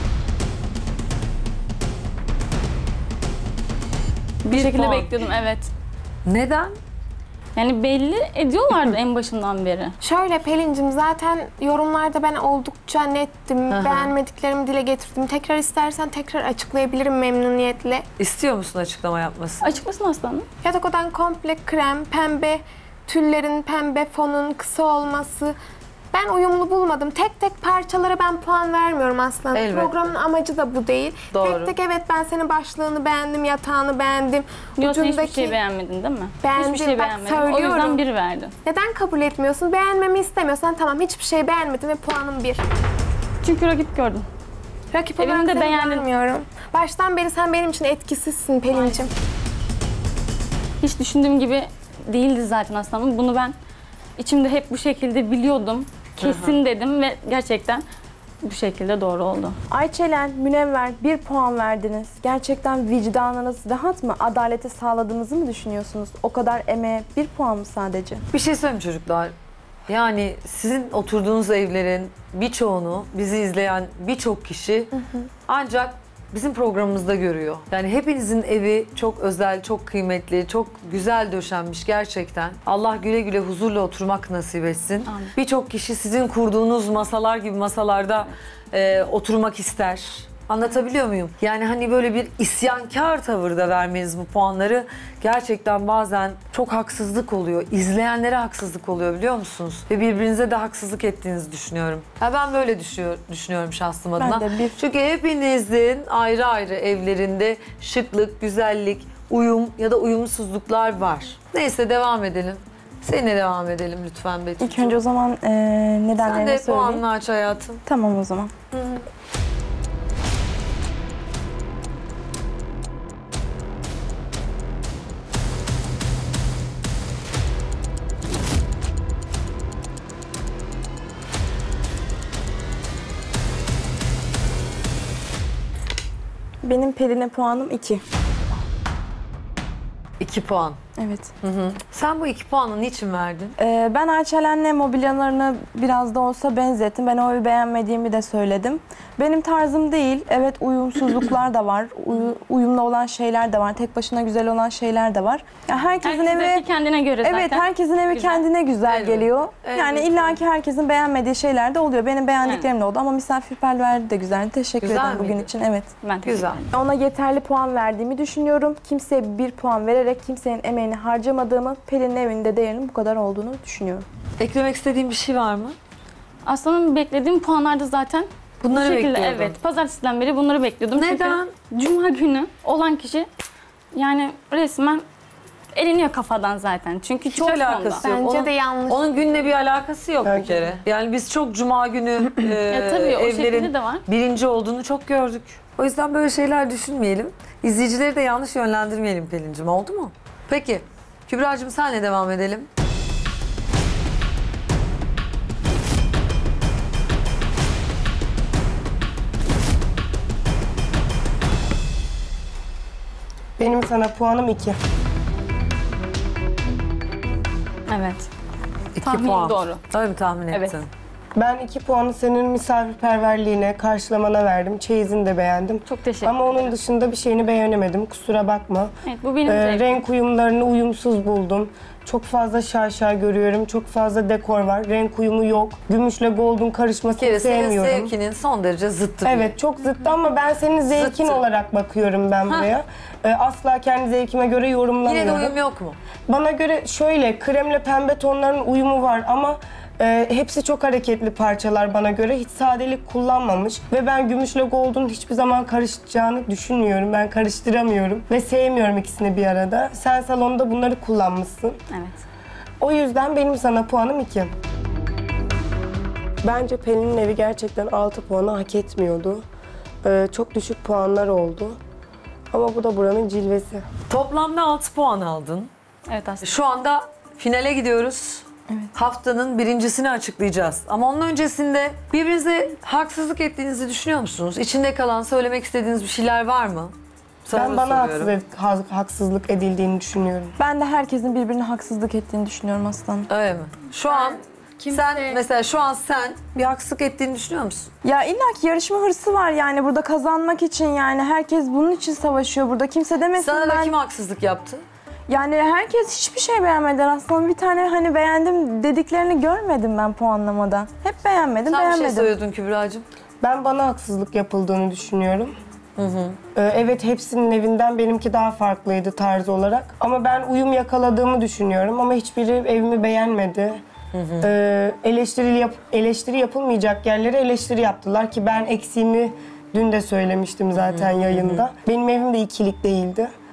Bir şekilde puan. bekliyordum evet. Neden? Yani belli ediyorlardı en başından beri. Şöyle Pelin'cim zaten yorumlarda ben oldukça nettim. Beğenmediklerimi dile getirdim. Tekrar istersen tekrar açıklayabilirim memnuniyetle. İstiyor musun açıklama yapmasını? Açıklasın aslanım. Yatak odan komple krem, pembe, tüllerin pembe fonun kısa olması. Ben uyumlu bulmadım. Tek tek parçalara ben puan vermiyorum aslında. Elbette. Programın amacı da bu değil. Doğru. Tek tek evet ben senin başlığını beğendim, yatağını beğendim. Yok sen hiçbir şey beğenmedin değil mi? Beğendim, Hiçbir şey bak beğenmedim. O söylüyorum. yüzden 1 verdim. Neden kabul etmiyorsun? Beğenmemi istemiyorsan tamam hiçbir şey beğenmedim ve puanım 1. Çünkü rakip gördüm. Rakip Evini olarak de seni beğendim. görmüyorum. Baştan beri sen benim için etkisizsin Pelin'cim. Hiç düşündüğüm gibi değildi zaten aslında. Bunu ben içimde hep bu şekilde biliyordum. Kesin dedim ve gerçekten bu şekilde doğru oldu. Ayçelen, Münevver 1 puan verdiniz. Gerçekten vicdanınız rahat mı? Adaleti sağladığınızı mı düşünüyorsunuz? O kadar emeğe 1 puan mı sadece? Bir şey söyleyeyim çocuklar. Yani sizin oturduğunuz evlerin birçoğunu, bizi izleyen birçok kişi ancak bizim programımızda görüyor. Yani hepinizin evi çok özel, çok kıymetli, çok güzel döşenmiş gerçekten. Allah güle güle huzurla oturmak nasip etsin. Birçok kişi sizin kurduğunuz masalar gibi masalarda oturmak ister. Anlatabiliyor muyum? Yani hani böyle bir isyankar tavırda vermeniz bu puanları gerçekten bazen çok haksızlık oluyor. İzleyenlere haksızlık oluyor biliyor musunuz? Ve birbirinize de haksızlık ettiğinizi düşünüyorum. Ya ben böyle düşünüyorum şahsım adına. Çünkü hepinizin ayrı ayrı evlerinde şıklık, güzellik, uyum ya da uyumsuzluklar var. Neyse devam edelim. Seninle devam edelim lütfen Betül'cüğüm. İlk önce o zaman nedenlerini Sen de söyleyeyim. puanını aç hayatım. Tamam o zaman. Benim Pelin'e puanım 2. 2 puan. Evet. Sen bu 2 puanı niçin verdin? Ben Ayçelen'le mobilyalarını biraz da olsa benzettim. Ben o evi beğenmediğimi de söyledim. Benim tarzım değil. Evet uyumsuzluklar da var. Uyumlu olan şeyler de var. Tek başına güzel olan şeyler de var. Ya herkesin evi kendine göre zaten. Evet, herkesin evi kendine güzel geliyor. Yani illaki herkesin beğenmediği şeyler de oluyor. Benim beğendiklerim de oldu ama misafirperverliği de güzeldi. Teşekkür ederim bugün için. Evet. Ben Güzel. Ona yeterli puan verdiğimi düşünüyorum. Kimseye 1 puan vererek kimsenin emeğini harcamadığımı, Pelin'in evinde değerinin bu kadar olduğunu düşünüyorum. Eklemek istediğin bir şey var mı? Aslında beklediğim puanlarda zaten Bunları bu şekilde, bekliyordun. evet. Pazartesiden beri bunları bekliyordum. Neden? Çünkü Cuma günü olan kişi yani resmen eliniyor kafadan zaten. Çünkü çok alakası yok. Bence Onun- de yanlış. Onun günle bir alakası yok bir kere. Yani biz çok Cuma günü Ya tabii, o şekilde evlerin de var. birinci olduğunu çok gördük. O yüzden böyle şeyler düşünmeyelim. İzleyicileri de yanlış yönlendirmeyelim Pelin'cim, oldu mu? Peki, Kübra'cığım senle devam edelim. Benim sana puanım 2. Evet. 2 Tahminim puan. doğru. Öyle mi tahmin ettin? Evet. Ben 2 puanı senin misafirperverliğine, karşılamana verdim. Çeyizini de beğendim. Çok teşekkür Ama ederim. onun dışında bir şeyini beğenemedim. Kusura bakma. Evet, bu benim zevkim. Renk uyumlarını uyumsuz buldum. Çok fazla şaşa görüyorum. Çok fazla dekor var. Renk uyumu yok. Gümüşle gold'un Bir karışmasını kere senin sevmiyorum. zevkinin son derece zıttı. Evet, çok zıttı ama ben senin zevkin Zıttı. olarak bakıyorum ben buraya. Asla kendi zevkime göre yorumlamıyorum. Yine de uyum yok mu? Bana göre şöyle kremle pembe tonların uyumu var ama hepsi çok hareketli parçalar bana göre. Hiç sadelik kullanmamış ve ben gümüşle gold'un hiçbir zaman karışacağını düşünmüyorum. Ben karıştıramıyorum ve sevmiyorum ikisini bir arada. Sen salonda bunları kullanmışsın. Evet. O yüzden benim sana puanım 2. Bence Pelin'in evi gerçekten 6 puanı hak etmiyordu. Çok düşük puanlar oldu. Ama bu da buranın cilvesi. Toplamda 6 puan aldın. Evet aslında. Şu anda finale gidiyoruz. Haftanın birincisini açıklayacağız. Ama onun öncesinde birbirinize haksızlık ettiğinizi düşünüyor musunuz? İçinde kalan, söylemek istediğiniz bir şeyler var mı? Sana Ben da bana soruyorum. haksızlık edildiğini düşünüyorum. Ben de herkesin birbirine haksızlık ettiğini düşünüyorum aslanım. Öyle mi? Şu an sen mesela sen bir haksızlık ettiğini düşünüyor musun? Ya illa ki yarışma hırsı var yani burada kazanmak için yani herkes bunun için savaşıyor burada. Kimse demesin Sana da ben... kim haksızlık yaptı? Yani herkes hiçbir şey beğenmediler aslında. Bir tane hani beğendim dediklerini görmedim ben puanlamada. Hep beğenmedim, Sen bir şey beğenmedim. söylüyordun Kübra'cığım. Ben bana haksızlık yapıldığını düşünüyorum. Evet, hepsinin evinden benimki daha farklıydı tarz olarak. Ama ben uyum yakaladığımı düşünüyorum ama hiçbiri evimi beğenmedi. Eleştiri yapılmayacak yerlere eleştiri yaptılar ki ben eksiğimi dün de söylemiştim zaten yayında. Benim evim de ikilik değildi.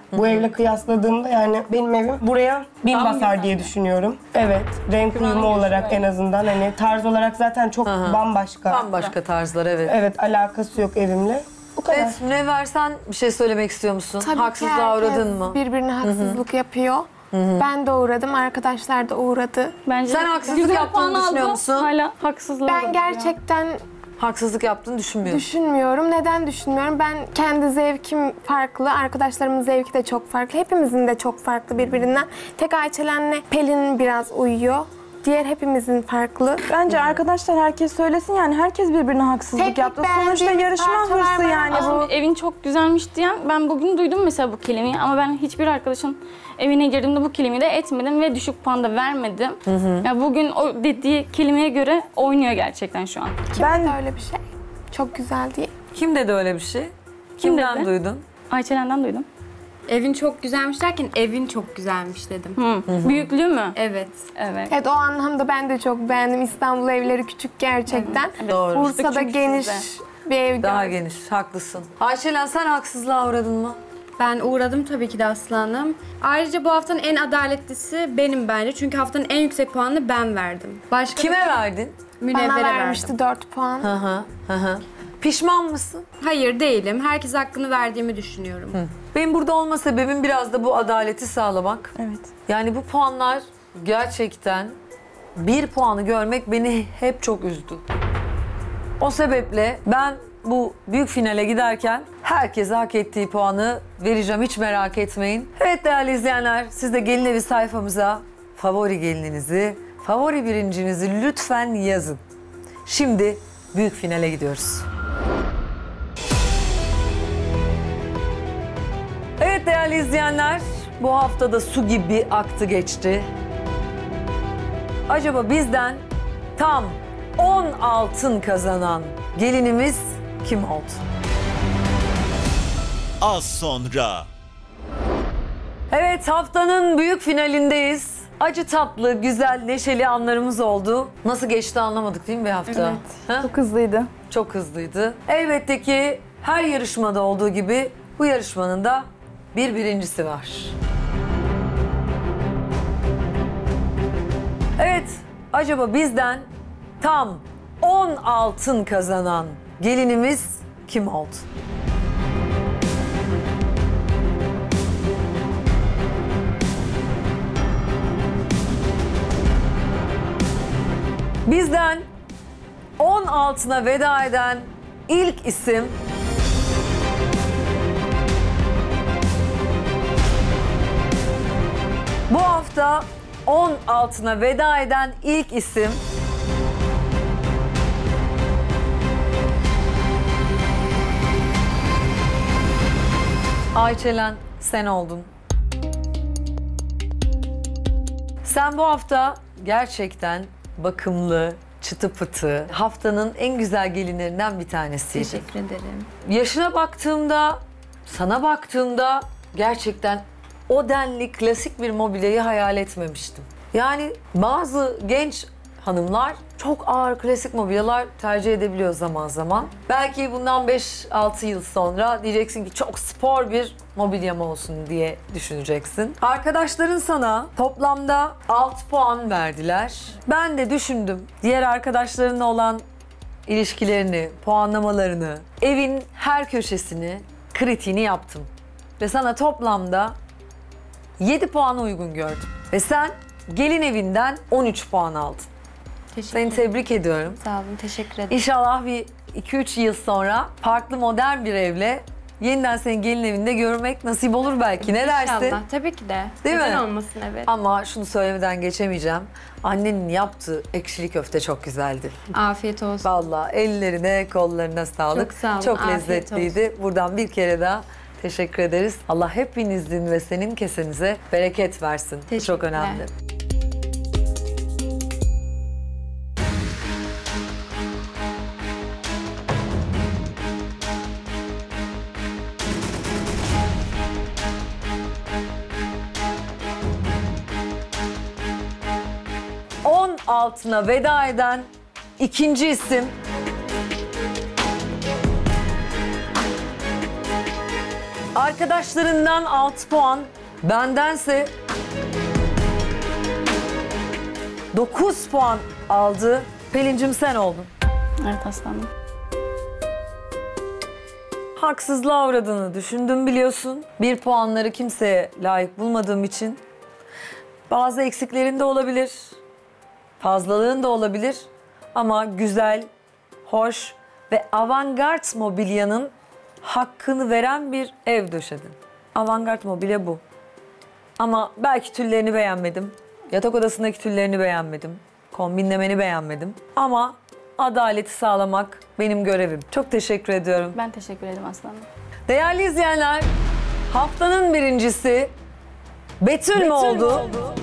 Bu evle kıyasladığımda yani benim evim buraya 1000 basar diye düşünüyorum. Evet, renk uyumu olarak en azından hani tarz olarak zaten çok bambaşka. Bambaşka tarzlar, evet. Evet, alakası yok evimle. Bu kadar. Evet, Münevver, sen bir şey söylemek istiyor musun? Tabii Haksızlığa ki uğradın mı? birbirine haksızlık yapıyor. Ben de uğradım, arkadaşlar da uğradı. Bence Sen haksızlık güzel yaptığını puan düşünüyor aldı. musun? Hala haksızlığa Ben uğradı gerçekten Haksızlık yaptığını düşünmüyorum. düşünmüyorum. Neden düşünmüyorum? Ben kendi zevkim farklı, arkadaşlarımın zevki de çok farklı. Hepimizin de çok farklı birbirinden. Tek Ayçelen'le Pelin biraz uyuyor. Diğer hepimizin farklı. Bence arkadaşlar herkes söylesin yani herkes birbirine haksızlık Tek yaptı. beğendiğimiz Sonuçta yarışma parçalar hırsı var yani ama bu. Evin çok güzelmiş diyen, ben bugün duydum mesela bu kelimeyi ama ben hiçbir arkadaşın evine girdiğimde bu kelimeyi de etmedim ve düşük puan da vermedim. Yani bugün o dediği kelimeye göre oynuyor gerçekten şu an. Ben de öyle bir şey. Çok güzel diye. Kim dedi öyle bir şey? Kimden dedi? duydun? Ayçelen'den duydum. Evin çok güzelmiş derken evin çok güzelmiş dedim. Büyüklüğü mü? Evet. Evet. Evet, o anlamda ben de çok beğendim. İstanbul evleri küçük gerçekten. Doğru. Bursa'da Küçük geniş sizde. bir ev Daha gördüm. geniş, haklısın. Ayşelen, sen haksızlığa uğradın mı? Ben uğradım tabii ki de Aslı Hanım. Ayrıca bu haftanın en adaletlisi benim bence. Çünkü haftanın en yüksek puanını ben verdim. Başka Kime verdin? Münevver'e Bana verdim. vermişti 4 puan. Pişman mısın? Hayır değilim. Herkes hakkını verdiğimi düşünüyorum. Benim burada olma sebebim biraz da bu adaleti sağlamak. Evet. Yani bu puanlar gerçekten, bir puanı görmek beni hep çok üzdü. O sebeple ben bu büyük finale giderken herkese hak ettiği puanı vereceğim, hiç merak etmeyin. Evet değerli izleyenler, siz de Gelin Evi sayfamıza favori gelininizi, favori birincinizi lütfen yazın. Şimdi büyük finale gidiyoruz. Evet değerli izleyenler, bu hafta da su gibi aktı geçti. Acaba bizden tam 10 altın kazanan gelinimiz kim oldu? Az sonra. Evet, haftanın büyük finalindeyiz. Acı tatlı, güzel, neşeli anlarımız oldu. Nasıl geçti anlamadık değil mi bir hafta? Ha? Çok hızlıydı. Çok hızlıydı. Elbette ki her yarışmada olduğu gibi bu yarışmanın da bir birincisi var. Evet, acaba bizden tam 10 altın kazanan gelinimiz kim oldu? Bizden 10 altına veda eden ilk isim bu hafta 10 altına veda eden ilk isim Ayçelen, sen oldun. Sen bu hafta gerçekten bakımlı, çıtı pıtı, haftanın en güzel gelinlerinden bir tanesiydin. Teşekkür ederim. Yaşına baktığımda, sana baktığımda gerçekten o denli klasik bir mobilyayı hayal etmemiştim. Yani bazı genç hanımlar çok ağır klasik mobilyalar tercih edebiliyor zaman zaman. Belki bundan 5-6 yıl sonra diyeceksin ki çok spor bir mobilyam olsun diye düşüneceksin. Arkadaşların sana toplamda 6 puan verdiler. Ben de düşündüm. Diğer arkadaşlarınla olan ilişkilerini, puanlamalarını, evin her köşesini, kritiğini yaptım. Ve sana toplamda 7 puan uygun gördüm. Ve sen gelin evinden 13 puan aldın. Seni tebrik ediyorum. Sağ olun, teşekkür ederim. İnşallah bir 2-3 yıl sonra farklı modern bir evle yeniden seni gelin evinde görmek nasip olur belki. Ne dersin? İnşallah, tabii ki de. Değil mi? Neden olmasın, evet. Ama şunu söylemeden geçemeyeceğim. Annenin yaptığı ekşili köfte çok güzeldi. Afiyet olsun. Vallahi ellerine, kollarına sağlık. Çok sağ olun, Çok afiyet lezzetliydi. Buradan bir kere daha teşekkür ederiz. Allah hepinizin ve senin kesenize bereket versin. Bu çok Teşekkürler. önemli. Altına veda eden ikinci isim Arkadaşlarından 6 puan, bendense 9 puan aldı. Pelin'cim sen oldun. Evet aslanım. Haksızlığa uğradığını düşündüm biliyorsun. 1 puanları kimseye layık bulmadığım için. Bazı eksiklerin de olabilir. Fazlalığın da olabilir. Ama güzel, hoş ve avantgard mobilyanın hakkını veren bir ev döşedin. Avantgard mobilya bu. Ama belki tüllerini beğenmedim. Yatak odasındaki tüllerini beğenmedim. Kombinlemeni beğenmedim. Ama adaleti sağlamak benim görevim. Çok teşekkür ediyorum. Ben teşekkür ederim aslanım. Değerli izleyenler, haftanın birincisi Betül mü oldu?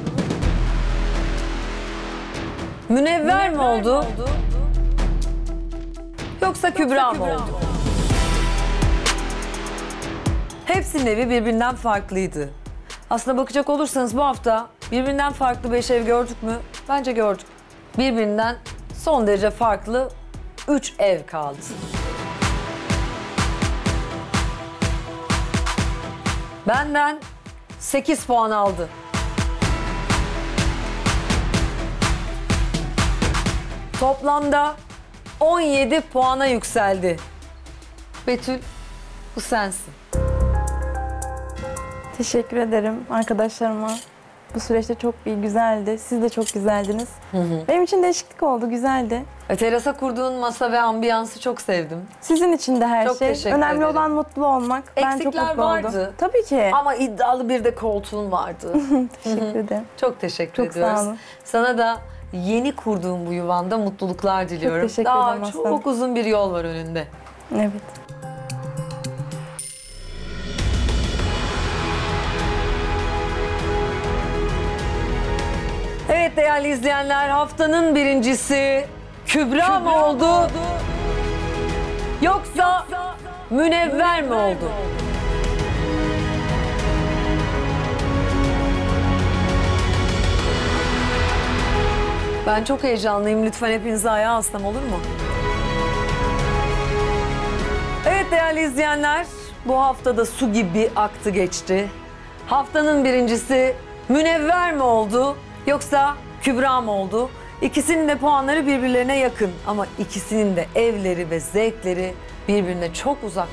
Münevver mi oldu? Yoksa Kübra mı oldu? Hepsinin evi birbirinden farklıydı. Aslına bakacak olursanız bu hafta birbirinden farklı 5 ev gördük mü? Bence gördük. Birbirinden son derece farklı 3 ev kaldı. Benden 8 puan aldı. Toplamda 17 puana yükseldi. Betül, bu sensin. Teşekkür ederim arkadaşlarıma. Bu süreçte çok iyi, güzeldi. Siz de çok güzeldiniz. Benim için değişiklik oldu, güzeldi. Terasa kurduğun masa ve ambiyansı çok sevdim. Sizin için de her Çok şey. teşekkür Önemli ederim. olan mutlu olmak. Ben çok Eksikler mutlu vardı. oldum. Tabii ki. Ama iddialı bir de koltuğun vardı. Teşekkür ederim. Çok teşekkür Çok ediyoruz. sağ olun. Sana da yeni kurduğum bu yuvanda mutluluklar diliyorum. teşekkür Daha ederim çok aslanım. uzun bir yol var önünde. Evet. Evet değerli izleyenler, haftanın birincisi Kübra mı oldu? Yoksa Münevver mi oldu? Ben çok heyecanlıyım. Lütfen hepinizi ayağa alsam olur mu? Evet değerli izleyenler, bu haftada su gibi aktı geçti. Haftanın birincisi Münevver mi oldu yoksa Kübra mı oldu? İkisinin de puanları birbirlerine yakın ama ikisinin de evleri ve zevkleri birbirine çok uzak.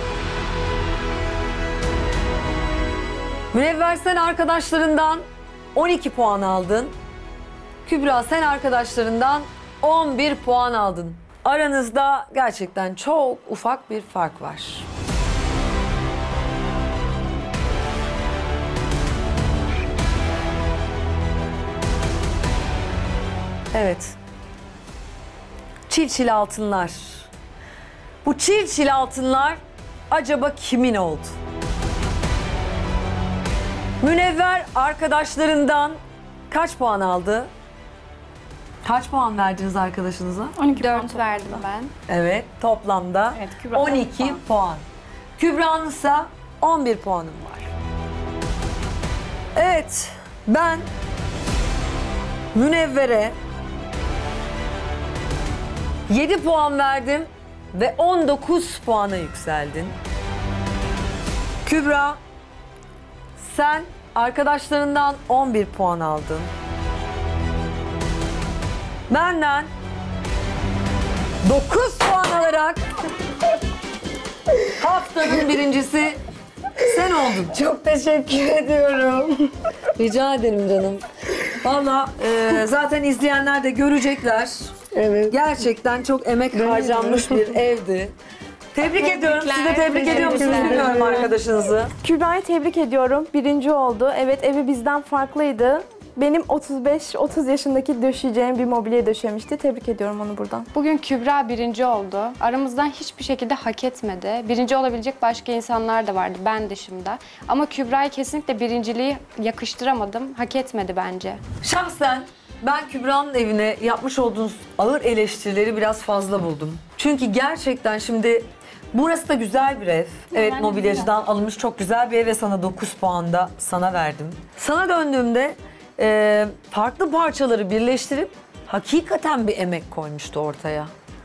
Münevver, sen arkadaşlarından 12 puan aldın. Kübra, sen arkadaşlarından 11 puan aldın. Aranızda gerçekten çok ufak bir fark var. Evet. Çil çil altınlar. Bu çil çil altınlar acaba kimin oldu? Münevver arkadaşlarından kaç puan aldı? Kaç puan verdiniz arkadaşınıza? 4 verdim ben. Evet, toplamda Evet, Kübra 12 puan. Kübra'nın ise 11 puanım var. Evet, ben Münevver'e 7 puan verdim ve 19 puana yükseldin. Kübra, sen arkadaşlarından 11 puan aldın. Benden 9 puan alarak haftanın birincisi sen oldun. Çok teşekkür ediyorum. Rica ederim canım. Valla zaten izleyenler de görecekler. Evet. Gerçekten çok emek harcanmış bir evdi. Tebrik ediyorum. Siz de tebrik ediyor musunuz bilmiyorum arkadaşınızı. Kübra'yı tebrik ediyorum. Birinci oldu. Evet, evi bizden farklıydı. Benim 35-30 yaşındaki döşeyeceğim bir mobilya döşemişti. Tebrik ediyorum onu buradan. Bugün Kübra birinci oldu. Aramızdan hiçbir şekilde hak etmedi. Birinci olabilecek başka insanlar da vardı, ben dışımda. Ama Kübra'ya kesinlikle birinciliği yakıştıramadım. Hak etmedi bence. Şahsen ben Kübra'nın evine yapmış olduğunuz ağır eleştirileri biraz fazla buldum. Çünkü gerçekten şimdi burası da güzel bir ev. Evet, mobilyacıdan alınmış çok güzel bir ev ve sana 9 puan da sana verdim. Sana döndüğümde farklı parçaları birleştirip hakikaten bir emek koymuştu ortaya.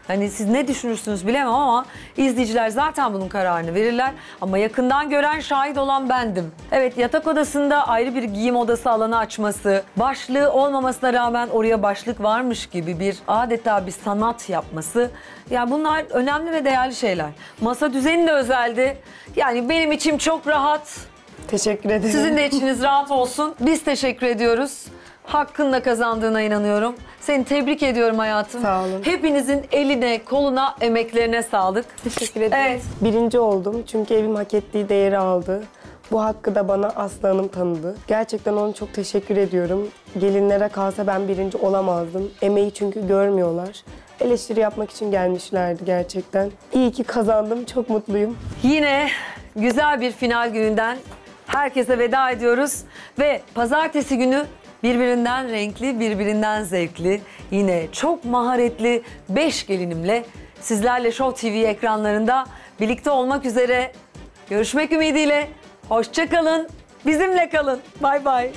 Hani siz ne düşünürsünüz bilemem ama izleyiciler zaten bunun kararını verirler. Ama yakından gören, şahit olan bendim. Evet, yatak odasında ayrı bir giyim odası alanı açması, başlığı olmamasına rağmen oraya başlık varmış gibi bir adeta bir sanat yapması. Yani bunlar önemli ve değerli şeyler. Masa düzeni de özeldi. Yani benim içim çok rahat. Teşekkür ederim. Sizin de içiniz rahat olsun. Biz teşekkür ediyoruz. Hakkınla kazandığına inanıyorum. Seni tebrik ediyorum hayatım. Sağ olun. Hepinizin eline, koluna, emeklerine sağlık. Teşekkür ederim. Evet. Birinci oldum çünkü evim hak ettiği değeri aldı. Bu hakkı da bana Aslı Hanım tanıdı. Gerçekten ona çok teşekkür ediyorum. Gelinlere kalsa ben birinci olamazdım. Emeği çünkü görmüyorlar. Eleştiri yapmak için gelmişlerdi gerçekten. İyi ki kazandım. Çok mutluyum. Yine güzel bir final gününden herkese veda ediyoruz. Ve pazartesi günü birbirinden renkli, birbirinden zevkli, yine çok maharetli 5 gelinimle sizlerle Show TV ekranlarında birlikte olmak üzere. Görüşmek ümidiyle. Hoşça kalın. Bizimle kalın. Bay bay.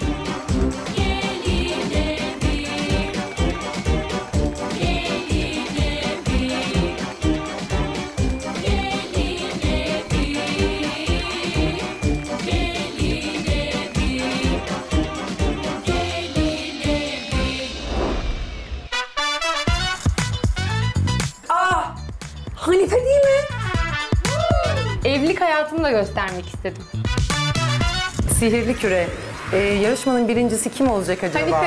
Hanife değil mi? Evlilik hayatımı da göstermek istedim. Sihirli küre. Yarışmanın birincisi kim olacak acaba?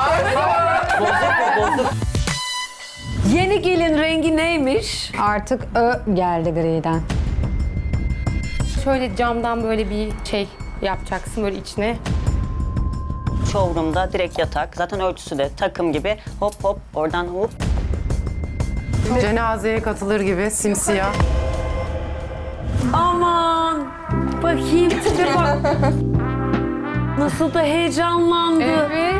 Yeni gelin rengi neymiş? Artık geldi griden. Şöyle camdan böyle bir şey yapacaksın böyle içine. Showroom'da direkt yatak. Zaten örtüsü de takım gibi. Hop hop oradan hop. Cenazeye katılır gibi simsiyah. Aman! Bakayım tipe bak. Nasıl da heyecanlandı. Evet.